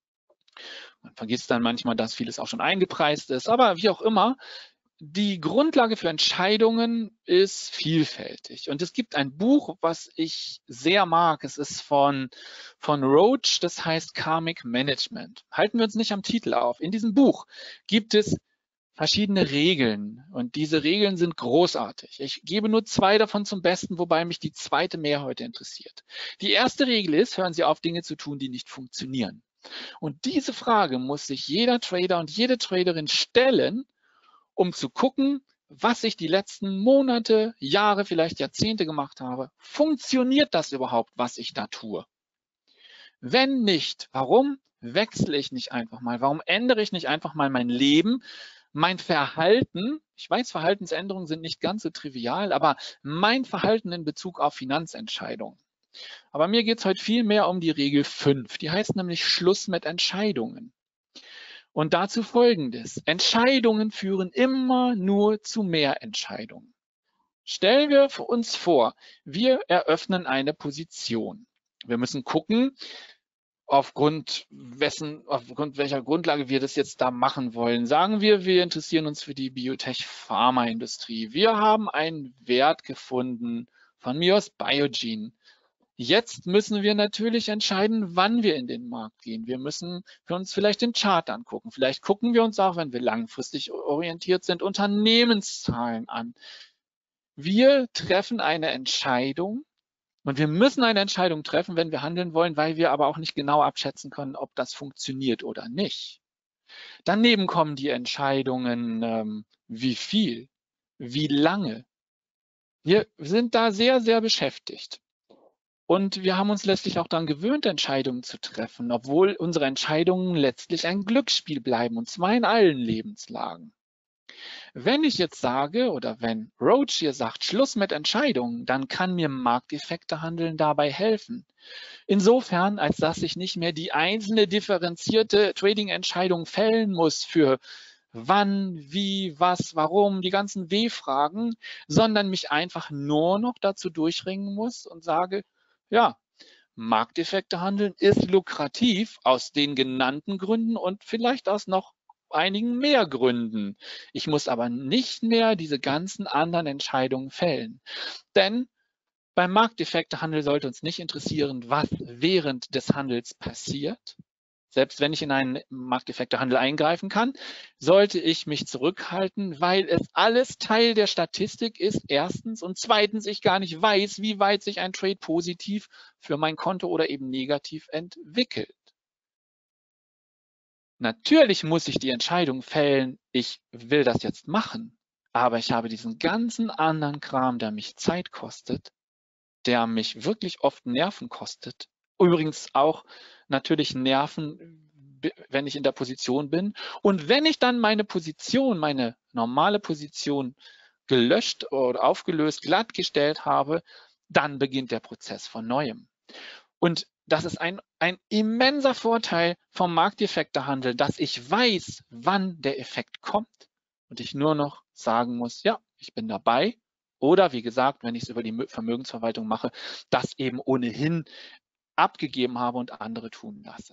Man vergisst dann manchmal, dass vieles auch schon eingepreist ist, aber wie auch immer, die Grundlage für Entscheidungen ist vielfältig. Und es gibt ein Buch, was ich sehr mag. Es ist von, von Roach, das heißt Karmic Management. Halten wir uns nicht am Titel auf. In diesem Buch gibt es verschiedene Regeln und diese Regeln sind großartig. Ich gebe nur zwei davon zum Besten, wobei mich die zweite mehr heute interessiert. Die erste Regel ist, hören Sie auf, Dinge zu tun, die nicht funktionieren. Und diese Frage muss sich jeder Trader und jede Traderin stellen, um zu gucken, was ich die letzten Monate, Jahre, vielleicht Jahrzehnte gemacht habe. Funktioniert das überhaupt, was ich da tue? Wenn nicht, warum wechsle ich nicht einfach mal? Warum ändere ich nicht einfach mal mein Leben, mein Verhalten? Ich weiß, Verhaltensänderungen sind nicht ganz so trivial, aber mein Verhalten in Bezug auf Finanzentscheidungen. Aber mir geht es heute viel mehr um die Regel fünf. Die heißt nämlich Schluss mit Entscheidungen. Und dazu Folgendes. Entscheidungen führen immer nur zu mehr Entscheidungen. stellen wir uns vor, wir eröffnen eine Position. Wir müssen gucken, aufgrund wessen, aufgrund welcher Grundlage wir das jetzt da machen wollen. Sagen wir, wir interessieren uns für die Biotech-Pharmaindustrie. Wir haben einen Wert gefunden, von mir aus Biogen. Jetzt müssen wir natürlich entscheiden, wann wir in den Markt gehen. Wir müssen für uns vielleicht den Chart angucken. Vielleicht gucken wir uns auch, wenn wir langfristig orientiert sind, Unternehmenszahlen an. Wir treffen eine Entscheidung und wir müssen eine Entscheidung treffen, wenn wir handeln wollen, weil wir aber auch nicht genau abschätzen können, ob das funktioniert oder nicht. Daneben kommen die Entscheidungen, ähm, wie viel, wie lange. Wir sind da sehr, sehr beschäftigt. Und wir haben uns letztlich auch daran gewöhnt, Entscheidungen zu treffen, obwohl unsere Entscheidungen letztlich ein Glücksspiel bleiben, und zwar in allen Lebenslagen. Wenn ich jetzt sage oder wenn Roach hier sagt, Schluss mit Entscheidungen, dann kann mir Markteffektehandeln dabei helfen. Insofern, als dass ich nicht mehr die einzelne differenzierte Trading-Entscheidung fällen muss für wann, wie, was, warum, die ganzen W-Fragen, sondern mich einfach nur noch dazu durchringen muss und sage, ja, Markteffektehandeln ist lukrativ aus den genannten Gründen und vielleicht aus noch einigen mehr Gründen. Ich muss aber nicht mehr diese ganzen anderen Entscheidungen fällen. Denn beim Markteffektehandel sollte uns nicht interessieren, was während des Handels passiert. Selbst wenn ich in einen Markteffektehandel eingreifen kann, sollte ich mich zurückhalten, weil es alles Teil der Statistik ist, erstens. Und zweitens, ich gar nicht weiß, wie weit sich ein Trade positiv für mein Konto oder eben negativ entwickelt. Natürlich muss ich die Entscheidung fällen, ich will das jetzt machen, aber ich habe diesen ganzen anderen Kram, der mich Zeit kostet, der mich wirklich oft Nerven kostet. Übrigens auch natürlich Nerven, wenn ich in der Position bin. Und wenn ich dann meine Position, meine normale Position gelöscht oder aufgelöst, glattgestellt habe, dann beginnt der Prozess von Neuem. Und das ist ein, ein immenser Vorteil vom Markteffektehandel, dass ich weiß, wann der Effekt kommt und ich nur noch sagen muss, ja, ich bin dabei. Oder wie gesagt, wenn ich es über die Vermögensverwaltung mache, das eben ohnehin abgegeben habe und andere tun lasse.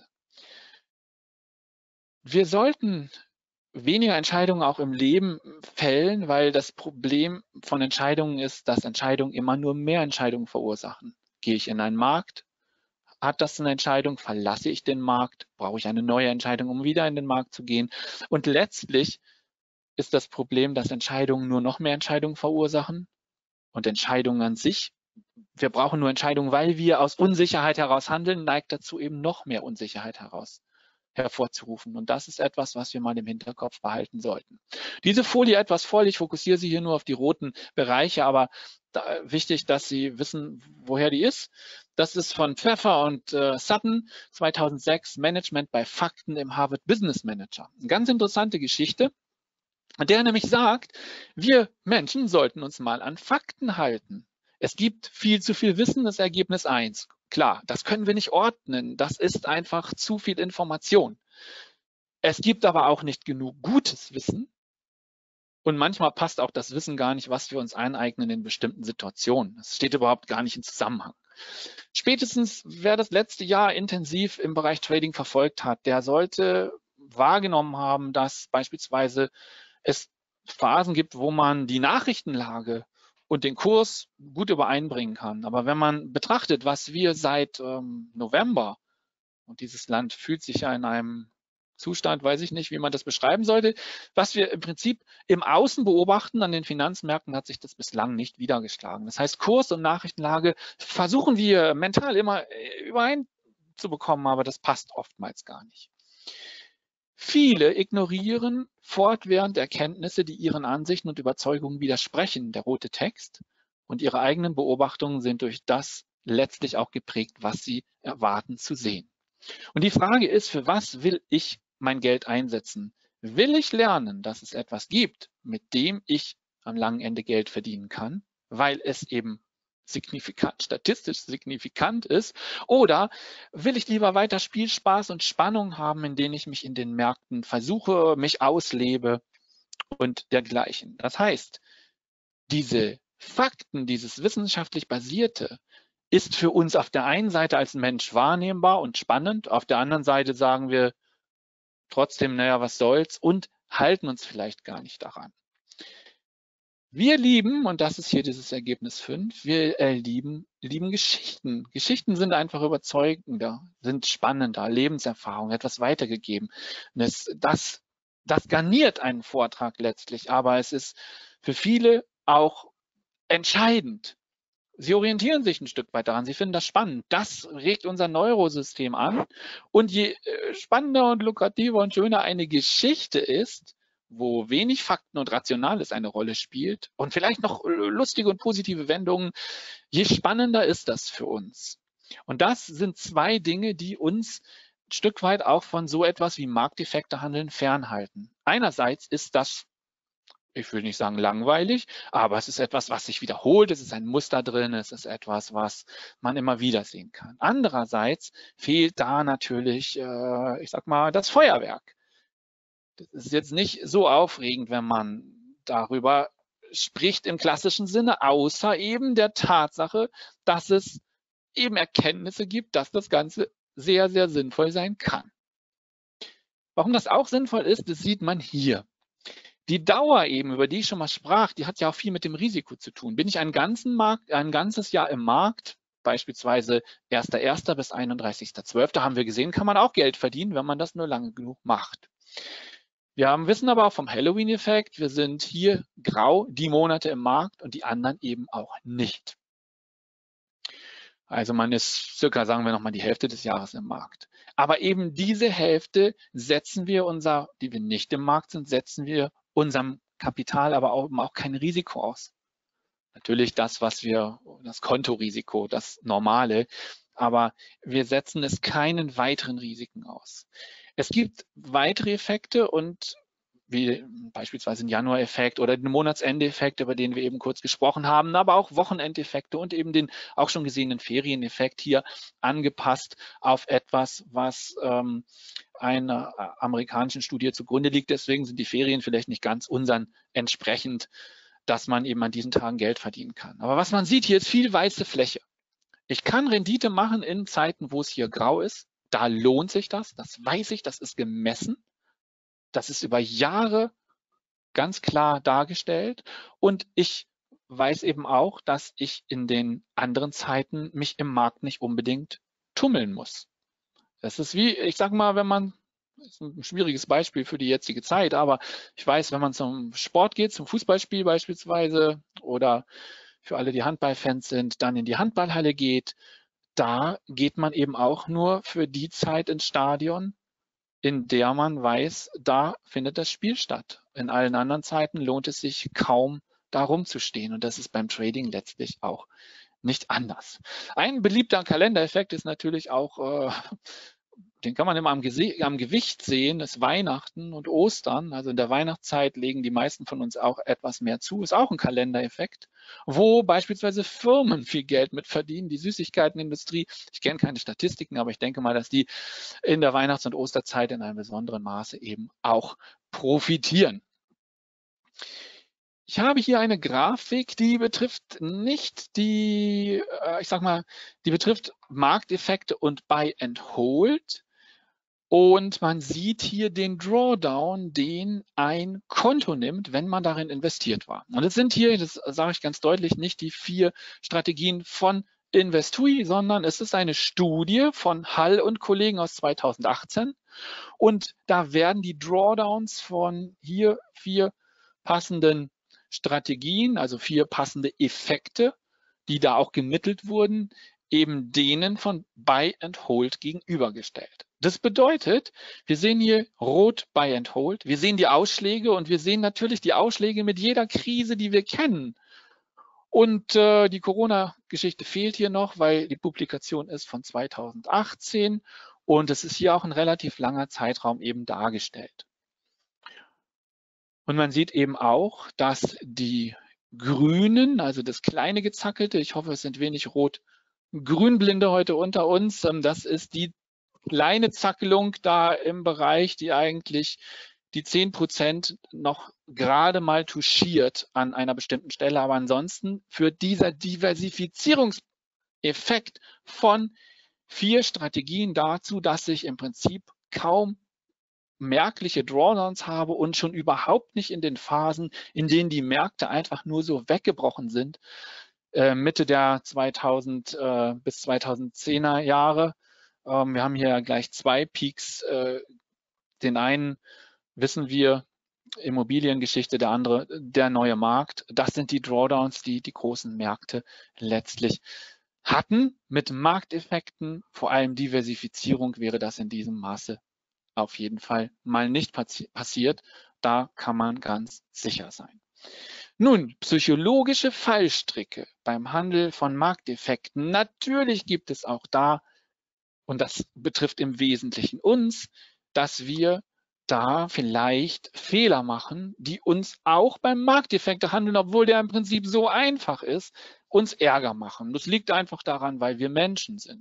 Wir sollten weniger Entscheidungen auch im Leben fällen, weil das Problem von Entscheidungen ist, dass Entscheidungen immer nur mehr Entscheidungen verursachen. Gehe ich in einen Markt? Hat das eine Entscheidung? Verlasse ich den Markt? Brauche ich eine neue Entscheidung, um wieder in den Markt zu gehen? Und letztlich ist das Problem, dass Entscheidungen nur noch mehr Entscheidungen verursachen und Entscheidungen an sich. Wir brauchen nur Entscheidungen, weil wir aus Unsicherheit heraus handeln, neigt dazu eben noch mehr Unsicherheit heraus hervorzurufen. Und das ist etwas, was wir mal im Hinterkopf behalten sollten. Diese Folie etwas voll, ich fokussiere sie hier nur auf die roten Bereiche, aber da, wichtig, dass Sie wissen, woher die ist. Das ist von Pfeffer und äh, Sutton, zweitausendsechs, Management bei Fakten im Harvard Business Manager. Eine ganz interessante Geschichte, der nämlich sagt, wir Menschen sollten uns mal an Fakten halten. Es gibt viel zu viel Wissen, das Ergebnis eins. Klar, das können wir nicht ordnen. Das ist einfach zu viel Information. Es gibt aber auch nicht genug gutes Wissen. Und manchmal passt auch das Wissen gar nicht, was wir uns aneignen in bestimmten Situationen. Das steht überhaupt gar nicht im Zusammenhang. Spätestens, wer das letzte Jahr intensiv im Bereich Trading verfolgt hat, der sollte wahrgenommen haben, dass beispielsweise es Phasen gibt, wo man die Nachrichtenlage und den Kurs gut übereinbringen kann. Aber wenn man betrachtet, was wir seit ähm, November, und dieses Land fühlt sich ja in einem Zustand, weiß ich nicht, wie man das beschreiben sollte, was wir im Prinzip im Außen beobachten, an den Finanzmärkten hat sich das bislang nicht niedergeschlagen. Das heißt, Kurs und Nachrichtenlage versuchen wir mental immer übereinzubekommen, aber das passt oftmals gar nicht. Viele ignorieren fortwährend Erkenntnisse, die ihren Ansichten und Überzeugungen widersprechen, der rote Text, und ihre eigenen Beobachtungen sind durch das letztlich auch geprägt, was sie erwarten zu sehen. Und die Frage ist, für was will ich mein Geld einsetzen? Will ich lernen, dass es etwas gibt, mit dem ich am langen Ende Geld verdienen kann, weil es eben signifikant, statistisch signifikant ist, oder will ich lieber weiter Spielspaß und Spannung haben, in denen ich mich in den Märkten versuche, mich auslebe und dergleichen. Das heißt, diese Fakten, dieses wissenschaftlich basierte, ist für uns auf der einen Seite als Mensch wahrnehmbar und spannend, auf der anderen Seite sagen wir trotzdem, naja, was soll's, und halten uns vielleicht gar nicht daran. Wir lieben, und das ist hier dieses Ergebnis fünf, wir äh, lieben, lieben Geschichten. Geschichten sind einfach überzeugender, sind spannender, Lebenserfahrung, etwas weitergegeben. Das, das, das garniert einen Vortrag letztlich, aber es ist für viele auch entscheidend. Sie orientieren sich ein Stück weit daran, sie finden das spannend. Das regt unser Neurosystem an. Und je spannender und lukrativer und schöner eine Geschichte ist, wo wenig Fakten und Rationales eine Rolle spielt und vielleicht noch lustige und positive Wendungen, je spannender ist das für uns. Und das sind zwei Dinge, die uns ein Stück weit auch von so etwas wie Markteffektehandeln fernhalten. Einerseits ist das, ich will nicht sagen langweilig, aber es ist etwas, was sich wiederholt, es ist ein Muster drin, es ist etwas, was man immer wieder sehen kann. Andererseits fehlt da natürlich, äh, ich sag mal, das Feuerwerk. Das ist jetzt nicht so aufregend, wenn man darüber spricht im klassischen Sinne, außer eben der Tatsache, dass es eben Erkenntnisse gibt, dass das Ganze sehr, sehr sinnvoll sein kann. Warum das auch sinnvoll ist, das sieht man hier. Die Dauer eben, über die ich schon mal sprach, die hat ja auch viel mit dem Risiko zu tun. Bin ich einen ganzen Markt, ein ganzes Jahr im Markt, beispielsweise erster erster bis einunddreißigster zwölfter haben wir gesehen, kann man auch Geld verdienen, wenn man das nur lange genug macht. Wir haben, wissen aber auch vom Halloween-Effekt, wir sind hier grau die Monate im Markt und die anderen eben auch nicht. Also man ist circa, sagen wir nochmal, die Hälfte des Jahres im Markt. Aber eben diese Hälfte setzen wir unser, die wir nicht im Markt sind, setzen wir unserem Kapital aber auch, auch kein Risiko aus. Natürlich das, was wir, das Kontorisiko, das Normale, aber wir setzen es keinen weiteren Risiken aus. Es gibt weitere Effekte und wie beispielsweise den Januar-Effekt oder den Monatsende-Effekt, über den wir eben kurz gesprochen haben, aber auch Wochenendeffekte und eben den auch schon gesehenen Ferieneffekt hier angepasst auf etwas, was ähm, einer amerikanischen Studie zugrunde liegt. Deswegen sind die Ferien vielleicht nicht ganz unseren entsprechend, dass man eben an diesen Tagen Geld verdienen kann. Aber was man sieht, hier ist viel weiße Fläche. Ich kann Rendite machen in Zeiten, wo es hier grau ist. Da lohnt sich das, das weiß ich, das ist gemessen. Das ist über Jahre ganz klar dargestellt. Und ich weiß eben auch, dass ich in den anderen Zeiten mich im Markt nicht unbedingt tummeln muss. Das ist wie, ich sage mal, wenn man, das ist ein schwieriges Beispiel für die jetzige Zeit, aber ich weiß, wenn man zum Sport geht, zum Fußballspiel beispielsweise oder für alle, die Handballfans sind, dann in die Handballhalle geht, da geht man eben auch nur für die Zeit ins Stadion, in der man weiß, da findet das Spiel statt. In allen anderen Zeiten lohnt es sich kaum, da rumzustehen. Und das ist beim Trading letztlich auch nicht anders. Ein beliebter Kalendereffekt ist natürlich auch, äh, den kann man immer am, am Gewicht sehen, ist Weihnachten und Ostern. Also in der Weihnachtszeit legen die meisten von uns auch etwas mehr zu. Ist auch ein Kalendereffekt, wo beispielsweise Firmen viel Geld mit verdienen, die Süßigkeitenindustrie. Ich kenne keine Statistiken, aber ich denke mal, dass die in der Weihnachts- und Osterzeit in einem besonderen Maße eben auch profitieren. Ich habe hier eine Grafik, die betrifft nicht die, ich sag mal, die betrifft Markteffekte und Buy and Hold. Und man sieht hier den Drawdown, den ein Konto nimmt, wenn man darin investiert war. Und es sind hier, das sage ich ganz deutlich, nicht die vier Strategien von Investui, sondern es ist eine Studie von Hall und Kollegen aus zweitausendachtzehn. Und da werden die Drawdowns von hier vier passenden Strategien, also vier passende Effekte, die da auch gemittelt wurden, eben denen von Buy and Hold gegenübergestellt. Das bedeutet, wir sehen hier rot Buy and Hold, wir sehen die Ausschläge und wir sehen natürlich die Ausschläge mit jeder Krise, die wir kennen. Und äh, die Corona-Geschichte fehlt hier noch, weil die Publikation ist von zweitausendachtzehn und es ist hier auch ein relativ langer Zeitraum eben dargestellt. Und man sieht eben auch, dass die Grünen, also das kleine Gezackelte, ich hoffe, es sind wenig Rot-Grünblinde heute unter uns, das ist die kleine Zackelung da im Bereich, die eigentlich die zehn Prozent noch gerade mal touchiert an einer bestimmten Stelle, aber ansonsten führt dieser Diversifizierungseffekt von vier Strategien dazu, dass ich im Prinzip kaum merkliche Drawdowns habe und schon überhaupt nicht in den Phasen, in denen die Märkte einfach nur so weggebrochen sind, äh, Mitte der zweitausend äh, bis zweitausendzehner Jahre. Ähm, wir haben hier gleich zwei Peaks. Äh, den einen wissen wir, Immobiliengeschichte, der andere, der neue Markt. Das sind die Drawdowns, die die großen Märkte letztlich hatten. Mit Markteffekten, vor allem Diversifizierung, wäre das in diesem Maße auf jeden Fall mal nicht passi passiert. Da kann man ganz sicher sein. Nun, psychologische Fallstricke beim Handel von Markteffekten. Natürlich gibt es auch da, und das betrifft im Wesentlichen uns, dass wir da vielleicht Fehler machen, die uns auch beim Markteffektehandel, obwohl der im Prinzip so einfach ist, uns Ärger machen. Das liegt einfach daran, weil wir Menschen sind.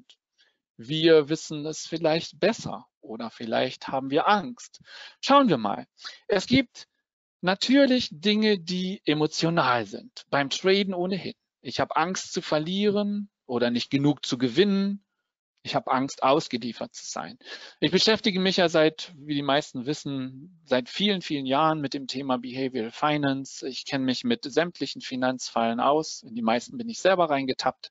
Wir wissen es vielleicht besser oder vielleicht haben wir Angst. Schauen wir mal. Es gibt natürlich Dinge, die emotional sind. Beim Traden ohnehin. Ich habe Angst zu verlieren oder nicht genug zu gewinnen. Ich habe Angst, ausgeliefert zu sein. Ich beschäftige mich ja seit, wie die meisten wissen, seit vielen, vielen Jahren mit dem Thema Behavioral Finance. Ich kenne mich mit sämtlichen Finanzfallen aus. In die meisten bin ich selber reingetappt.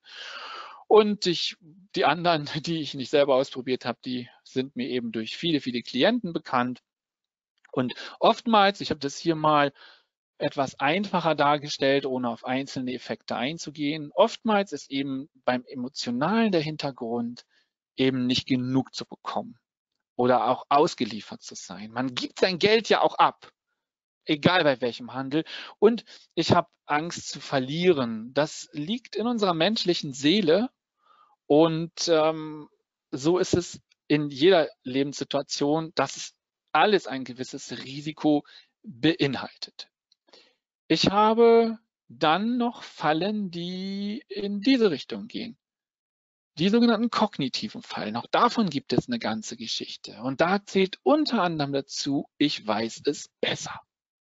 Und ich, die anderen, die ich nicht selber ausprobiert habe, die sind mir eben durch viele, viele Klienten bekannt. Und oftmals, ich habe das hier mal etwas einfacher dargestellt, ohne auf einzelne Effekte einzugehen. Oftmals ist eben beim Emotionalen der Hintergrund, eben nicht genug zu bekommen oder auch ausgeliefert zu sein. Man gibt sein Geld ja auch ab, egal bei welchem Handel. Und ich habe Angst zu verlieren. Das liegt in unserer menschlichen Seele und ähm, so ist es in jeder Lebenssituation, dass es alles ein gewisses Risiko beinhaltet. Ich habe dann noch Fallen, die in diese Richtung gehen. Die sogenannten kognitiven Fallen, auch davon gibt es eine ganze Geschichte. Und da zählt unter anderem dazu, ich weiß es besser.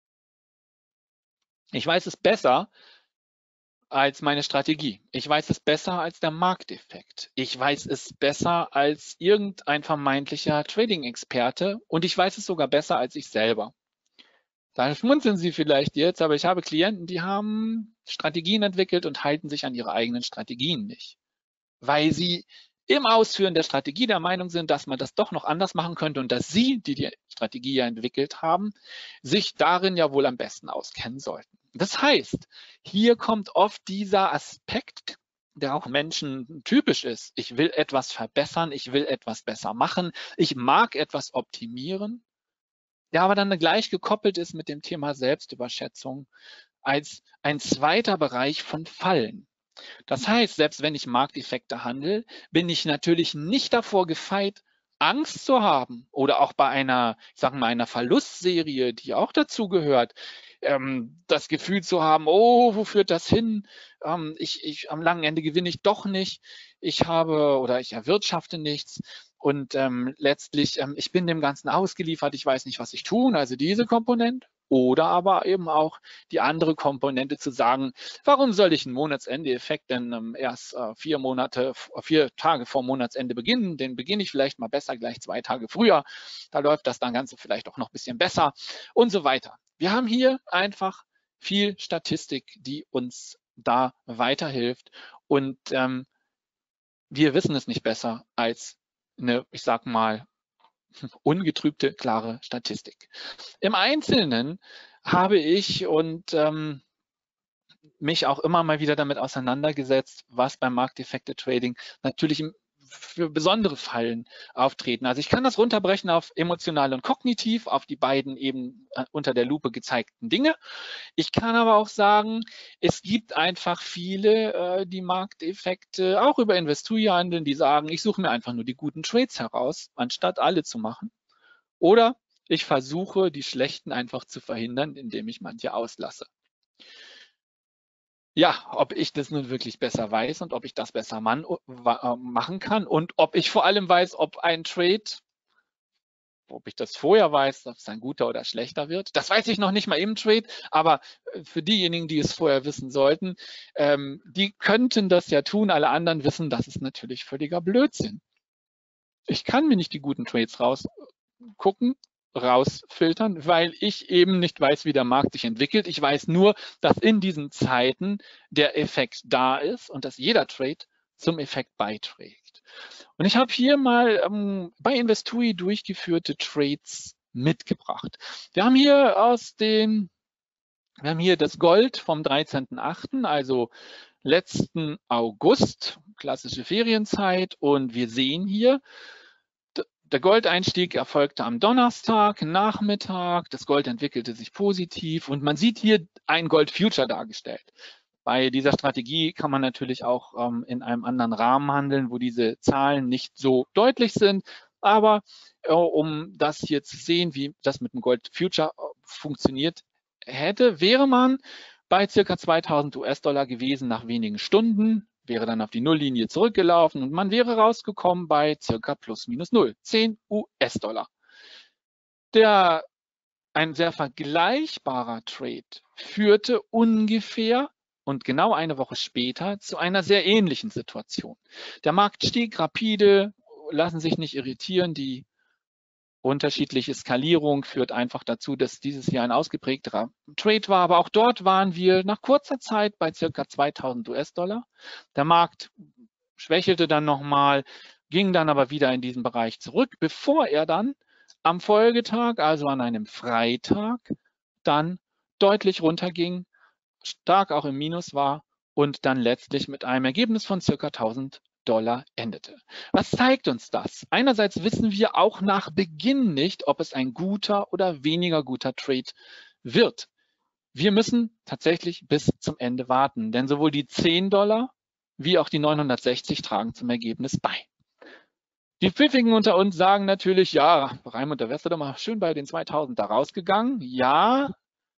Ich weiß es besser als meine Strategie. Ich weiß es besser als der Markteffekt. Ich weiß es besser als irgendein vermeintlicher Trading-Experte und ich weiß es sogar besser als ich selber. Da schmunzeln Sie vielleicht jetzt, aber ich habe Klienten, die haben Strategien entwickelt und halten sich an ihre eigenen Strategien nicht, weil sie im Ausführen der Strategie der Meinung sind, dass man das doch noch anders machen könnte und dass Sie, die die Strategie ja entwickelt haben, sich darin ja wohl am besten auskennen sollten. Das heißt, hier kommt oft dieser Aspekt, der auch Menschen typisch ist. Ich will etwas verbessern, ich will etwas besser machen, ich mag etwas optimieren, der aber dann gleich gekoppelt ist mit dem Thema Selbstüberschätzung als ein zweiter Bereich von Fallen. Das heißt, selbst wenn ich Markteffekte handle, bin ich natürlich nicht davor gefeit, Angst zu haben oder auch bei einer, ich sage mal, einer Verlustserie, die auch dazu gehört, ähm, das Gefühl zu haben, oh, wo führt das hin? Ähm, ich, ich, am langen Ende gewinne ich doch nicht. Ich habe oder ich erwirtschafte nichts. Und ähm, letztlich, ähm, ich bin dem Ganzen ausgeliefert, ich weiß nicht, was ich tun, also diese Komponente. Oder aber eben auch die andere Komponente zu sagen, warum soll ich einen Monatsende-Effekt denn ähm, erst äh, vier Monate, vier Tage vor Monatsende beginnen? Den beginne ich vielleicht mal besser gleich zwei Tage früher. Da läuft das dann Ganze vielleicht auch noch ein bisschen besser und so weiter. Wir haben hier einfach viel Statistik, die uns da weiterhilft und ähm, wir wissen es nicht besser als eine, ich sag mal, ungetrübte, klare Statistik. Im Einzelnen habe ich und ähm, mich auch immer mal wieder damit auseinandergesetzt, was beim Markteffekte-Trading natürlich für besondere Fallen auftreten. Also ich kann das runterbrechen auf emotional und kognitiv, auf die beiden eben unter der Lupe gezeigten Dinge. Ich kann aber auch sagen, es gibt einfach viele, äh, die Markteffekte auch über Investoria handeln, die sagen, ich suche mir einfach nur die guten Trades heraus, anstatt alle zu machen. Oder ich versuche, die schlechten einfach zu verhindern, indem ich manche auslasse. Ja, ob ich das nun wirklich besser weiß und ob ich das besser man, machen kann und ob ich vor allem weiß, ob ein Trade ob ich das vorher weiß, ob es ein guter oder schlechter wird. Das weiß ich noch nicht mal im Trade, aber für diejenigen, die es vorher wissen sollten, ähm, die könnten das ja tun. Alle anderen wissen, das ist natürlich völliger Blödsinn. Ich kann mir nicht die guten Trades rausgucken, rausfiltern, weil ich eben nicht weiß, wie der Markt sich entwickelt. Ich weiß nur, dass in diesen Zeiten der Effekt da ist und dass jeder Trade zum Effekt beiträgt. Und ich habe hier mal ähm, bei Investui durchgeführte Trades mitgebracht. Wir haben hier aus den, wir haben hier das Gold vom dreizehnten achten, also letzten August, klassische Ferienzeit, und wir sehen hier, der Goldeinstieg erfolgte am Donnerstag, Nachmittag, das Gold entwickelte sich positiv und man sieht hier ein Gold-Future dargestellt. Bei dieser Strategie kann man natürlich auch ähm, in einem anderen Rahmen handeln, wo diese Zahlen nicht so deutlich sind. Aber äh, um das hier zu sehen, wie das mit dem Gold Future funktioniert hätte, wäre man bei circa zweitausend US-Dollar gewesen nach wenigen Stunden, wäre dann auf die Nulllinie zurückgelaufen und man wäre rausgekommen bei circa plus minus null, zehn US-Dollar. Der, ein sehr vergleichbarer Trade führte ungefähr und genau eine Woche später zu einer sehr ähnlichen Situation. Der Markt stieg rapide, lassen sich nicht irritieren, die unterschiedliche Skalierung führt einfach dazu, dass dieses Jahr ein ausgeprägterer Trade war, aber auch dort waren wir nach kurzer Zeit bei circa zweitausend US-Dollar. Der Markt schwächelte dann nochmal, ging dann aber wieder in diesen Bereich zurück, bevor er dann am Folgetag, also an einem Freitag, dann deutlich runterging, stark auch im Minus war und dann letztlich mit einem Ergebnis von circa tausend Dollar endete. Was zeigt uns das? Einerseits wissen wir auch nach Beginn nicht, ob es ein guter oder weniger guter Trade wird. Wir müssen tatsächlich bis zum Ende warten, denn sowohl die zehn Dollar wie auch die neunhundertsechzig tragen zum Ergebnis bei. Die Pfiffigen unter uns sagen natürlich, ja, Raimund, da wärst du doch mal schön bei den zweitausend da rausgegangen. Ja,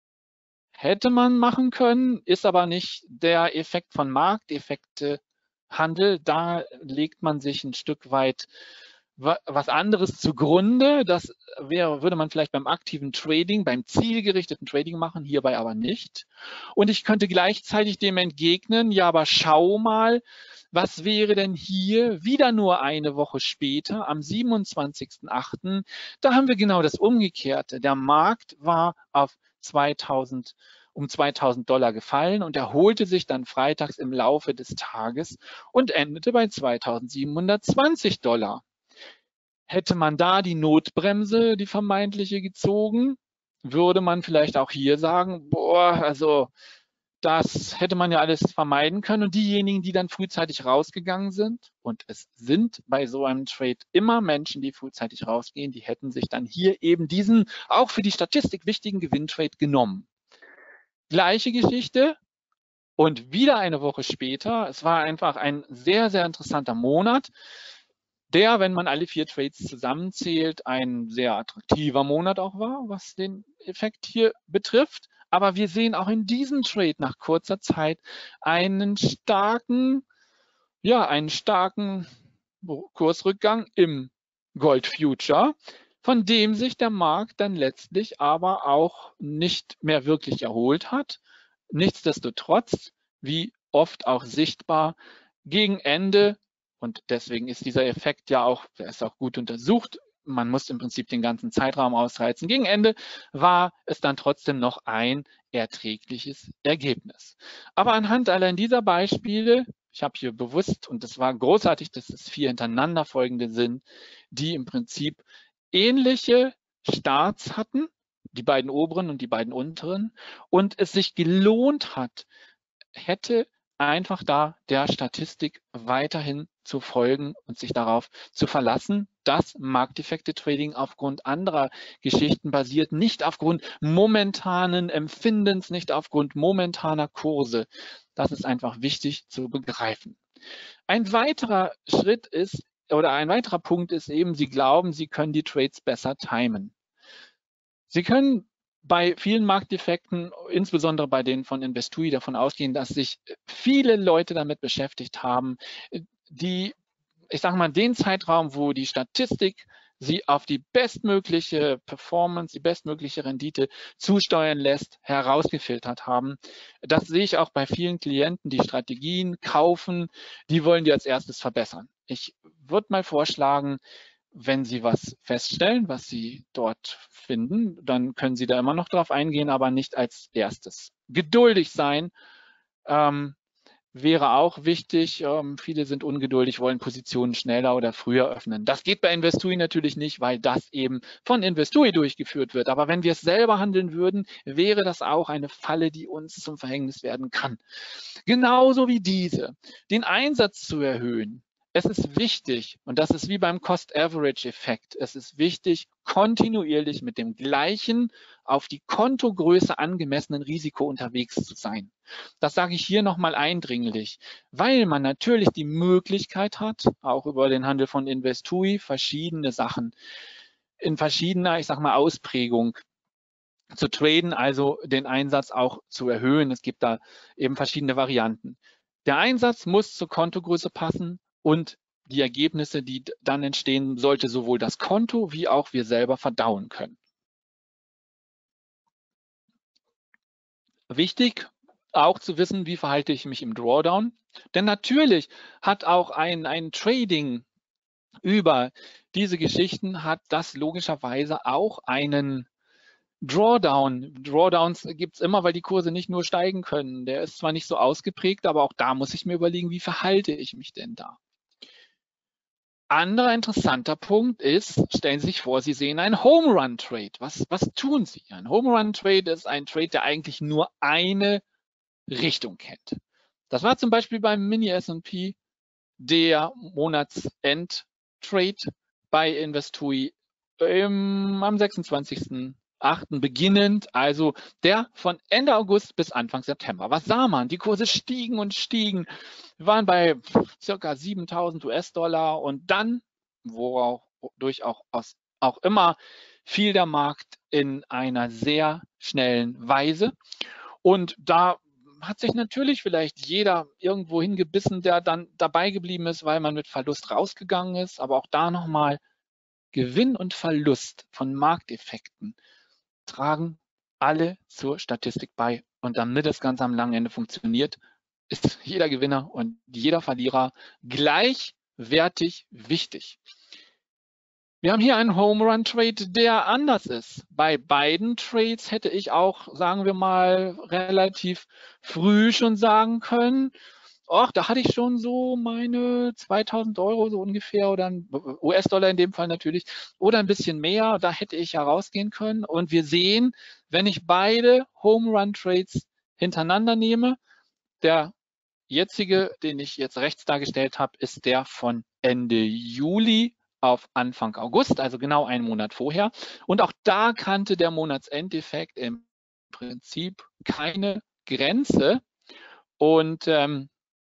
hätte man machen können, ist aber nicht der Effekt von Markteffekte Handel. Da legt man sich ein Stück weit was anderes zugrunde. Das wäre, würde man vielleicht beim aktiven Trading, beim zielgerichteten Trading machen, hierbei aber nicht. Und ich könnte gleichzeitig dem entgegnen, ja, aber schau mal, was wäre denn hier wieder nur eine Woche später, am siebenundzwanzigsten achten Da haben wir genau das Umgekehrte. Der Markt war auf zweitausend um zweitausend Dollar gefallen und erholte sich dann freitags im Laufe des Tages und endete bei zweitausendsiebenhundertzwanzig Dollar. Hätte man da die Notbremse, die vermeintliche, gezogen, würde man vielleicht auch hier sagen, boah, also das hätte man ja alles vermeiden können. Und diejenigen, die dann frühzeitig rausgegangen sind, und es sind bei so einem Trade immer Menschen, die frühzeitig rausgehen, die hätten sich dann hier eben diesen auch für die Statistik wichtigen Gewinntrade genommen. Gleiche Geschichte und wieder eine Woche später. Es war einfach ein sehr, sehr interessanter Monat, der, wenn man alle vier Trades zusammenzählt, ein sehr attraktiver Monat auch war, was den Effekt hier betrifft. Aber wir sehen auch in diesem Trade nach kurzer Zeit einen starken, ja, einen starken Kursrückgang im Gold Future, von dem sich der Markt dann letztlich aber auch nicht mehr wirklich erholt hat. Nichtsdestotrotz, wie oft auch sichtbar, gegen Ende, und deswegen ist dieser Effekt ja auch, der ist auch gut untersucht, man muss im Prinzip den ganzen Zeitraum ausreizen. Gegen Ende war es dann trotzdem noch ein erträgliches Ergebnis. Aber anhand allein dieser Beispiele, ich habe hier bewusst, und es war großartig, dass es vier hintereinander folgende sind, die im Prinzip ähnliche Starts hatten, die beiden oberen und die beiden unteren, und es sich gelohnt hat, hätte einfach da der Statistik weiterhin zu folgen und sich darauf zu verlassen, dass Markteffekte-Trading aufgrund anderer Geschichten basiert, nicht aufgrund momentanen Empfindens, nicht aufgrund momentaner Kurse. Das ist einfach wichtig zu begreifen. Ein weiterer Schritt ist, oder ein weiterer Punkt ist eben, Sie glauben, Sie können die Trades besser timen. Sie können bei vielen Markteffekten, insbesondere bei denen von Investui, davon ausgehen, dass sich viele Leute damit beschäftigt haben, die, ich sage mal, den Zeitraum, wo die Statistik sie auf die bestmögliche Performance, die bestmögliche Rendite zusteuern lässt, herausgefiltert haben. Das sehe ich auch bei vielen Klienten, die Strategien kaufen, die wollen die als erstes verbessern. Ich würde mal vorschlagen, wenn Sie was feststellen, was Sie dort finden, dann können Sie da immer noch drauf eingehen, aber nicht als erstes. Geduldig sein ähm, wäre auch wichtig. Ähm, viele sind ungeduldig, wollen Positionen schneller oder früher öffnen. Das geht bei Investui natürlich nicht, weil das eben von Investui durchgeführt wird. Aber wenn wir es selber handeln würden, wäre das auch eine Falle, die uns zum Verhängnis werden kann. Genauso wie diese, den Einsatz zu erhöhen. Es ist wichtig, und das ist wie beim Cost-Average-Effekt, es ist wichtig, kontinuierlich mit dem gleichen, auf die Kontogröße angemessenen Risiko unterwegs zu sein. Das sage ich hier nochmal eindringlich, weil man natürlich die Möglichkeit hat, auch über den Handel von Investui, verschiedene Sachen in verschiedener, ich sage mal, Ausprägung zu traden, also den Einsatz auch zu erhöhen. Es gibt da eben verschiedene Varianten. Der Einsatz muss zur Kontogröße passen und die Ergebnisse, die dann entstehen, sollte sowohl das Konto wie auch wir selber verdauen können. Wichtig auch zu wissen, wie verhalte ich mich im Drawdown. Denn natürlich hat auch ein, ein Trading über diese Geschichten, hat das logischerweise auch einen Drawdown. Drawdowns gibt es immer, weil die Kurse nicht nur steigen können. Der ist zwar nicht so ausgeprägt, aber auch da muss ich mir überlegen, wie verhalte ich mich denn da? Anderer interessanter Punkt ist, stellen Sie sich vor, Sie sehen einen Home Run Trade. Was, was tun Sie? Ein Home Run Trade ist ein Trade, der eigentlich nur eine Richtung kennt. Das war zum Beispiel beim Mini S und P der Monatsend-Trade bei Investui ähm, am sechsundzwanzigsten achten beginnend, also der von Ende August bis Anfang September. Was sah man? Die Kurse stiegen und stiegen, waren bei circa siebentausend US-Dollar und dann, wodurch auch, auch immer, fiel der Markt in einer sehr schnellen Weise. Und da hat sich natürlich vielleicht jeder irgendwo hingebissen, der dann dabei geblieben ist, weil man mit Verlust rausgegangen ist. Aber auch da nochmal, Gewinn und Verlust von Markteffekten tragen alle zur Statistik bei. Und damit das Ganze am langen Ende funktioniert, ist jeder Gewinner und jeder Verlierer gleichwertig wichtig. Wir haben hier einen Home Run Trade, der anders ist. Bei beiden Trades hätte ich auch, sagen wir mal, relativ früh schon sagen können, ach, da hatte ich schon so meine zweitausend Euro so ungefähr oder U S-Dollar in dem Fall natürlich oder ein bisschen mehr, da hätte ich herausgehen können. Und wir sehen, wenn ich beide Home Run Trades hintereinander nehme, der jetzige, den ich jetzt rechts dargestellt habe, ist der von Ende Juli auf Anfang August, also genau einen Monat vorher. Und auch da kannte der Monatsendeffekt im Prinzip keine Grenze. Und ähm,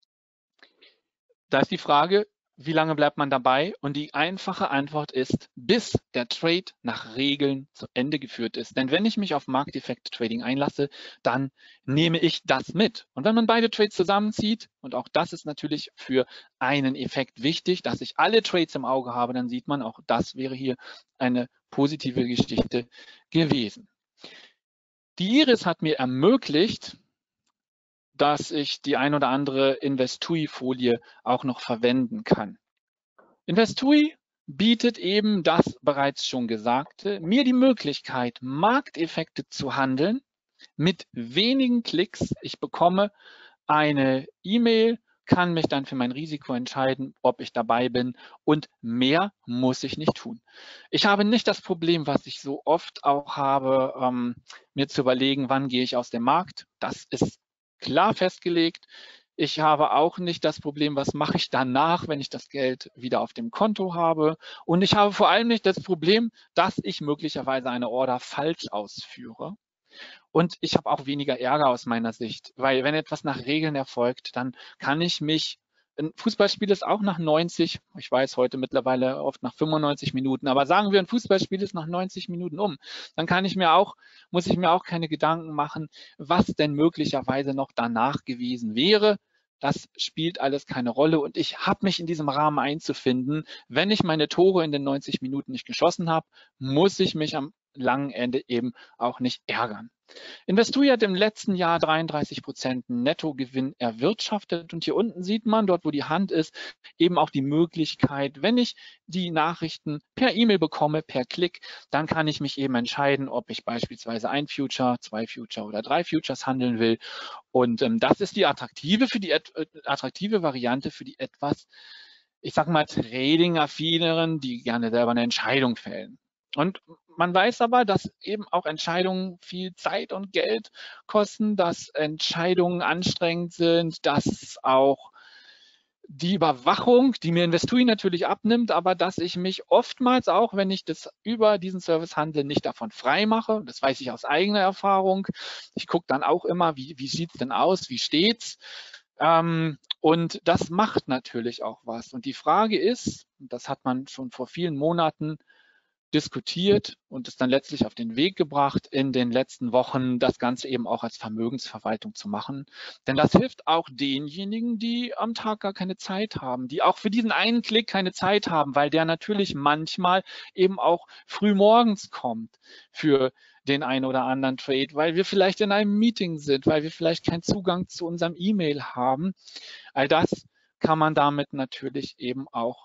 da ist die Frage, wie lange bleibt man dabei? Und die einfache Antwort ist, bis der Trade nach Regeln zu Ende geführt ist. Denn wenn ich mich auf Markteffekt-Trading einlasse, dann nehme ich das mit. Und wenn man beide Trades zusammenzieht, und auch das ist natürlich für einen Effekt wichtig, dass ich alle Trades im Auge habe, dann sieht man, auch das wäre hier eine positive Geschichte gewesen. Die Iris hat mir ermöglicht, dass ich die ein oder andere Investui-Folie auch noch verwenden kann. Investui bietet eben das bereits schon Gesagte, mir die Möglichkeit, Markteffekte zu handeln mit wenigen Klicks. Ich bekomme eine E-Mail, kann mich dann für mein Risiko entscheiden, ob ich dabei bin und mehr muss ich nicht tun. Ich habe nicht das Problem, was ich so oft auch habe, ähm, mir zu überlegen, wann gehe ich aus dem Markt. Das ist klar festgelegt. Ich habe auch nicht das Problem, was mache ich danach, wenn ich das Geld wieder auf dem Konto habe. Und ich habe vor allem nicht das Problem, dass ich möglicherweise eine Order falsch ausführe. Und ich habe auch weniger Ärger aus meiner Sicht, weil wenn etwas nach Regeln erfolgt, dann kann ich mich, ein Fußballspiel ist auch nach neunzig, ich weiß heute mittlerweile oft nach fünfundneunzig Minuten, aber sagen wir, ein Fußballspiel ist nach neunzig Minuten um, dann kann ich mir auch, muss ich mir auch keine Gedanken machen, was denn möglicherweise noch danach gewesen wäre. das spielt alles keine Rolle und ich habe mich in diesem Rahmen einzufinden. Wenn ich meine Tore in den neunzig Minuten nicht geschossen habe, muss ich mich am langen Ende eben auch nicht ärgern. Investoy hat im letzten Jahr dreiunddreißig Prozent Nettogewinn erwirtschaftet und hier unten sieht man, dort wo die Hand ist, eben auch die Möglichkeit, wenn ich die Nachrichten per E-Mail bekomme, per Klick, dann kann ich mich eben entscheiden, ob ich beispielsweise ein Future, zwei Future oder drei Futures handeln will. Und ähm, das ist die attraktive für die äh, attraktive Variante für die etwas, ich sag mal, Trading-affineren, die gerne selber eine Entscheidung fällen. Und man weiß aber, dass eben auch Entscheidungen viel Zeit und Geld kosten, dass Entscheidungen anstrengend sind, dass auch die Überwachung, die mir Investoy natürlich abnimmt, aber dass ich mich oftmals auch, wenn ich das über diesen Service handle, nicht davon frei mache. Das weiß ich aus eigener Erfahrung. Ich gucke dann auch immer, wie, wie sieht es denn aus, wie steht's? Ähm, und das macht natürlich auch was. Und die Frage ist, das hat man schon vor vielen Monaten diskutiert und es dann letztlich auf den Weg gebracht, in den letzten Wochen das Ganze eben auch als Vermögensverwaltung zu machen. Denn das hilft auch denjenigen, die am Tag gar keine Zeit haben, die auch für diesen einen Klick keine Zeit haben, weil der natürlich manchmal eben auch früh morgens kommt für den einen oder anderen Trade, weil wir vielleicht in einem Meeting sind, weil wir vielleicht keinen Zugang zu unserem E-Mail haben. All das kann man damit natürlich eben auch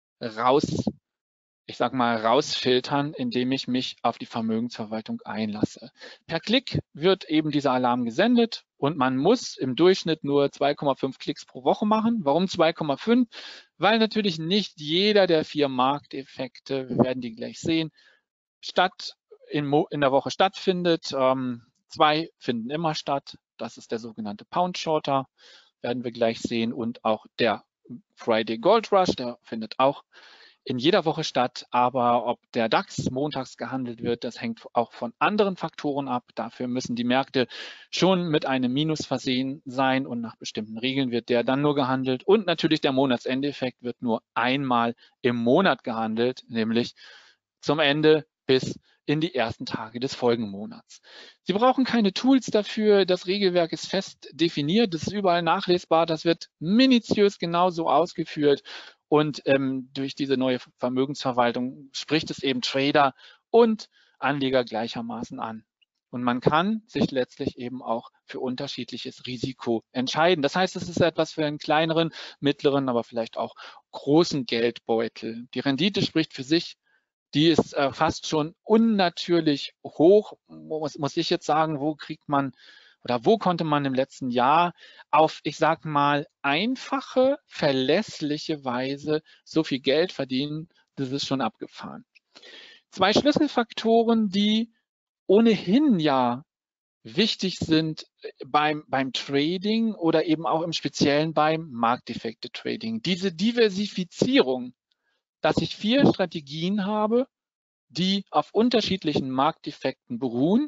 raus ich sage mal, rausfiltern, indem ich mich auf die Vermögensverwaltung einlasse. Per Klick wird eben dieser Alarm gesendet und man muss im Durchschnitt nur zwei Komma fünf Klicks pro Woche machen. Warum zwei Komma fünf? Weil natürlich nicht jeder der vier Markteffekte, wir werden die gleich sehen, statt in, in der Woche stattfindet. Ähm, zwei finden immer statt. Das ist der sogenannte Pound Shorter, werden wir gleich sehen. Und auch der Friday Gold Rush, der findet auch in jeder Woche statt, aber ob der DAX montags gehandelt wird, das hängt auch von anderen Faktoren ab. Dafür müssen die Märkte schon mit einem Minus versehen sein und nach bestimmten Regeln wird der dann nur gehandelt. Und natürlich der Monatsendeffekt wird nur einmal im Monat gehandelt, nämlich zum Ende bis in die ersten Tage des Folgemonats. Sie brauchen keine Tools dafür. Das Regelwerk ist fest definiert, das ist überall nachlesbar, das wird minutiös genauso ausgeführt. Und ähm, durch diese neue Vermögensverwaltung spricht es eben Trader und Anleger gleichermaßen an. Und man kann sich letztlich eben auch für unterschiedliches Risiko entscheiden. Das heißt, es ist etwas für einen kleineren, mittleren, aber vielleicht auch großen Geldbeutel. Die Rendite spricht für sich. Die ist äh, fast schon unnatürlich hoch. Muss, muss ich jetzt sagen, wo kriegt man oder wo konnte man im letzten Jahr auf, ich sag mal, einfache, verlässliche Weise so viel Geld verdienen? Das ist schon abgefahren. Zwei Schlüsselfaktoren, die ohnehin ja wichtig sind beim, beim Trading oder eben auch im Speziellen beim Markteffekte-Trading. Diese Diversifizierung, dass ich vier Strategien habe, die auf unterschiedlichen Markteffekten beruhen,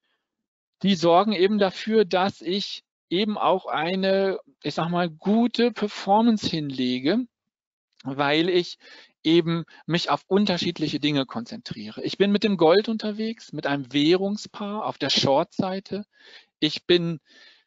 die sorgen eben dafür, dass ich eben auch eine, ich sag mal, gute Performance hinlege, weil ich eben mich auf unterschiedliche Dinge konzentriere. Ich bin mit dem Gold unterwegs, mit einem Währungspaar auf der Short-Seite. Ich bin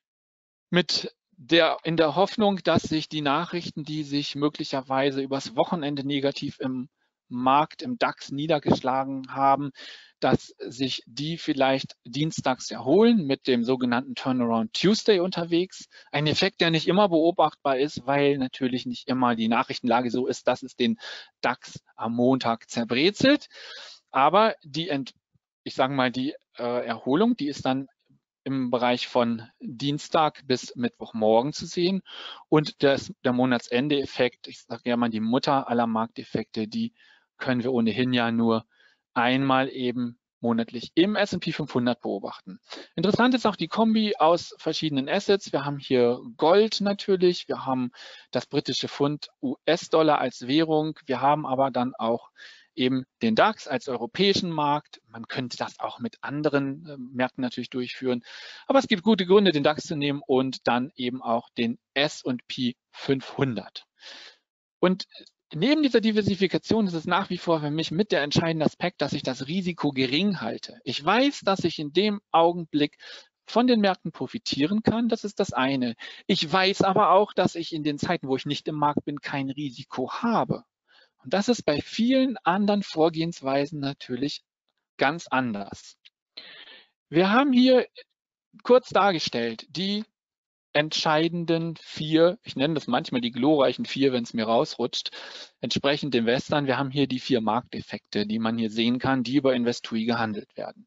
mit der, in der Hoffnung, dass sich die Nachrichten, die sich möglicherweise übers Wochenende negativ im Markt, im DAX niedergeschlagen haben, dass sich die vielleicht dienstags erholen, mit dem sogenannten Turnaround Tuesday unterwegs. Ein Effekt, der nicht immer beobachtbar ist, weil natürlich nicht immer die Nachrichtenlage so ist, dass es den DAX am Montag zerbrezelt. Aber die, Ent, ich sage mal, die äh, Erholung, die ist dann im Bereich von Dienstag bis Mittwochmorgen zu sehen. Und das, der Monatsende-Effekt, ich sage ja mal, die Mutter aller Markteffekte, die können wir ohnehin ja nur einmal eben monatlich im S und P fünfhundert beobachten. Interessant ist auch die Kombi aus verschiedenen Assets. Wir haben hier Gold natürlich, wir haben das britische Pfund U S-Dollar als Währung, wir haben aber dann auch eben den DAX als europäischen Markt. Man könnte das auch mit anderen äh, Märkten natürlich durchführen. Aber es gibt gute Gründe, den DAX zu nehmen und dann eben auch den S und P fünfhundert. Und neben dieser Diversifikation ist es nach wie vor für mich mit der entscheidende Aspekt, dass ich das Risiko gering halte. Ich weiß, dass ich in dem Augenblick von den Märkten profitieren kann, das ist das eine. Ich weiß aber auch, dass ich in den Zeiten, wo ich nicht im Markt bin, kein Risiko habe. Und das ist bei vielen anderen Vorgehensweisen natürlich ganz anders. Wir haben hier kurz dargestellt die entscheidenden vier, ich nenne das manchmal die glorreichen vier, wenn es mir rausrutscht, entsprechend dem Western. Wir haben hier die vier Markteffekte, die man hier sehen kann, die über Investui gehandelt werden.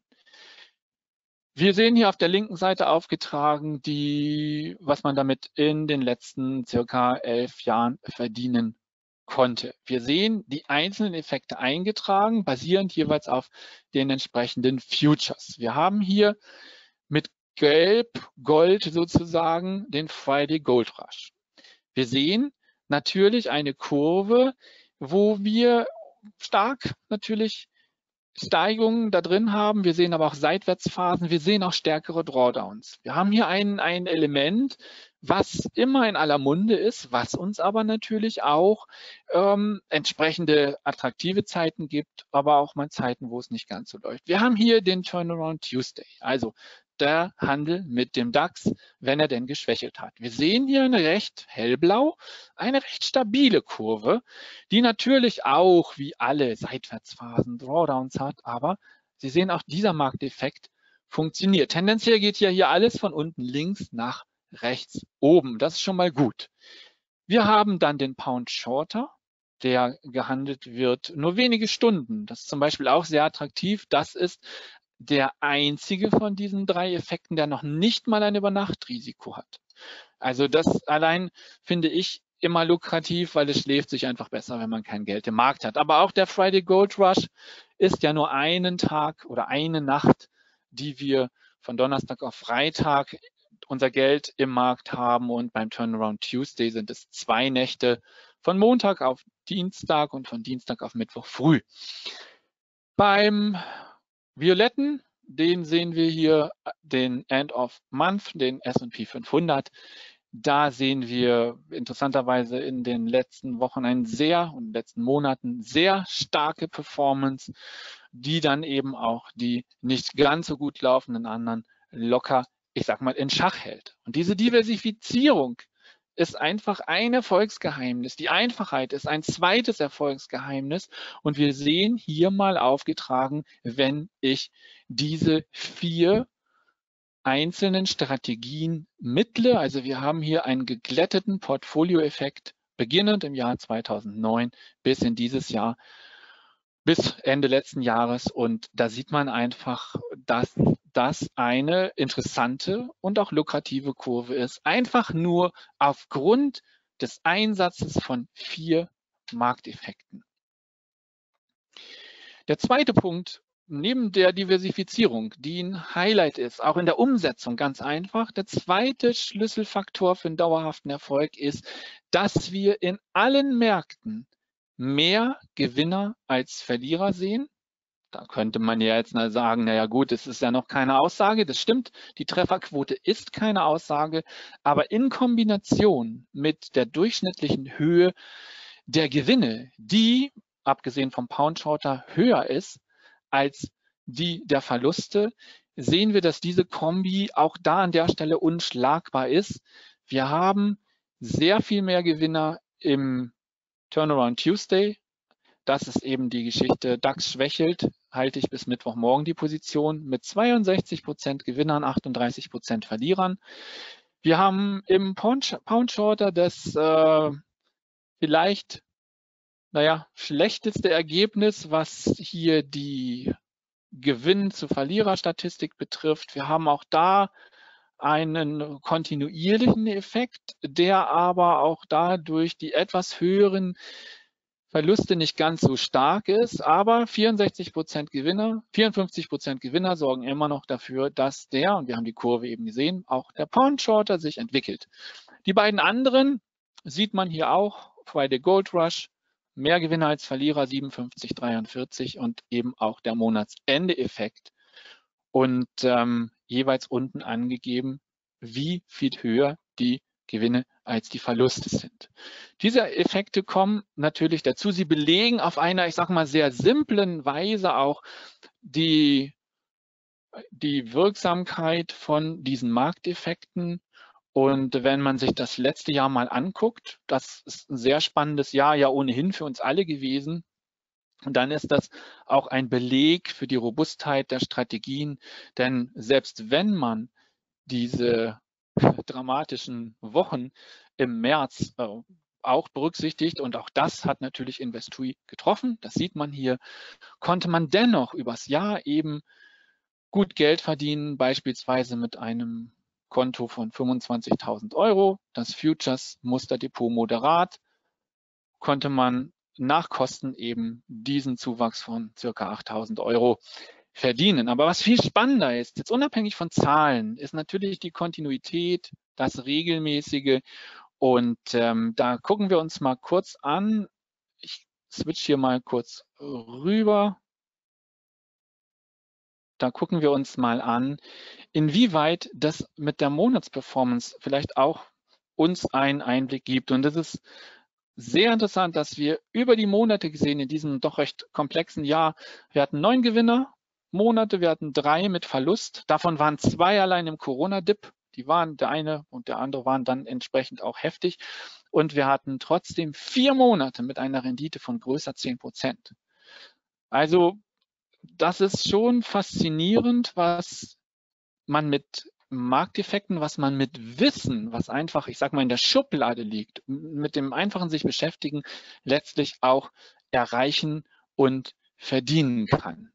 Wir sehen hier auf der linken Seite aufgetragen, die, was man damit in den letzten circa elf Jahren verdienen konnte. Wir sehen die einzelnen Effekte eingetragen, basierend jeweils auf den entsprechenden Futures. Wir haben hier mit Gelb, Gold sozusagen den Friday Gold Rush. Wir sehen natürlich eine Kurve, wo wir stark natürlich Steigungen da drin haben. Wir sehen aber auch Seitwärtsphasen. Wir sehen auch stärkere Drawdowns. Wir haben hier ein, ein Element, was immer in aller Munde ist, was uns aber natürlich auch ähm, entsprechende attraktive Zeiten gibt, aber auch mal Zeiten, wo es nicht ganz so läuft. Wir haben hier den Turnaround Tuesday, also der Handel mit dem DAX, wenn er denn geschwächelt hat. Wir sehen hier eine recht hellblau, eine recht stabile Kurve, die natürlich auch wie alle Seitwärtsphasen Drawdowns hat, aber Sie sehen auch, dieser Markteffekt funktioniert. Tendenziell geht ja hier alles von unten links nach rechts oben. Das ist schon mal gut. Wir haben dann den Pound Shorter, der gehandelt wird nur wenige Stunden. Das ist zum Beispiel auch sehr attraktiv. Das ist der einzige von diesen drei Effekten, der noch nicht mal ein Übernachtrisiko hat. Also das allein finde ich immer lukrativ, weil es schläft sich einfach besser, wenn man kein Geld im Markt hat. Aber auch der Friday Gold Rush ist ja nur einen Tag oder eine Nacht, die wir von Donnerstag auf Freitag unser Geld im Markt haben, und beim Turnaround Tuesday sind es zwei Nächte von Montag auf Dienstag und von Dienstag auf Mittwoch früh. Beim Violetten, den sehen wir hier, den End of Month, den S und P fünfhundert. Da sehen wir interessanterweise in den letzten Wochen einen sehr und letzten Monaten sehr starke Performance, die dann eben auch die nicht ganz so gut laufenden anderen locker, ich sag mal, in Schach hält. Und diese Diversifizierung ist einfach ein Erfolgsgeheimnis. Die Einfachheit ist ein zweites Erfolgsgeheimnis. Und wir sehen hier mal aufgetragen, wenn ich diese vier einzelnen Strategien mittle. Also wir haben hier einen geglätteten Portfolioeffekt, beginnend im Jahr zweitausendneun bis in dieses Jahr, bis Ende letzten Jahres. Und da sieht man einfach, dass das eine interessante und auch lukrative Kurve ist. Einfach nur aufgrund des Einsatzes von vier Markteffekten. Der zweite Punkt, neben der Diversifizierung, die ein Highlight ist, auch in der Umsetzung ganz einfach, der zweite Schlüsselfaktor für einen dauerhaften Erfolg ist, dass wir in allen Märkten mehr Gewinner als Verlierer sehen. Da könnte man ja jetzt mal sagen, naja gut, es ist ja noch keine Aussage. Das stimmt, die Trefferquote ist keine Aussage, aber in Kombination mit der durchschnittlichen Höhe der Gewinne, die, abgesehen vom Pound Shorter, höher ist als die der Verluste, sehen wir, dass diese Kombi auch da an der Stelle unschlagbar ist. Wir haben sehr viel mehr Gewinner im Turnaround Tuesday. Das ist eben die Geschichte, DAX schwächelt, halte ich bis Mittwochmorgen die Position mit zweiundsechzig Prozent Gewinnern, achtunddreißig Prozent Verlierern. Wir haben im Pound Shorter das äh, vielleicht, naja, schlechteste Ergebnis, was hier die Gewinn zu Verliererstatistik betrifft. Wir haben auch da einen kontinuierlichen Effekt, der aber auch dadurch die etwas höheren Verluste nicht ganz so stark ist, aber vierundsechzig Prozent Gewinner, vierundfünfzig Prozent Gewinner sorgen immer noch dafür, dass der, und wir haben die Kurve eben gesehen, auch der Pound Shorter sich entwickelt. Die beiden anderen sieht man hier auch, Friday Gold Rush, mehr Gewinner als Verlierer, siebenundfünfzig, dreiundvierzig, und eben auch der Monatsende-Effekt. Und ähm, jeweils unten angegeben, wie viel höher die Gewinne als die Verluste sind. Diese Effekte kommen natürlich dazu. Sie belegen auf einer, ich sage mal, sehr simplen Weise auch die die Wirksamkeit von diesen Markteffekten. Und wenn man sich das letzte Jahr mal anguckt, das ist ein sehr spannendes Jahr ja ohnehin für uns alle gewesen. Und dann ist das auch ein Beleg für die Robustheit der Strategien. Denn selbst wenn man diese dramatischen Wochen im März äh, auch berücksichtigt, und auch das hat natürlich Investui getroffen, das sieht man hier, konnte man dennoch übers Jahr eben gut Geld verdienen, beispielsweise mit einem Konto von fünfundzwanzigtausend Euro. Das Futures Musterdepot moderat konnte man nach Kosten eben diesen Zuwachs von circa achttausend Euro verdienen. Aber was viel spannender ist, jetzt unabhängig von Zahlen, ist natürlich die Kontinuität, das Regelmäßige. Und ähm, da gucken wir uns mal kurz an. Ich switch hier mal kurz rüber. Da gucken wir uns mal an, inwieweit das mit der Monatsperformance vielleicht auch uns einen Einblick gibt. Und das ist sehr interessant, dass wir über die Monate gesehen in diesem doch recht komplexen Jahr, wir hatten neun Gewinnermonate, wir hatten drei mit Verlust. Davon waren zwei allein im Corona-Dip. Die waren, der eine und der andere waren dann entsprechend auch heftig. Und wir hatten trotzdem vier Monate mit einer Rendite von größer zehn Prozent. Also das ist schon faszinierend, was man mit Markteffekten, was man mit Wissen, was einfach, ich sag mal, in der Schublade liegt, mit dem einfachen sich beschäftigen, letztlich auch erreichen und verdienen kann.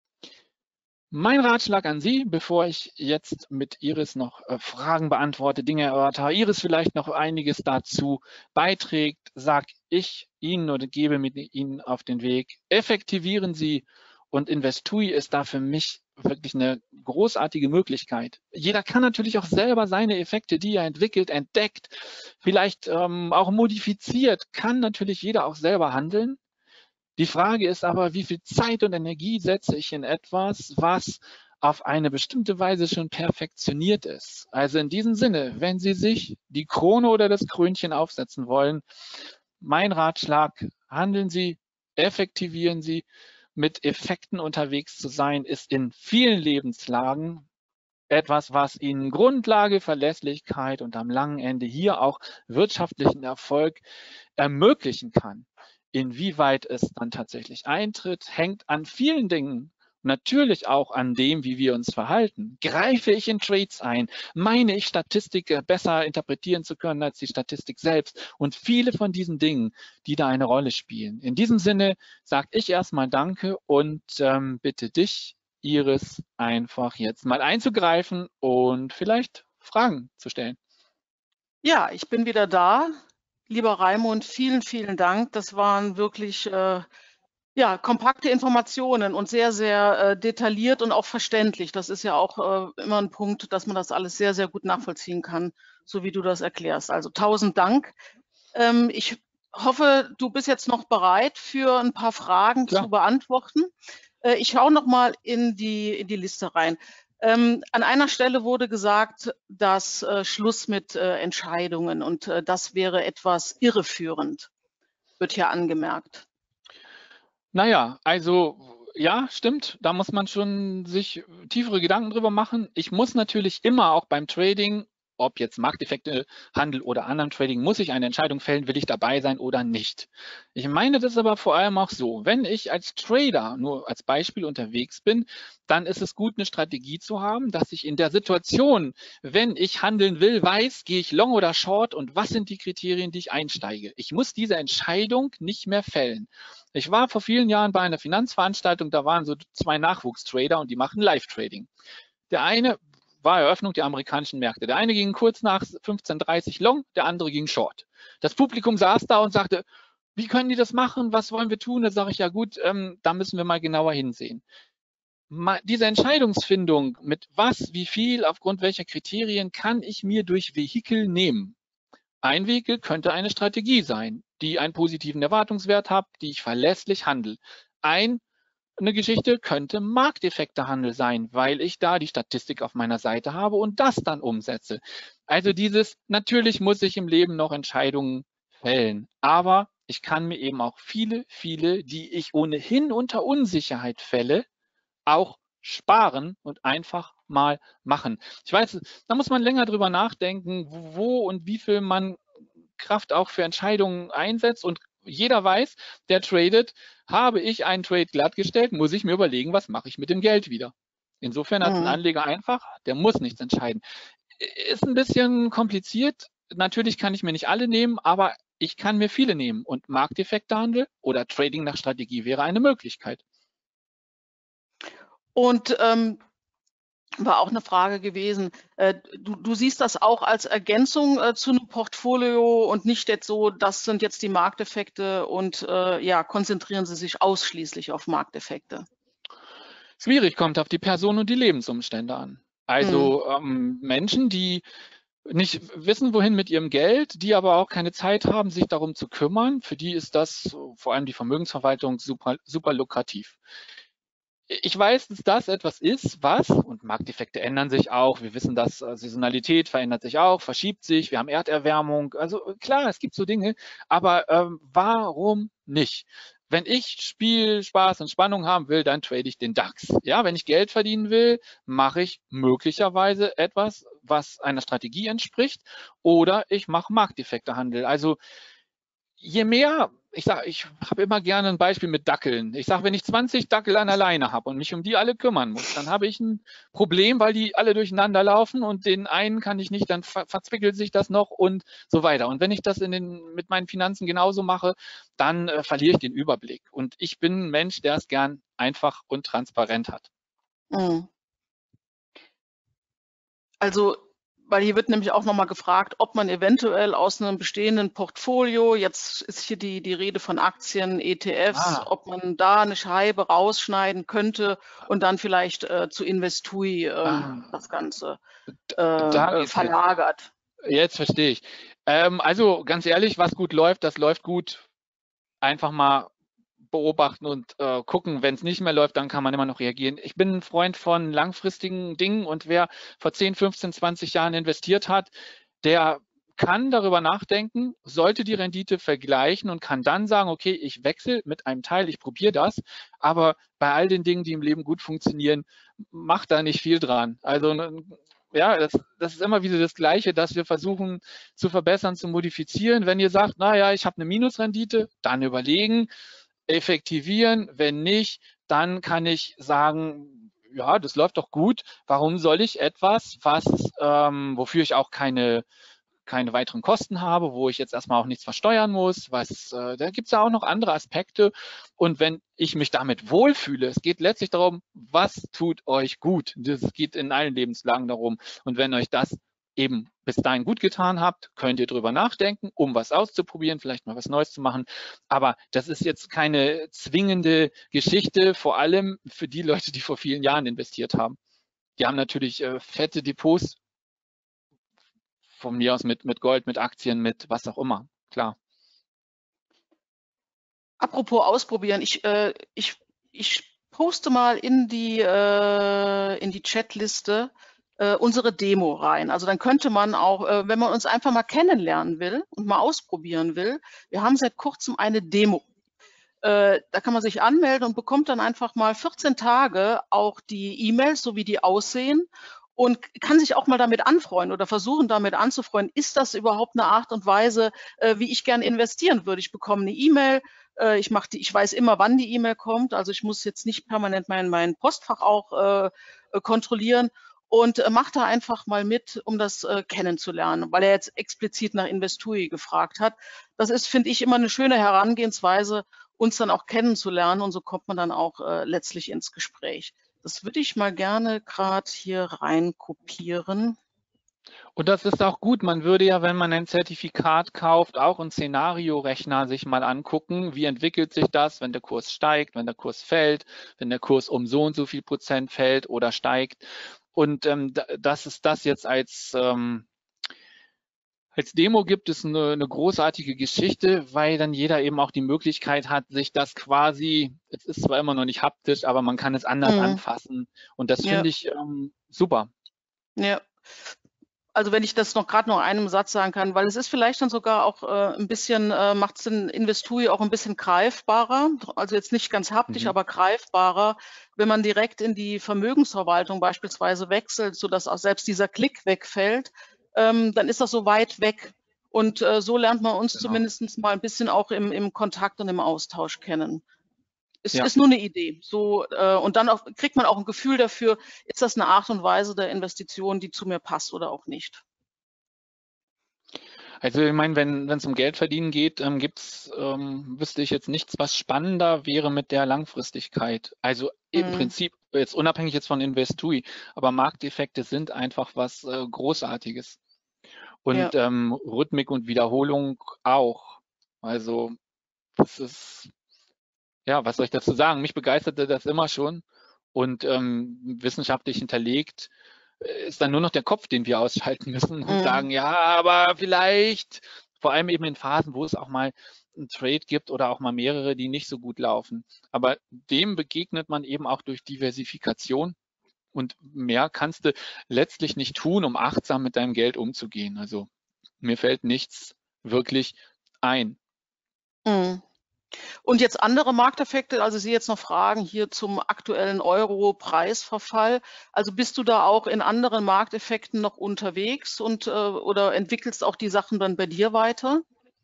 Mein Ratschlag an Sie, bevor ich jetzt mit Iris noch äh, Fragen beantworte, Dinge erörtere, Iris vielleicht noch einiges dazu beiträgt, sage ich Ihnen oder gebe mit Ihnen auf den Weg, effektivieren Sie. Und Investui ist da für mich wirklich eine großartige Möglichkeit. Jeder kann natürlich auch selber seine Effekte, die er entwickelt, entdeckt, vielleicht ähm, auch modifiziert, kann natürlich jeder auch selber handeln. Die Frage ist aber, wie viel Zeit und Energie setze ich in etwas, was auf eine bestimmte Weise schon perfektioniert ist. Also in diesem Sinne, wenn Sie sich die Krone oder das Krönchen aufsetzen wollen, mein Ratschlag, handeln Sie, effektivieren Sie. Mit Effekten unterwegs zu sein, ist in vielen Lebenslagen etwas, was Ihnen Grundlage, Verlässlichkeit und am langen Ende hier auch wirtschaftlichen Erfolg ermöglichen kann. Inwieweit es dann tatsächlich eintritt, hängt an vielen Dingen. Natürlich auch an dem, wie wir uns verhalten. Greife ich in Trades ein? Meine ich, Statistik besser interpretieren zu können als die Statistik selbst? Und viele von diesen Dingen, die da eine Rolle spielen. In diesem Sinne sage ich erstmal Danke und ähm, bitte dich, Iris, einfach jetzt mal einzugreifen und vielleicht Fragen zu stellen. Ja, ich bin wieder da. Lieber Raimund, vielen, vielen Dank. Das waren wirklich äh, ja, kompakte Informationen und sehr, sehr äh, detailliert und auch verständlich. Das ist ja auch äh, immer ein Punkt, dass man das alles sehr, sehr gut nachvollziehen kann, so wie du das erklärst. Also tausend Dank. Ähm, ich hoffe, du bist jetzt noch bereit für ein paar Fragen Klar. zu beantworten. Äh, ich schaue noch mal in die, in die Liste rein. Ähm, an einer Stelle wurde gesagt, dass äh, Schluss mit äh, Entscheidungen und äh, das wäre etwas irreführend, wird hier angemerkt. Naja, also ja, stimmt, da muss man schon sich tiefere Gedanken drüber machen. Ich muss natürlich immer auch beim Trading, ob jetzt Markteffekte, Handel oder anderen Trading, muss ich eine Entscheidung fällen, will ich dabei sein oder nicht. Ich meine das aber vor allem auch so, wenn ich als Trader nur als Beispiel unterwegs bin, dann ist es gut, eine Strategie zu haben, dass ich in der Situation, wenn ich handeln will, weiß, gehe ich long oder short und was sind die Kriterien, die ich einsteige. Ich muss diese Entscheidung nicht mehr fällen. Ich war vor vielen Jahren bei einer Finanzveranstaltung, da waren so zwei Nachwuchstrader und die machen Live-Trading. Der eine war Eröffnung der amerikanischen Märkte. Der eine ging kurz nach fünfzehn Uhr dreißig long, der andere ging short. Das Publikum saß da und sagte, wie können die das machen? Was wollen wir tun? Da sage ich, ja gut, ähm, da müssen wir mal genauer hinsehen. Mal, diese Entscheidungsfindung mit was, wie viel, aufgrund welcher Kriterien kann ich mir durch Vehikel nehmen? Ein Vehikel könnte eine Strategie sein, die einen positiven Erwartungswert hat, die ich verlässlich handle. Ein Eine Geschichte könnte Markteffektehandel sein, weil ich da die Statistik auf meiner Seite habe und das dann umsetze. Also dieses, natürlich muss ich im Leben noch Entscheidungen fällen, aber ich kann mir eben auch viele, viele, die ich ohnehin unter Unsicherheit fälle, auch sparen und einfach mal machen. Ich weiß, da muss man länger drüber nachdenken, wo und wie viel man Kraft auch für Entscheidungen einsetzt, und jeder weiß, der tradet, habe ich einen Trade glattgestellt, muss ich mir überlegen, was mache ich mit dem Geld wieder. Insofern hat es ein Mhm. Anleger einfach, der muss nichts entscheiden. Ist ein bisschen kompliziert. Natürlich kann ich mir nicht alle nehmen, aber ich kann mir viele nehmen, und Markteffektehandel oder Trading nach Strategie wäre eine Möglichkeit. Und ähm, war auch eine Frage gewesen, äh, du du siehst das auch als Ergänzung, äh, zu einem Portfolio und nicht jetzt so, das sind jetzt die Markteffekte und, äh, ja, konzentrieren Sie sich ausschließlich auf Markteffekte? Schwierig, kommt auf die Person und die Lebensumstände an. Mhm. Also ähm, Menschen, die nicht wissen, wohin mit ihrem Geld, die aber auch keine Zeit haben, sich darum zu kümmern, für die ist das, vor allem die Vermögensverwaltung, super, super lukrativ. Ich weiß, dass das etwas ist, was, und Markteffekte ändern sich auch, wir wissen, dass äh, Saisonalität verändert sich auch, verschiebt sich, wir haben Erderwärmung, also äh, klar, es gibt so Dinge, aber ähm, warum nicht? Wenn ich Spiel, Spaß und Spannung haben will, dann trade ich den DAX. Ja, wenn ich Geld verdienen will, mache ich möglicherweise etwas, was einer Strategie entspricht, oder ich mache Markteffektehandel. Also je mehr, ich sage, ich habe immer gerne ein Beispiel mit Dackeln. Ich sage, wenn ich zwanzig Dackel an der Leine habe und mich um die alle kümmern muss, dann habe ich ein Problem, weil die alle durcheinander laufen, und den einen kann ich nicht, dann ver verzwickelt sich das noch und so weiter. Und wenn ich das in den, mit meinen Finanzen genauso mache, dann äh, verliere ich den Überblick. Und ich bin ein Mensch, der es gern einfach und transparent hat. Mhm. Also, weil hier wird nämlich auch noch mal gefragt, ob man eventuell aus einem bestehenden Portfolio, jetzt ist hier die die Rede von Aktien, E T Fs, Ah, ob man da eine Scheibe rausschneiden könnte und dann vielleicht, äh, zu Investui, ähm, ah, das Ganze, da äh, äh, geht's jetzt. verlagert. Jetzt verstehe ich. Ähm, also ganz ehrlich, was gut läuft, das läuft gut. Einfach mal beobachten und äh, gucken. Wenn es nicht mehr läuft, dann kann man immer noch reagieren. Ich bin ein Freund von langfristigen Dingen, und wer vor zehn, fünfzehn, zwanzig Jahren investiert hat, der kann darüber nachdenken, sollte die Rendite vergleichen und kann dann sagen, okay, ich wechsle mit einem Teil, ich probiere das, aber bei all den Dingen, die im Leben gut funktionieren, macht da nicht viel dran. Also ja, das, das ist immer wieder das Gleiche, dass wir versuchen zu verbessern, zu modifizieren. Wenn ihr sagt, naja, ich habe eine Minusrendite, dann überlegen, effektivieren. Wenn nicht, dann kann ich sagen, ja, das läuft doch gut. Warum soll ich etwas, was, ähm, wofür ich auch keine, keine weiteren Kosten habe, wo ich jetzt erstmal auch nichts versteuern muss, was, äh, da gibt es ja auch noch andere Aspekte. Und wenn ich mich damit wohlfühle, es geht letztlich darum, was tut euch gut. Es geht in allen Lebenslagen darum. Und wenn euch das eben bis dahin gut getan habt, könnt ihr drüber nachdenken, um was auszuprobieren, vielleicht mal was Neues zu machen. Aber das ist jetzt keine zwingende Geschichte, vor allem für die Leute, die vor vielen Jahren investiert haben. Die haben natürlich äh, fette Depots, von mir aus mit, mit Gold, mit Aktien, mit was auch immer, klar. Apropos ausprobieren, ich, äh, ich, ich poste mal in die, äh, in die Chatliste äh, unsere Demo rein. Also dann könnte man auch, äh, wenn man uns einfach mal kennenlernen will und mal ausprobieren will, wir haben seit kurzem eine Demo. Äh, da kann man sich anmelden und bekommt dann einfach mal vierzehn Tage auch die E-Mails, so wie die aussehen, und kann sich auch mal damit anfreunden oder versuchen, damit anzufreunden. Ist das überhaupt eine Art und Weise, äh, wie ich gerne investieren würde? Ich bekomme eine E-Mail, äh, ich mache die, ich weiß immer, wann die E-Mail kommt, also ich muss jetzt nicht permanent mein, mein Postfach auch äh, äh, kontrollieren, und äh, macht da einfach mal mit, um das äh, kennenzulernen, weil er jetzt explizit nach Investui gefragt hat. Das ist, finde ich, immer eine schöne Herangehensweise, uns dann auch kennenzulernen, und so kommt man dann auch äh, letztlich ins Gespräch. Das würde ich mal gerne gerade hier rein kopieren. Und das ist auch gut. Man würde ja, wenn man ein Zertifikat kauft, auch einen Szenariorechner sich mal angucken. Wie entwickelt sich das, wenn der Kurs steigt, wenn der Kurs fällt, wenn der Kurs um so und so viel Prozent fällt oder steigt. Und ähm, dass es das jetzt als, ähm, als Demo gibt, ist eine, eine großartige Geschichte, weil dann jeder eben auch die Möglichkeit hat, sich das quasi, es ist zwar immer noch nicht haptisch, aber man kann es anders Mhm. anfassen. Und das Ja, finde ich ähm, super. ja. Also wenn ich das noch gerade noch in einem Satz sagen kann, weil es ist vielleicht dann sogar auch äh, ein bisschen, äh, macht es den Investui auch ein bisschen greifbarer, also jetzt nicht ganz haptisch, Mhm. aber greifbarer, wenn man direkt in die Vermögensverwaltung beispielsweise wechselt, sodass auch selbst dieser Klick wegfällt, ähm, dann ist das so weit weg. Und äh, so lernt man uns Genau. zumindest mal ein bisschen auch im, im Kontakt und im Austausch kennen. Es Ja. ist nur eine Idee. So, äh, und dann auch, kriegt man auch ein Gefühl dafür, ist das eine Art und Weise der Investition, die zu mir passt oder auch nicht. Also ich meine, wenn es um Geldverdienen geht, ähm, gibt's, ähm, wüsste ich jetzt nichts, was spannender wäre mit der Langfristigkeit. Also im Mhm. Prinzip, jetzt unabhängig jetzt von Investui, aber Markteffekte sind einfach was äh, Großartiges. Und Ja. ähm, Rhythmik und Wiederholung auch. Also das ist, ja, was soll ich dazu sagen? Mich begeisterte das immer schon. Und ähm, wissenschaftlich hinterlegt äh, ist dann nur noch der Kopf, den wir ausschalten müssen und Mhm. sagen, ja, aber vielleicht, vor allem eben in Phasen, wo es auch mal einen Trade gibt oder auch mal mehrere, die nicht so gut laufen. Aber dem begegnet man eben auch durch Diversifikation. Und mehr kannst du letztlich nicht tun, um achtsam mit deinem Geld umzugehen. Also mir fällt nichts wirklich ein. Mhm. Und jetzt andere Markteffekte, also Sie jetzt noch Fragen hier zum aktuellen Euro-Preisverfall. Also bist du da auch in anderen Markteffekten noch unterwegs und äh, oder entwickelst auch die Sachen dann bei dir weiter?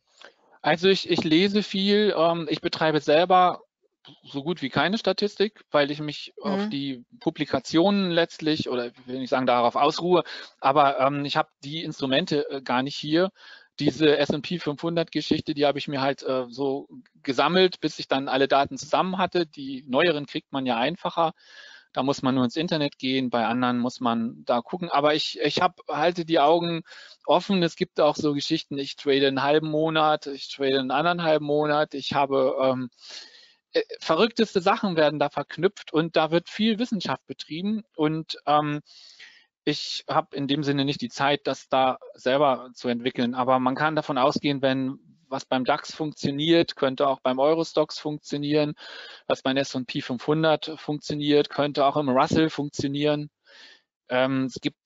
Also ich, ich lese viel, ähm, ich betreibe selber so gut wie keine Statistik, weil ich mich auf Mhm. die Publikationen letztlich, oder ich will nicht sagen darauf ausruhe, aber ähm, ich habe die Instrumente äh, gar nicht hier. Diese S und P fünfhundert Geschichte, die habe ich mir halt äh, so gesammelt, bis ich dann alle Daten zusammen hatte. Die neueren kriegt man ja einfacher. Da muss man nur ins Internet gehen, bei anderen muss man da gucken. Aber ich, ich hab, halte die Augen offen. Es gibt auch so Geschichten, ich trade einen halben Monat, ich trade einen anderthalben Monat, ich habe ähm, äh, verrückteste Sachen werden da verknüpft und da wird viel Wissenschaft betrieben und ähm, ich habe in dem Sinne nicht die Zeit, das da selber zu entwickeln, aber man kann davon ausgehen, wenn was beim DAX funktioniert, könnte auch beim Eurostoxx funktionieren, was beim S und P fünfhundert funktioniert, könnte auch im Russell funktionieren. Ähm, es gibt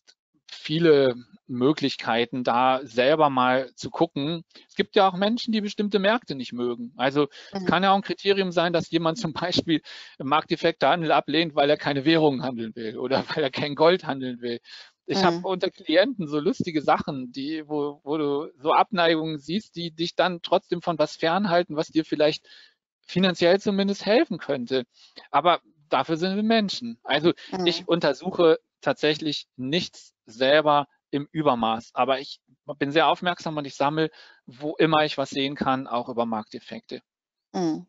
viele Möglichkeiten, da selber mal zu gucken. Es gibt ja auch Menschen, die bestimmte Märkte nicht mögen. Also es Mhm. kann ja auch ein Kriterium sein, dass jemand zum Beispiel Markteffektehandel ablehnt, weil er keine Währungen handeln will oder weil er kein Gold handeln will. Ich habe Mhm. unter Klienten so lustige Sachen, die, wo, wo du so Abneigungen siehst, die dich dann trotzdem von was fernhalten, was dir vielleicht finanziell zumindest helfen könnte. Aber dafür sind wir Menschen. Also ich Mhm. untersuche tatsächlich nichts selber im Übermaß, aber ich bin sehr aufmerksam und ich sammle, wo immer ich was sehen kann, auch über Markteffekte. Mhm.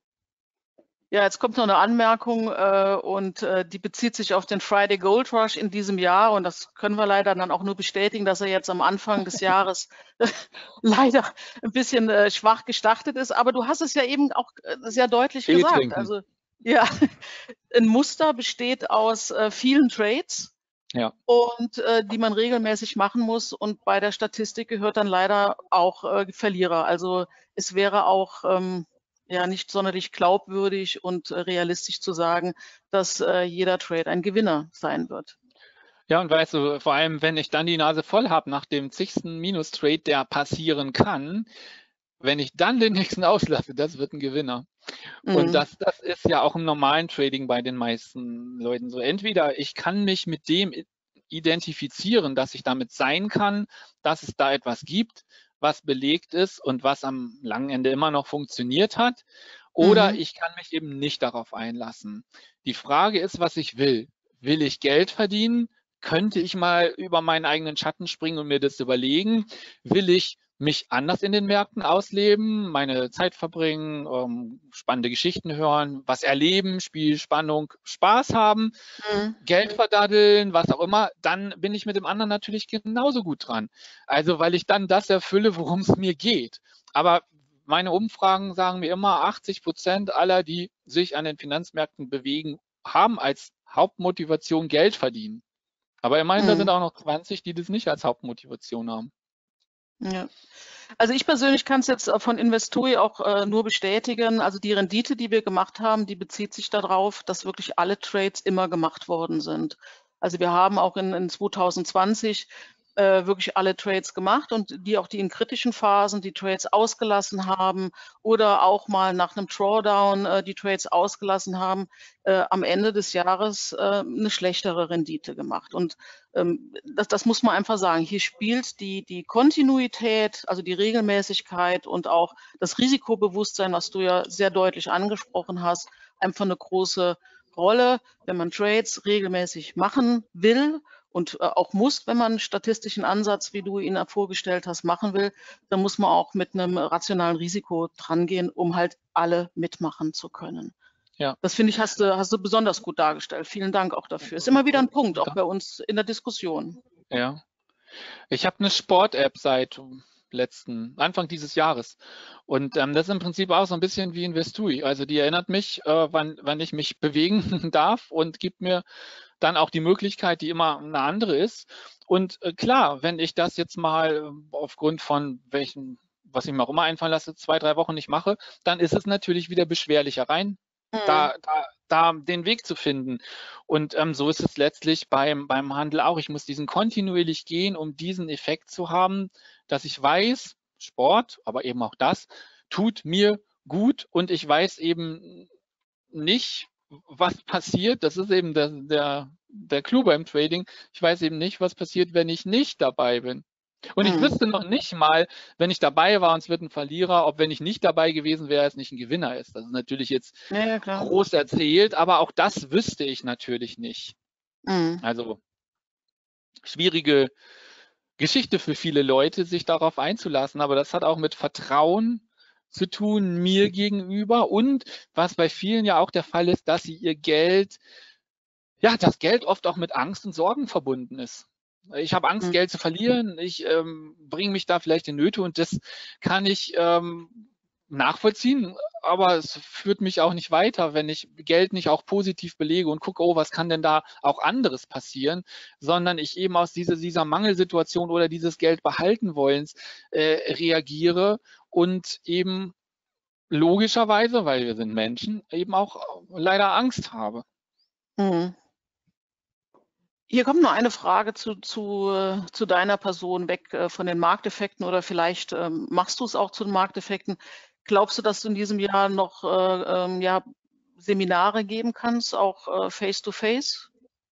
Ja, jetzt kommt noch eine Anmerkung äh, und äh, die bezieht sich auf den Friday Gold Rush in diesem Jahr und das können wir leider dann auch nur bestätigen, dass er jetzt am Anfang des Jahres leider ein bisschen äh, schwach gestartet ist. Aber du hast es ja eben auch äh, sehr deutlich Tee gesagt. trinken. Also ja, ein Muster besteht aus äh, vielen Trades Ja. und äh, die man regelmäßig machen muss. Und bei der Statistik gehört dann leider auch äh, Verlierer. Also es wäre auch ähm, ja nicht sonderlich glaubwürdig und äh, realistisch zu sagen, dass äh, jeder Trade ein Gewinner sein wird. Ja, und weißt du, vor allem, wenn ich dann die Nase voll habe nach dem zigsten Minus-Trade, der passieren kann, wenn ich dann den nächsten auslasse, das wird ein Gewinner. Und Mhm. das, das ist ja auch im normalen Trading bei den meisten Leuten so. Entweder ich kann mich mit dem identifizieren, dass ich damit sein kann, dass es da etwas gibt, was belegt ist und was am langen Ende immer noch funktioniert hat, oder Mhm. ich kann mich eben nicht darauf einlassen. Die Frage ist, was ich will. Will ich Geld verdienen? Könnte ich mal über meinen eigenen Schatten springen und mir das überlegen? Will ich mich anders in den Märkten ausleben, meine Zeit verbringen, ähm, spannende Geschichten hören, was erleben, Spiel, Spannung, Spaß haben, Mhm. Geld verdaddeln, was auch immer, dann bin ich mit dem anderen natürlich genauso gut dran. Also weil ich dann das erfülle, worum es mir geht. Aber meine Umfragen sagen mir immer, achtzig Prozent aller, die sich an den Finanzmärkten bewegen, haben als Hauptmotivation Geld verdienen. Aber immerhin, da sind Mhm. auch noch zwanzig, die das nicht als Hauptmotivation haben. Ja. Also ich persönlich kann es jetzt äh, von Investui auch äh, nur bestätigen. Also die Rendite, die wir gemacht haben, die bezieht sich darauf, dass wirklich alle Trades immer gemacht worden sind. Also wir haben auch in, in zwanzig zwanzig äh, wirklich alle Trades gemacht und die auch die in kritischen Phasen die Trades ausgelassen haben oder auch mal nach einem Drawdown äh, die Trades ausgelassen haben, äh, am Ende des Jahres äh, eine schlechtere Rendite gemacht. Und ähm, das, das muss man einfach sagen. Hier spielt die, die Kontinuität, also die Regelmäßigkeit und auch das Risikobewusstsein, was du ja sehr deutlich angesprochen hast, einfach eine große Rolle, wenn man Trades regelmäßig machen will und äh, auch muss, wenn man einen statistischen Ansatz, wie du ihn vorgestellt hast, machen will, dann muss man auch mit einem rationalen Risiko drangehen, um halt alle mitmachen zu können. Ja. Das finde ich, hast du, hast du besonders gut dargestellt. Vielen Dank auch dafür. Ist immer wieder ein Punkt, auch bei uns in der Diskussion. Ja. Ich habe eine Sport-App seit letzten, Anfang dieses Jahres. Und ähm, das ist im Prinzip auch so ein bisschen wie Investui. Also die erinnert mich, äh, wann, wann ich mich bewegen darf und gibt mir dann auch die Möglichkeit, die immer eine andere ist. Und äh, klar, wenn ich das jetzt mal aufgrund von welchen, was ich mir auch immer einfallen lasse, zwei, drei Wochen nicht mache, dann ist es natürlich wieder beschwerlicher rein, mhm. da, da, da den Weg zu finden. Und ähm, so ist es letztlich beim, beim Handel auch. Ich muss diesen kontinuierlich gehen, um diesen Effekt zu haben, dass ich weiß, Sport, aber eben auch das, tut mir gut und ich weiß eben nicht, was passiert. Das ist eben der, der, der Clou beim Trading. Ich weiß eben nicht, was passiert, wenn ich nicht dabei bin. Und ich wüsste noch nicht mal, wenn ich dabei war und es wird ein Verlierer, ob wenn ich nicht dabei gewesen wäre, es nicht ein Gewinner ist. Das ist natürlich jetzt ja, ja, groß erzählt, aber auch das wüsste ich natürlich nicht. Mhm. Also schwierige Geschichte für viele Leute, sich darauf einzulassen, aber das hat auch mit Vertrauen zu tun mir gegenüber und was bei vielen ja auch der Fall ist, dass sie ihr Geld, ja, das Geld oft auch mit Angst und Sorgen verbunden ist. Ich habe Angst, mhm. Geld zu verlieren, ich ähm, bringe mich da vielleicht in Nöte und das kann ich ähm, nachvollziehen, aber es führt mich auch nicht weiter, wenn ich Geld nicht auch positiv belege und gucke, oh, was kann denn da auch anderes passieren, sondern ich eben aus dieser, dieser Mangelsituation oder dieses Geld behalten wollens äh, reagiere und eben logischerweise, weil wir sind Menschen, eben auch leider Angst habe. Mhm. Hier kommt noch eine Frage zu, zu, zu deiner Person weg äh, von den Markteffekten oder vielleicht ähm, machst du es auch zu den Markteffekten. Glaubst du, dass du in diesem Jahr noch äh, ähm, ja, Seminare geben kannst, auch äh, face-to-face?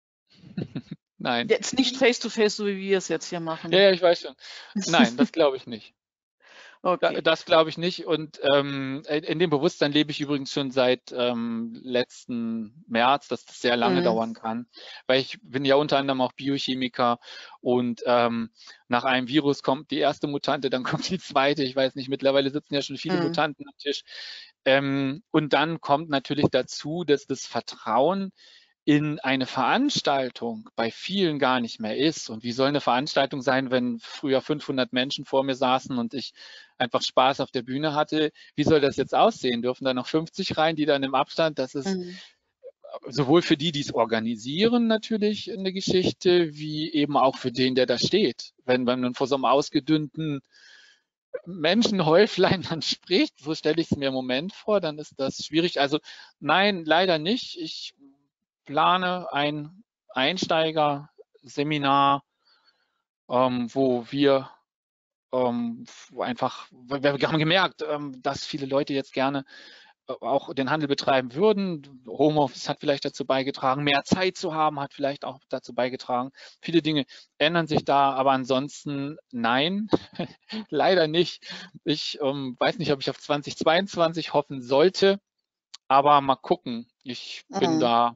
Nein. Jetzt nicht face-to-face, so wie wir es jetzt hier machen. Ja, ja, ich weiß schon. Nein, das glaube ich nicht. Okay. Das glaube ich nicht. Und ähm, in dem Bewusstsein lebe ich übrigens schon seit ähm, letzten März, dass das sehr lange mhm. dauern kann. Weil ich bin ja unter anderem auch Biochemiker und ähm, nach einem Virus kommt die erste Mutante, dann kommt die zweite. Ich weiß nicht, mittlerweile sitzen ja schon viele mhm. Mutanten am Tisch. Ähm, und dann kommt natürlich dazu, dass das Vertrauen in eine Veranstaltung bei vielen gar nicht mehr ist. Und wie soll eine Veranstaltung sein, wenn früher fünfhundert Menschen vor mir saßen und ich einfach Spaß auf der Bühne hatte? Wie soll das jetzt aussehen? Dürfen da noch fünfzig rein, die dann im Abstand? Das ist mhm. sowohl für die, die es organisieren, natürlich eine Geschichte, wie eben auch für den, der da steht. Wenn man vor so einem ausgedünnten Menschenhäuflein dann spricht, so stelle ich es mir im Moment vor, dann ist das schwierig. Also nein, leider nicht. Ich plane ein Einsteiger-Seminar, ähm, wo wir ähm, wo einfach, wir, wir haben gemerkt, ähm, dass viele Leute jetzt gerne äh, auch den Handel betreiben würden. Homeoffice hat vielleicht dazu beigetragen, mehr Zeit zu haben, hat vielleicht auch dazu beigetragen. Viele Dinge ändern sich da, aber ansonsten nein, leider nicht. Ich ähm, weiß nicht, ob ich auf zweitausendzweiundzwanzig hoffen sollte, aber mal gucken. Ich mhm. bin da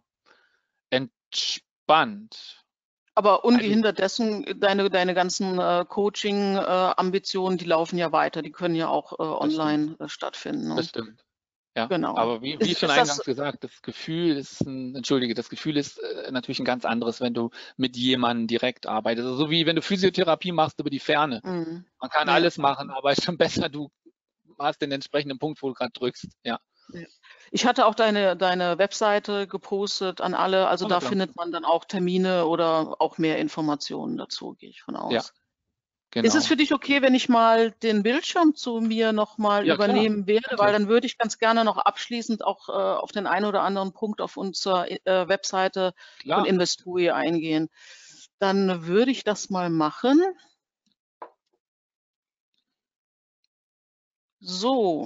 entspannt. Aber ungehindert dessen, deine, deine ganzen äh, Coaching-Ambitionen, äh, die laufen ja weiter, die können ja auch äh, online äh, stattfinden. Ne? Das stimmt. Ja, genau. Aber wie, wie ist, schon ist eingangs das, gesagt, das Gefühl ist ein, entschuldige, das Gefühl ist äh, natürlich ein ganz anderes, wenn du mit jemandem direkt arbeitest. Also so wie wenn du Physiotherapie machst über die Ferne. Mhm. Man kann ja. alles machen, aber es ist schon besser, du hast den entsprechenden Punkt, wo du gerade drückst. Ja. Ja. Ich hatte auch deine, deine Webseite gepostet an alle, also oh, da klar. findet man dann auch Termine oder auch mehr Informationen dazu, gehe ich von aus. Ja, genau. Ist es für dich okay, wenn ich mal den Bildschirm zu mir nochmal ja, übernehmen klar. werde, weil dann würde ich ganz gerne noch abschließend auch äh, auf den einen oder anderen Punkt auf unserer äh, Webseite klar. von Investui eingehen. Dann würde ich das mal machen. So.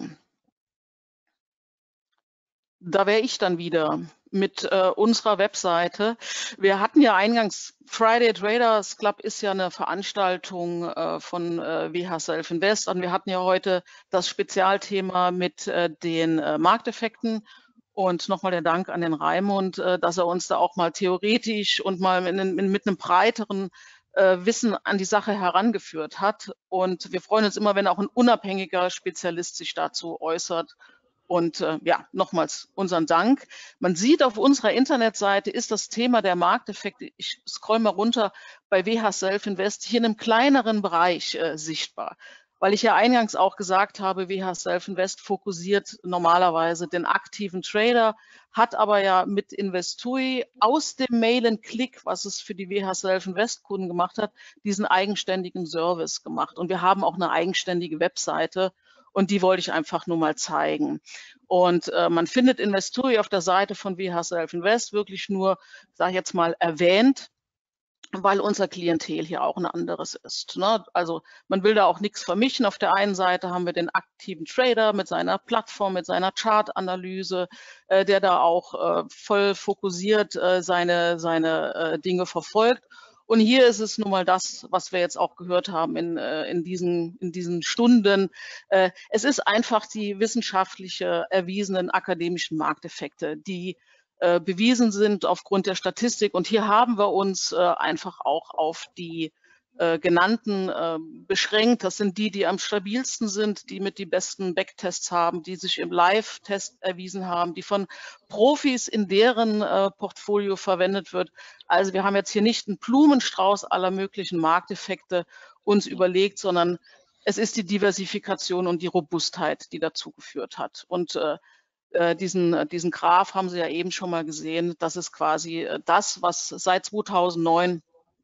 Da wäre ich dann wieder mit äh, unserer Webseite. Wir hatten ja eingangs, Friday Traders Club ist ja eine Veranstaltung äh, von äh, W H Self Invest, und wir hatten ja heute das Spezialthema mit äh, den äh, Markteffekten. Und nochmal der Dank an den Raimund, äh, dass er uns da auch mal theoretisch und mal in, in, mit einem breiteren äh, Wissen an die Sache herangeführt hat. Und wir freuen uns immer, wenn auch ein unabhängiger Spezialist sich dazu äußert. Und äh, ja, nochmals unseren Dank. Man sieht, auf unserer Internetseite ist das Thema der Markteffekte, ich scroll mal runter, bei W H Self Invest hier in einem kleineren Bereich äh, sichtbar. Weil ich ja eingangs auch gesagt habe, W H Self Invest fokussiert normalerweise den aktiven Trader, hat aber ja mit Investui aus dem Mail-and-Click, was es für die W H Self Invest Kunden gemacht hat, diesen eigenständigen Service gemacht. Und wir haben auch eine eigenständige Webseite. Und die wollte ich einfach nur mal zeigen. Und äh, man findet Investui auf der Seite von W H Self Invest wirklich nur, sage ich jetzt mal, erwähnt, weil unser Klientel hier auch ein anderes ist. Ne? Also man will da auch nichts vermischen. Auf der einen Seite haben wir den aktiven Trader mit seiner Plattform, mit seiner Chartanalyse, äh, der da auch äh, voll fokussiert äh, seine, seine äh, Dinge verfolgt. Und hier ist es nun mal das, was wir jetzt auch gehört haben in, in, diesen, in diesen Stunden. Es ist einfach die wissenschaftliche erwiesenen akademischen Markteffekte, die bewiesen sind aufgrund der Statistik. Und hier haben wir uns einfach auch auf die genannten äh, beschränkt. Das sind die, die am stabilsten sind, die mit die besten Backtests haben, die sich im Live-Test erwiesen haben, die von Profis in deren äh, Portfolio verwendet wird. Also wir haben jetzt hier nicht einen Blumenstrauß aller möglichen Markteffekte uns überlegt, sondern es ist die Diversifikation und die Robustheit, die dazu geführt hat. Und äh, diesen, diesen Graph haben Sie ja eben schon mal gesehen. Das ist quasi das, was seit zweitausendneun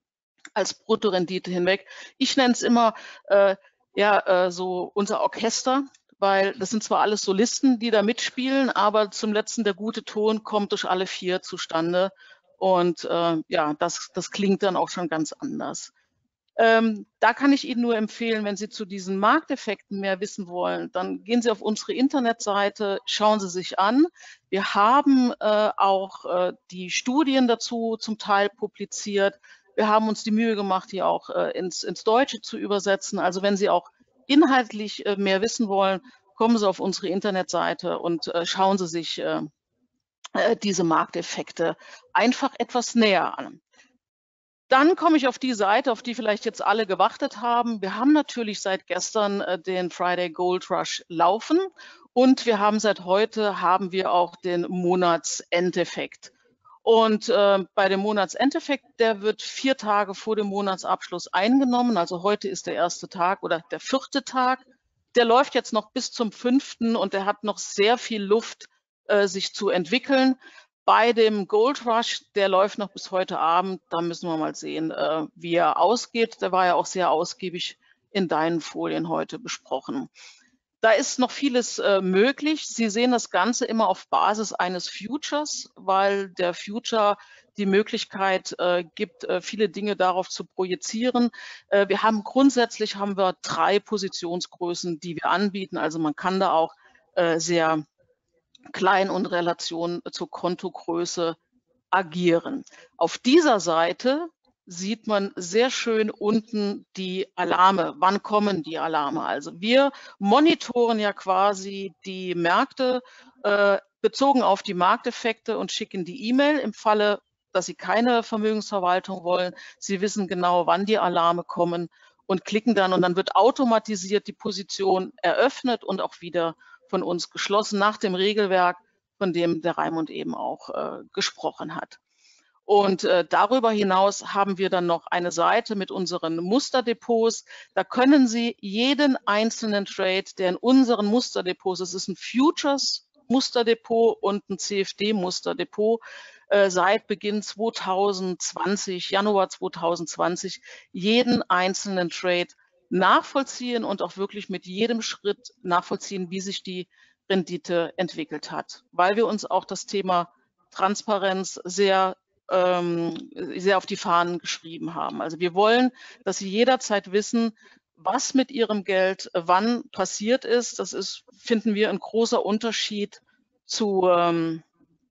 als Bruttorendite hinweg. Ich nenne es immer äh, ja, äh, so unser Orchester, weil das sind zwar alles Solisten, die da mitspielen, aber zum letzten der gute Ton kommt durch alle vier zustande. Und äh, ja, das, das klingt dann auch schon ganz anders. Ähm, da kann ich Ihnen nur empfehlen, wenn Sie zu diesen Markteffekten mehr wissen wollen, dann gehen Sie auf unsere Internetseite, schauen Sie sich an. Wir haben äh, auch äh, die Studien dazu zum Teil publiziert. Wir haben uns die Mühe gemacht, die auch äh, ins, ins Deutsche zu übersetzen. Also wenn Sie auch inhaltlich äh, mehr wissen wollen, kommen Sie auf unsere Internetseite und äh, schauen Sie sich äh, äh, diese Markteffekte einfach etwas näher an. Dann komme ich auf die Seite, auf die vielleicht jetzt alle gewartet haben. Wir haben natürlich seit gestern äh, den Friday Gold Rush laufen und wir haben seit heute haben wir auch den Monatsendeffekt. Und äh, bei dem Monatsendeffekt, der wird vier Tage vor dem Monatsabschluss eingenommen. Also heute ist der erste Tag oder der vierte Tag. Der läuft jetzt noch bis zum fünften und der hat noch sehr viel Luft, äh, sich zu entwickeln. Bei dem Gold Rush, der läuft noch bis heute Abend. Da müssen wir mal sehen, äh, wie er ausgeht. Der war ja auch sehr ausgiebig in deinen Folien heute besprochen. Da ist noch vieles äh, möglich. Sie sehen das Ganze immer auf Basis eines Futures, weil der Future die Möglichkeit äh, gibt, äh, viele Dinge darauf zu projizieren. Äh, wir haben grundsätzlich haben wir drei Positionsgrößen, die wir anbieten. Also man kann da auch äh, sehr klein und Relation zur Kontogröße agieren. Auf dieser Seite sieht man sehr schön unten die Alarme. Wann kommen die Alarme? Also wir monitoren ja quasi die Märkte äh, bezogen auf die Markteffekte und schicken die E-Mail im Falle, dass Sie keine Vermögensverwaltung wollen. Sie wissen genau, wann die Alarme kommen und klicken dann und dann wird automatisiert die Position eröffnet und auch wieder von uns geschlossen nach dem Regelwerk, von dem der Raimund eben auch äh, gesprochen hat. Und äh, darüber hinaus haben wir dann noch eine Seite mit unseren Musterdepots. Da können Sie jeden einzelnen Trade, der in unseren Musterdepots, es ist ein Futures-Musterdepot und ein C F D-Musterdepot, äh, seit Beginn zweitausendzwanzig, Januar zweitausendzwanzig, jeden einzelnen Trade nachvollziehen und auch wirklich mit jedem Schritt nachvollziehen, wie sich die Rendite entwickelt hat, weil wir uns auch das Thema Transparenz sehr ähm, sehr auf die Fahnen geschrieben haben. Also wir wollen, dass Sie jederzeit wissen, was mit Ihrem Geld äh, wann passiert ist. Das ist, finden wir, ein großer Unterschied zu ähm,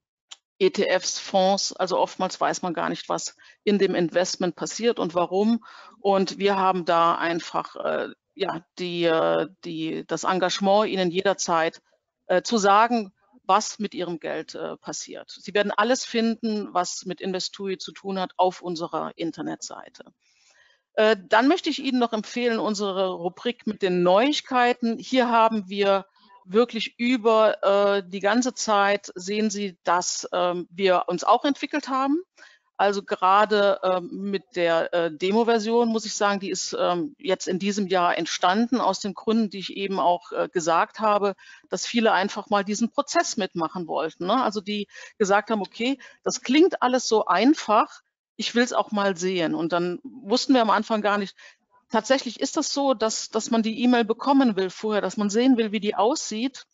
E T Fs, Fonds. Also oftmals weiß man gar nicht, was in dem Investment passiert und warum. Und wir haben da einfach äh, ja, die, äh, die, das Engagement, Ihnen jederzeit äh, zu sagen, was mit Ihrem Geld äh, passiert. Sie werden alles finden, was mit Investui zu tun hat, auf unserer Internetseite. Äh, dann möchte ich Ihnen noch empfehlen, unsere Rubrik mit den Neuigkeiten. Hier haben wir wirklich über äh, die ganze Zeit, sehen Sie, dass ähm, wir uns auch entwickelt haben. Also gerade ähm, mit der äh, Demo-Version, muss ich sagen, die ist ähm, jetzt in diesem Jahr entstanden, aus den Gründen, die ich eben auch äh, gesagt habe, dass viele einfach mal diesen Prozess mitmachen wollten, ne? Also die gesagt haben, okay, das klingt alles so einfach, ich will es auch mal sehen. Und dann wussten wir am Anfang gar nicht, tatsächlich ist das so, dass, dass man die E-Mail bekommen will vorher, dass man sehen will, wie die aussieht.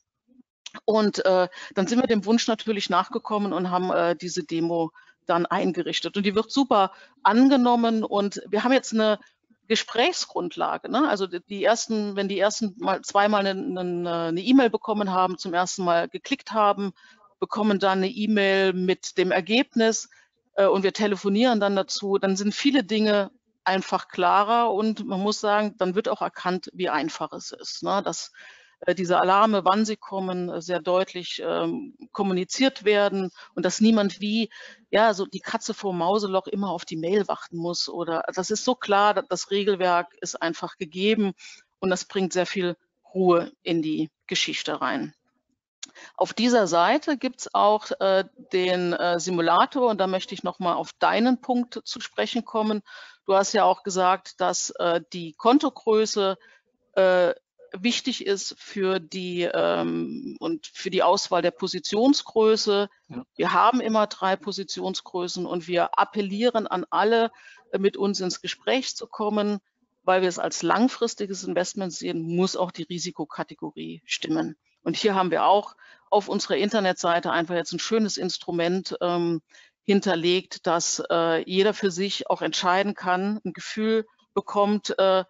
Und äh, dann sind wir dem Wunsch natürlich nachgekommen und haben äh, diese Demo dann eingerichtet. Und die wird super angenommen. Und wir haben jetzt eine Gesprächsgrundlage, ne? Also die ersten, wenn die ersten mal zweimal eine, eine E-Mail bekommen haben, zum ersten Mal geklickt haben, bekommen dann eine E-Mail mit dem Ergebnis äh, und wir telefonieren dann dazu, dann sind viele Dinge einfach klarer und man muss sagen, dann wird auch erkannt, wie einfach es ist, ne? Dass äh, diese Alarme, wann sie kommen, äh, sehr deutlich ähm, kommuniziert werden und dass niemand wie, ja, so die Katze vor Mauseloch immer auf die Mail warten muss oder das ist so klar, das Regelwerk ist einfach gegeben und das bringt sehr viel Ruhe in die Geschichte rein. Auf dieser Seite gibt es auch äh, den äh, Simulator und da möchte ich nochmal auf deinen Punkt zu sprechen kommen. Du hast ja auch gesagt, dass äh, die Kontogröße äh, wichtig ist für die ähm, und für die Auswahl der Positionsgröße. Ja. Wir haben immer drei Positionsgrößen und wir appellieren an alle, äh, mit uns ins Gespräch zu kommen, weil wir es als langfristiges Investment sehen, muss auch die Risikokategorie stimmen. Und hier haben wir auch auf unserer Internetseite einfach jetzt ein schönes Instrument ähm, hinterlegt, dass äh, jeder für sich auch entscheiden kann, ein Gefühl bekommt, äh,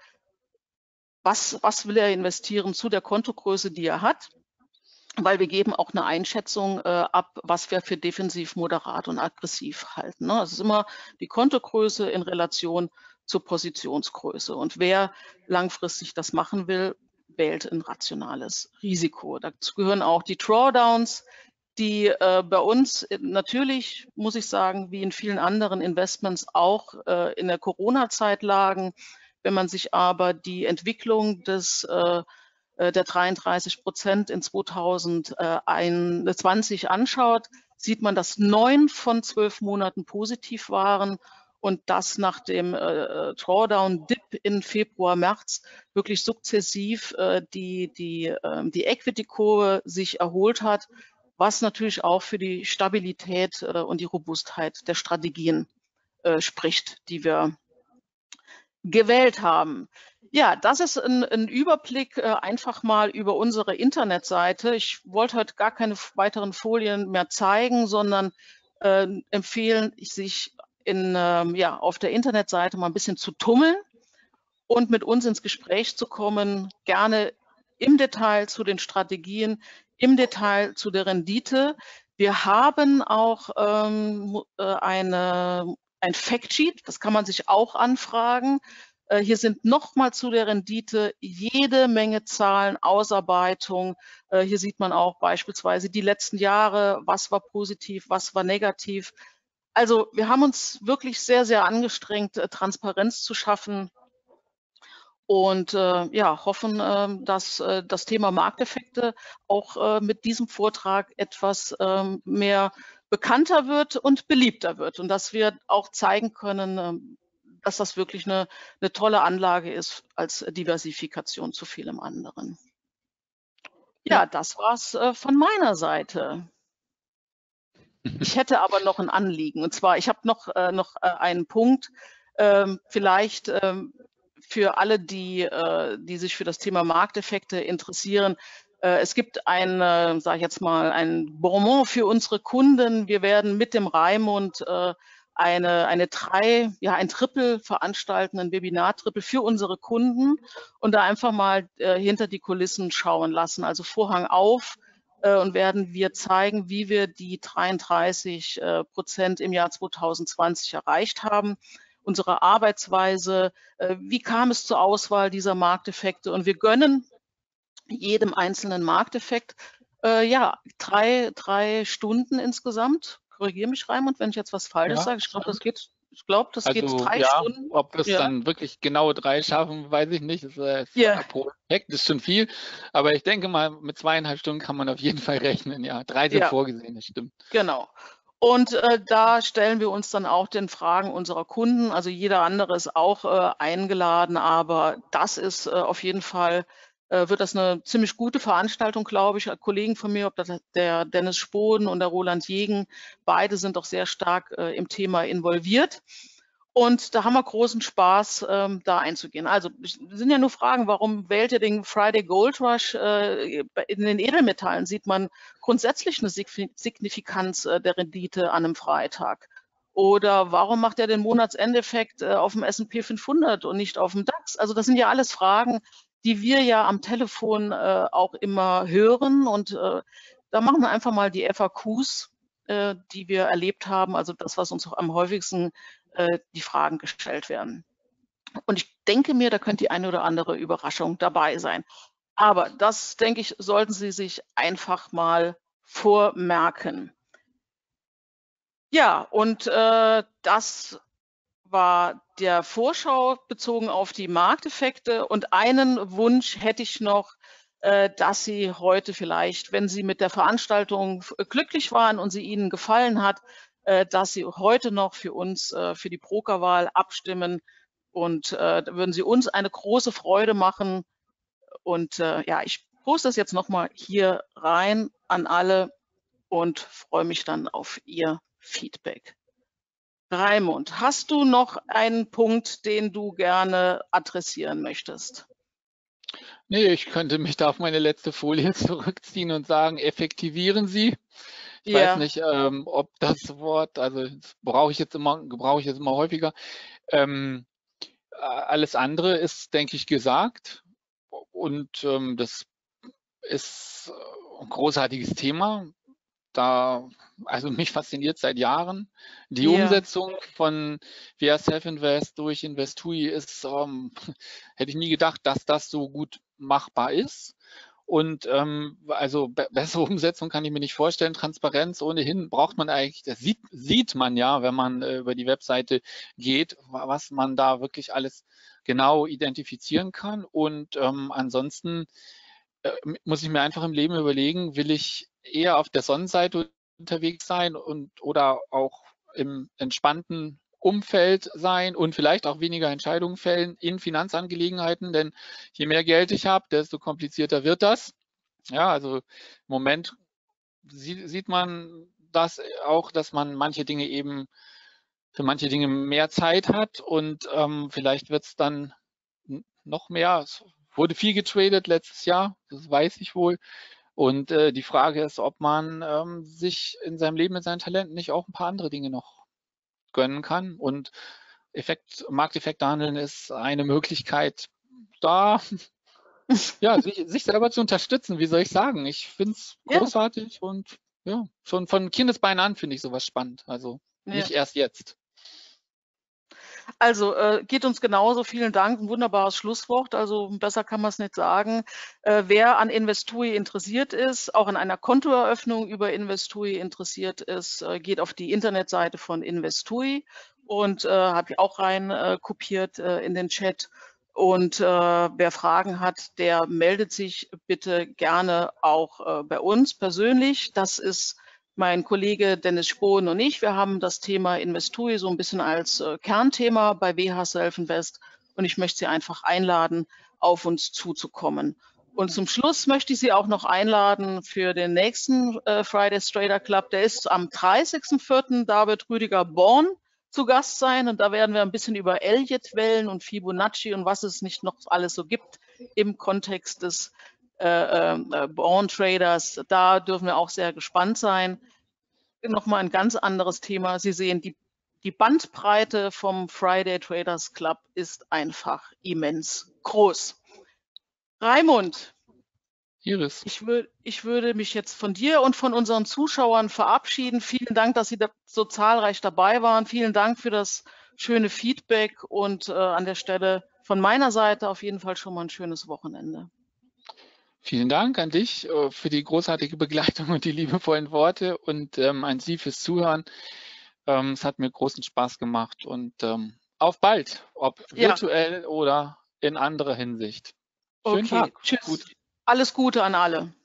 was, was will er investieren zu der Kontogröße, die er hat, weil wir geben auch eine Einschätzung äh, ab, was wir für defensiv, moderat und aggressiv halten, ne? Es ist immer die Kontogröße in Relation zur Positionsgröße. Und wer langfristig das machen will, wählt ein rationales Risiko. Dazu gehören auch die Drawdowns, die äh, bei uns natürlich, muss ich sagen, wie in vielen anderen Investments auch äh, in der Corona-Zeit lagen. Wenn man sich aber die Entwicklung des, äh, der dreiunddreißig Prozent in zweitausendeinundzwanzig anschaut, sieht man, dass neun von zwölf Monaten positiv waren und dass nach dem äh, Drawdown-Dip in Februar, März wirklich sukzessiv äh, die, die, äh, die Equity-Kurve sich erholt hat, was natürlich auch für die Stabilität äh, und die Robustheit der Strategien äh, spricht, die wir gewählt haben. Ja, das ist ein, ein Überblick äh, einfach mal über unsere Internetseite. Ich wollte heute gar keine weiteren Folien mehr zeigen, sondern äh, empfehlen, sich in, äh, ja, auf der Internetseite mal ein bisschen zu tummeln und mit uns ins Gespräch zu kommen, gerne im Detail zu den Strategien, im Detail zu der Rendite. Wir haben auch ähm, eine ein Factsheet, das kann man sich auch anfragen. Äh, hier sind nochmal zu der Rendite jede Menge Zahlen, Ausarbeitung. Äh, hier sieht man auch beispielsweise die letzten Jahre, was war positiv, was war negativ. Also wir haben uns wirklich sehr, sehr angestrengt, äh, Transparenz zu schaffen und äh, ja, hoffen, äh, dass äh, das Thema Markteffekte auch äh, mit diesem Vortrag etwas äh, mehr bekannter wird und beliebter wird und dass wir auch zeigen können, dass das wirklich eine, eine tolle Anlage ist als Diversifikation zu vielem anderen. Ja, das war's äh, von meiner Seite. Ich hätte aber noch ein Anliegen und zwar, ich habe noch, äh, noch äh, einen Punkt, ähm, vielleicht ähm, für alle, die, äh, die sich für das Thema Markteffekte interessieren. Es gibt ein, sage ich jetzt mal, ein Bonbon für unsere Kunden. Wir werden mit dem Raimund eine, eine drei, ja, ein Triple veranstalten, ein Webinar-Triple für unsere Kunden und da einfach mal äh, hinter die Kulissen schauen lassen. Also Vorhang auf äh, und werden wir zeigen, wie wir die dreiunddreißig äh, Prozent im Jahr zweitausendzwanzig erreicht haben. Unsere Arbeitsweise, äh, wie kam es zur Auswahl dieser Markteffekte, und wir gönnen jedem einzelnen Markteffekt äh, ja, drei, drei Stunden insgesamt. Korrigiere mich, Raimund, wenn ich jetzt was Falsches Ja, sage. Ich glaube, das geht, ich glaube, das geht also drei ja, Stunden. ob wir es Ja. dann wirklich genau drei schaffen, weiß ich nicht. Das ist, äh, Ja. pro Effekt ist schon viel, aber ich denke mal, mit zweieinhalb Stunden kann man auf jeden Fall rechnen. Ja, drei sind Ja, vorgesehen, das stimmt. genau. Und äh, da stellen wir uns dann auch den Fragen unserer Kunden. Also jeder andere ist auch äh, eingeladen, aber das ist äh, auf jeden Fall, äh, wird das eine ziemlich gute Veranstaltung, glaube ich. Kollegen von mir, ob das der Dennis Spoden und der Roland Jegen, beide sind doch sehr stark äh, im Thema involviert. Und da haben wir großen Spaß, ähm, da einzugehen. Also es sind ja nur Fragen, warum wählt ihr den Friday Gold Rush? Äh, in den Edelmetallen sieht man grundsätzlich eine Signifikanz äh, der Rendite an einem Freitag. Oder warum macht er den Monatsendeffekt äh, auf dem S und P fünfhundert und nicht auf dem DAX? Also das sind ja alles Fragen, die wir ja am Telefon äh, auch immer hören. Und äh, da machen wir einfach mal die F A Qs, äh, die wir erlebt haben. Also das, was uns auch am häufigsten äh, die Fragen gestellt werden. Und ich denke mir, da könnte die eine oder andere Überraschung dabei sein. Aber das, denke ich, sollten Sie sich einfach mal vormerken. Ja, und äh, das war der Vorschau bezogen auf die Markteffekte. Und einen Wunsch hätte ich noch, äh, dass Sie heute vielleicht, wenn Sie mit der Veranstaltung glücklich waren und sie Ihnen gefallen hat, äh, dass Sie heute noch für uns, äh, für die Brokerwahl abstimmen. Und äh, da würden Sie uns eine große Freude machen. Und äh, ja, ich poste das jetzt nochmal hier rein an alle und freue mich dann auf Ihr Feedback. Raimund, hast du noch einen Punkt, den du gerne adressieren möchtest? Nee, ich könnte mich da auf meine letzte Folie zurückziehen und sagen, effektivieren Sie. Ich weiß Ja, nicht, ähm, ob das Wort, also das brauche ich jetzt immer, gebrauche ich jetzt immer häufiger. Ähm, äh, alles andere ist, denke ich, gesagt. Und ähm, das ist äh, ein großartiges Thema. Da, also mich fasziniert seit Jahren. Die ja, Umsetzung von via Self-Invest durch Investui ist, ähm, hätte ich nie gedacht, dass das so gut machbar ist. Und ähm, also be bessere Umsetzung kann ich mir nicht vorstellen. Transparenz ohnehin braucht man eigentlich, das sieht, sieht man ja, wenn man äh, über die Webseite geht, was man da wirklich alles genau identifizieren kann. Und ähm, ansonsten äh, muss ich mir einfach im Leben überlegen, will ich eher auf der Sonnenseite unterwegs sein und oder auch im entspannten Umfeld sein und vielleicht auch weniger Entscheidungen fällen in Finanzangelegenheiten, denn je mehr Geld ich habe, desto komplizierter wird das. Ja, also im Moment sieht man das auch, dass man manche Dinge eben für manche Dinge mehr Zeit hat und ähm, vielleicht wird es dann noch mehr. Es wurde viel getradet letztes Jahr, das weiß ich wohl. Und äh, die Frage ist, ob man ähm, sich in seinem Leben mit seinen Talenten nicht auch ein paar andere Dinge noch gönnen kann. Und Effekt, Markteffekte handeln ist eine Möglichkeit, da ja, sich, sich selber zu unterstützen. Wie soll ich sagen? Ich finde es ja, großartig und ja, schon von Kindesbeinen an finde ich sowas spannend. Also ja. nicht erst jetzt. Also äh, geht uns genauso. Vielen Dank. Ein wunderbares Schlusswort. Also besser kann man es nicht sagen. Äh, wer an Investui interessiert ist, auch an einer Kontoeröffnung über Investui interessiert ist, äh, geht auf die Internetseite von Investui und äh, habe ich auch rein äh, kopiert äh, in den Chat. Und äh, wer Fragen hat, der meldet sich bitte gerne auch äh, bei uns persönlich. Das ist mein Kollege Dennis Spohn und ich. Wir haben das Thema Investui so ein bisschen als äh, Kernthema bei W H Self Invest und ich möchte Sie einfach einladen, auf uns zuzukommen. Und zum Schluss möchte ich Sie auch noch einladen für den nächsten äh, Fridays Trader Club. Der ist am dreißigsten vierten Da wird Rüdiger Born zu Gast sein und da werden wir ein bisschen über Elliott-Wellen und Fibonacci und was es nicht noch alles so gibt im Kontext des äh, äh, Born Traders. Da dürfen wir auch sehr gespannt sein. Nochmal ein ganz anderes Thema. Sie sehen, die die Bandbreite vom Friday Traders Club ist einfach immens groß. Raimund, Iris. Ich, würd, ich würde mich jetzt von dir und von unseren Zuschauern verabschieden. Vielen Dank, dass Sie da so zahlreich dabei waren. Vielen Dank für das schöne Feedback und äh, an der Stelle von meiner Seite auf jeden Fall schon mal ein schönes Wochenende. Vielen Dank an dich äh, für die großartige Begleitung und die liebevollen Worte und ähm, an Sie fürs Zuhören. Ähm, es hat mir großen Spaß gemacht und ähm, auf bald, ob virtuell ja. oder in anderer Hinsicht. Schönen okay, Tag. Tschüss. Gut. Alles Gute an alle.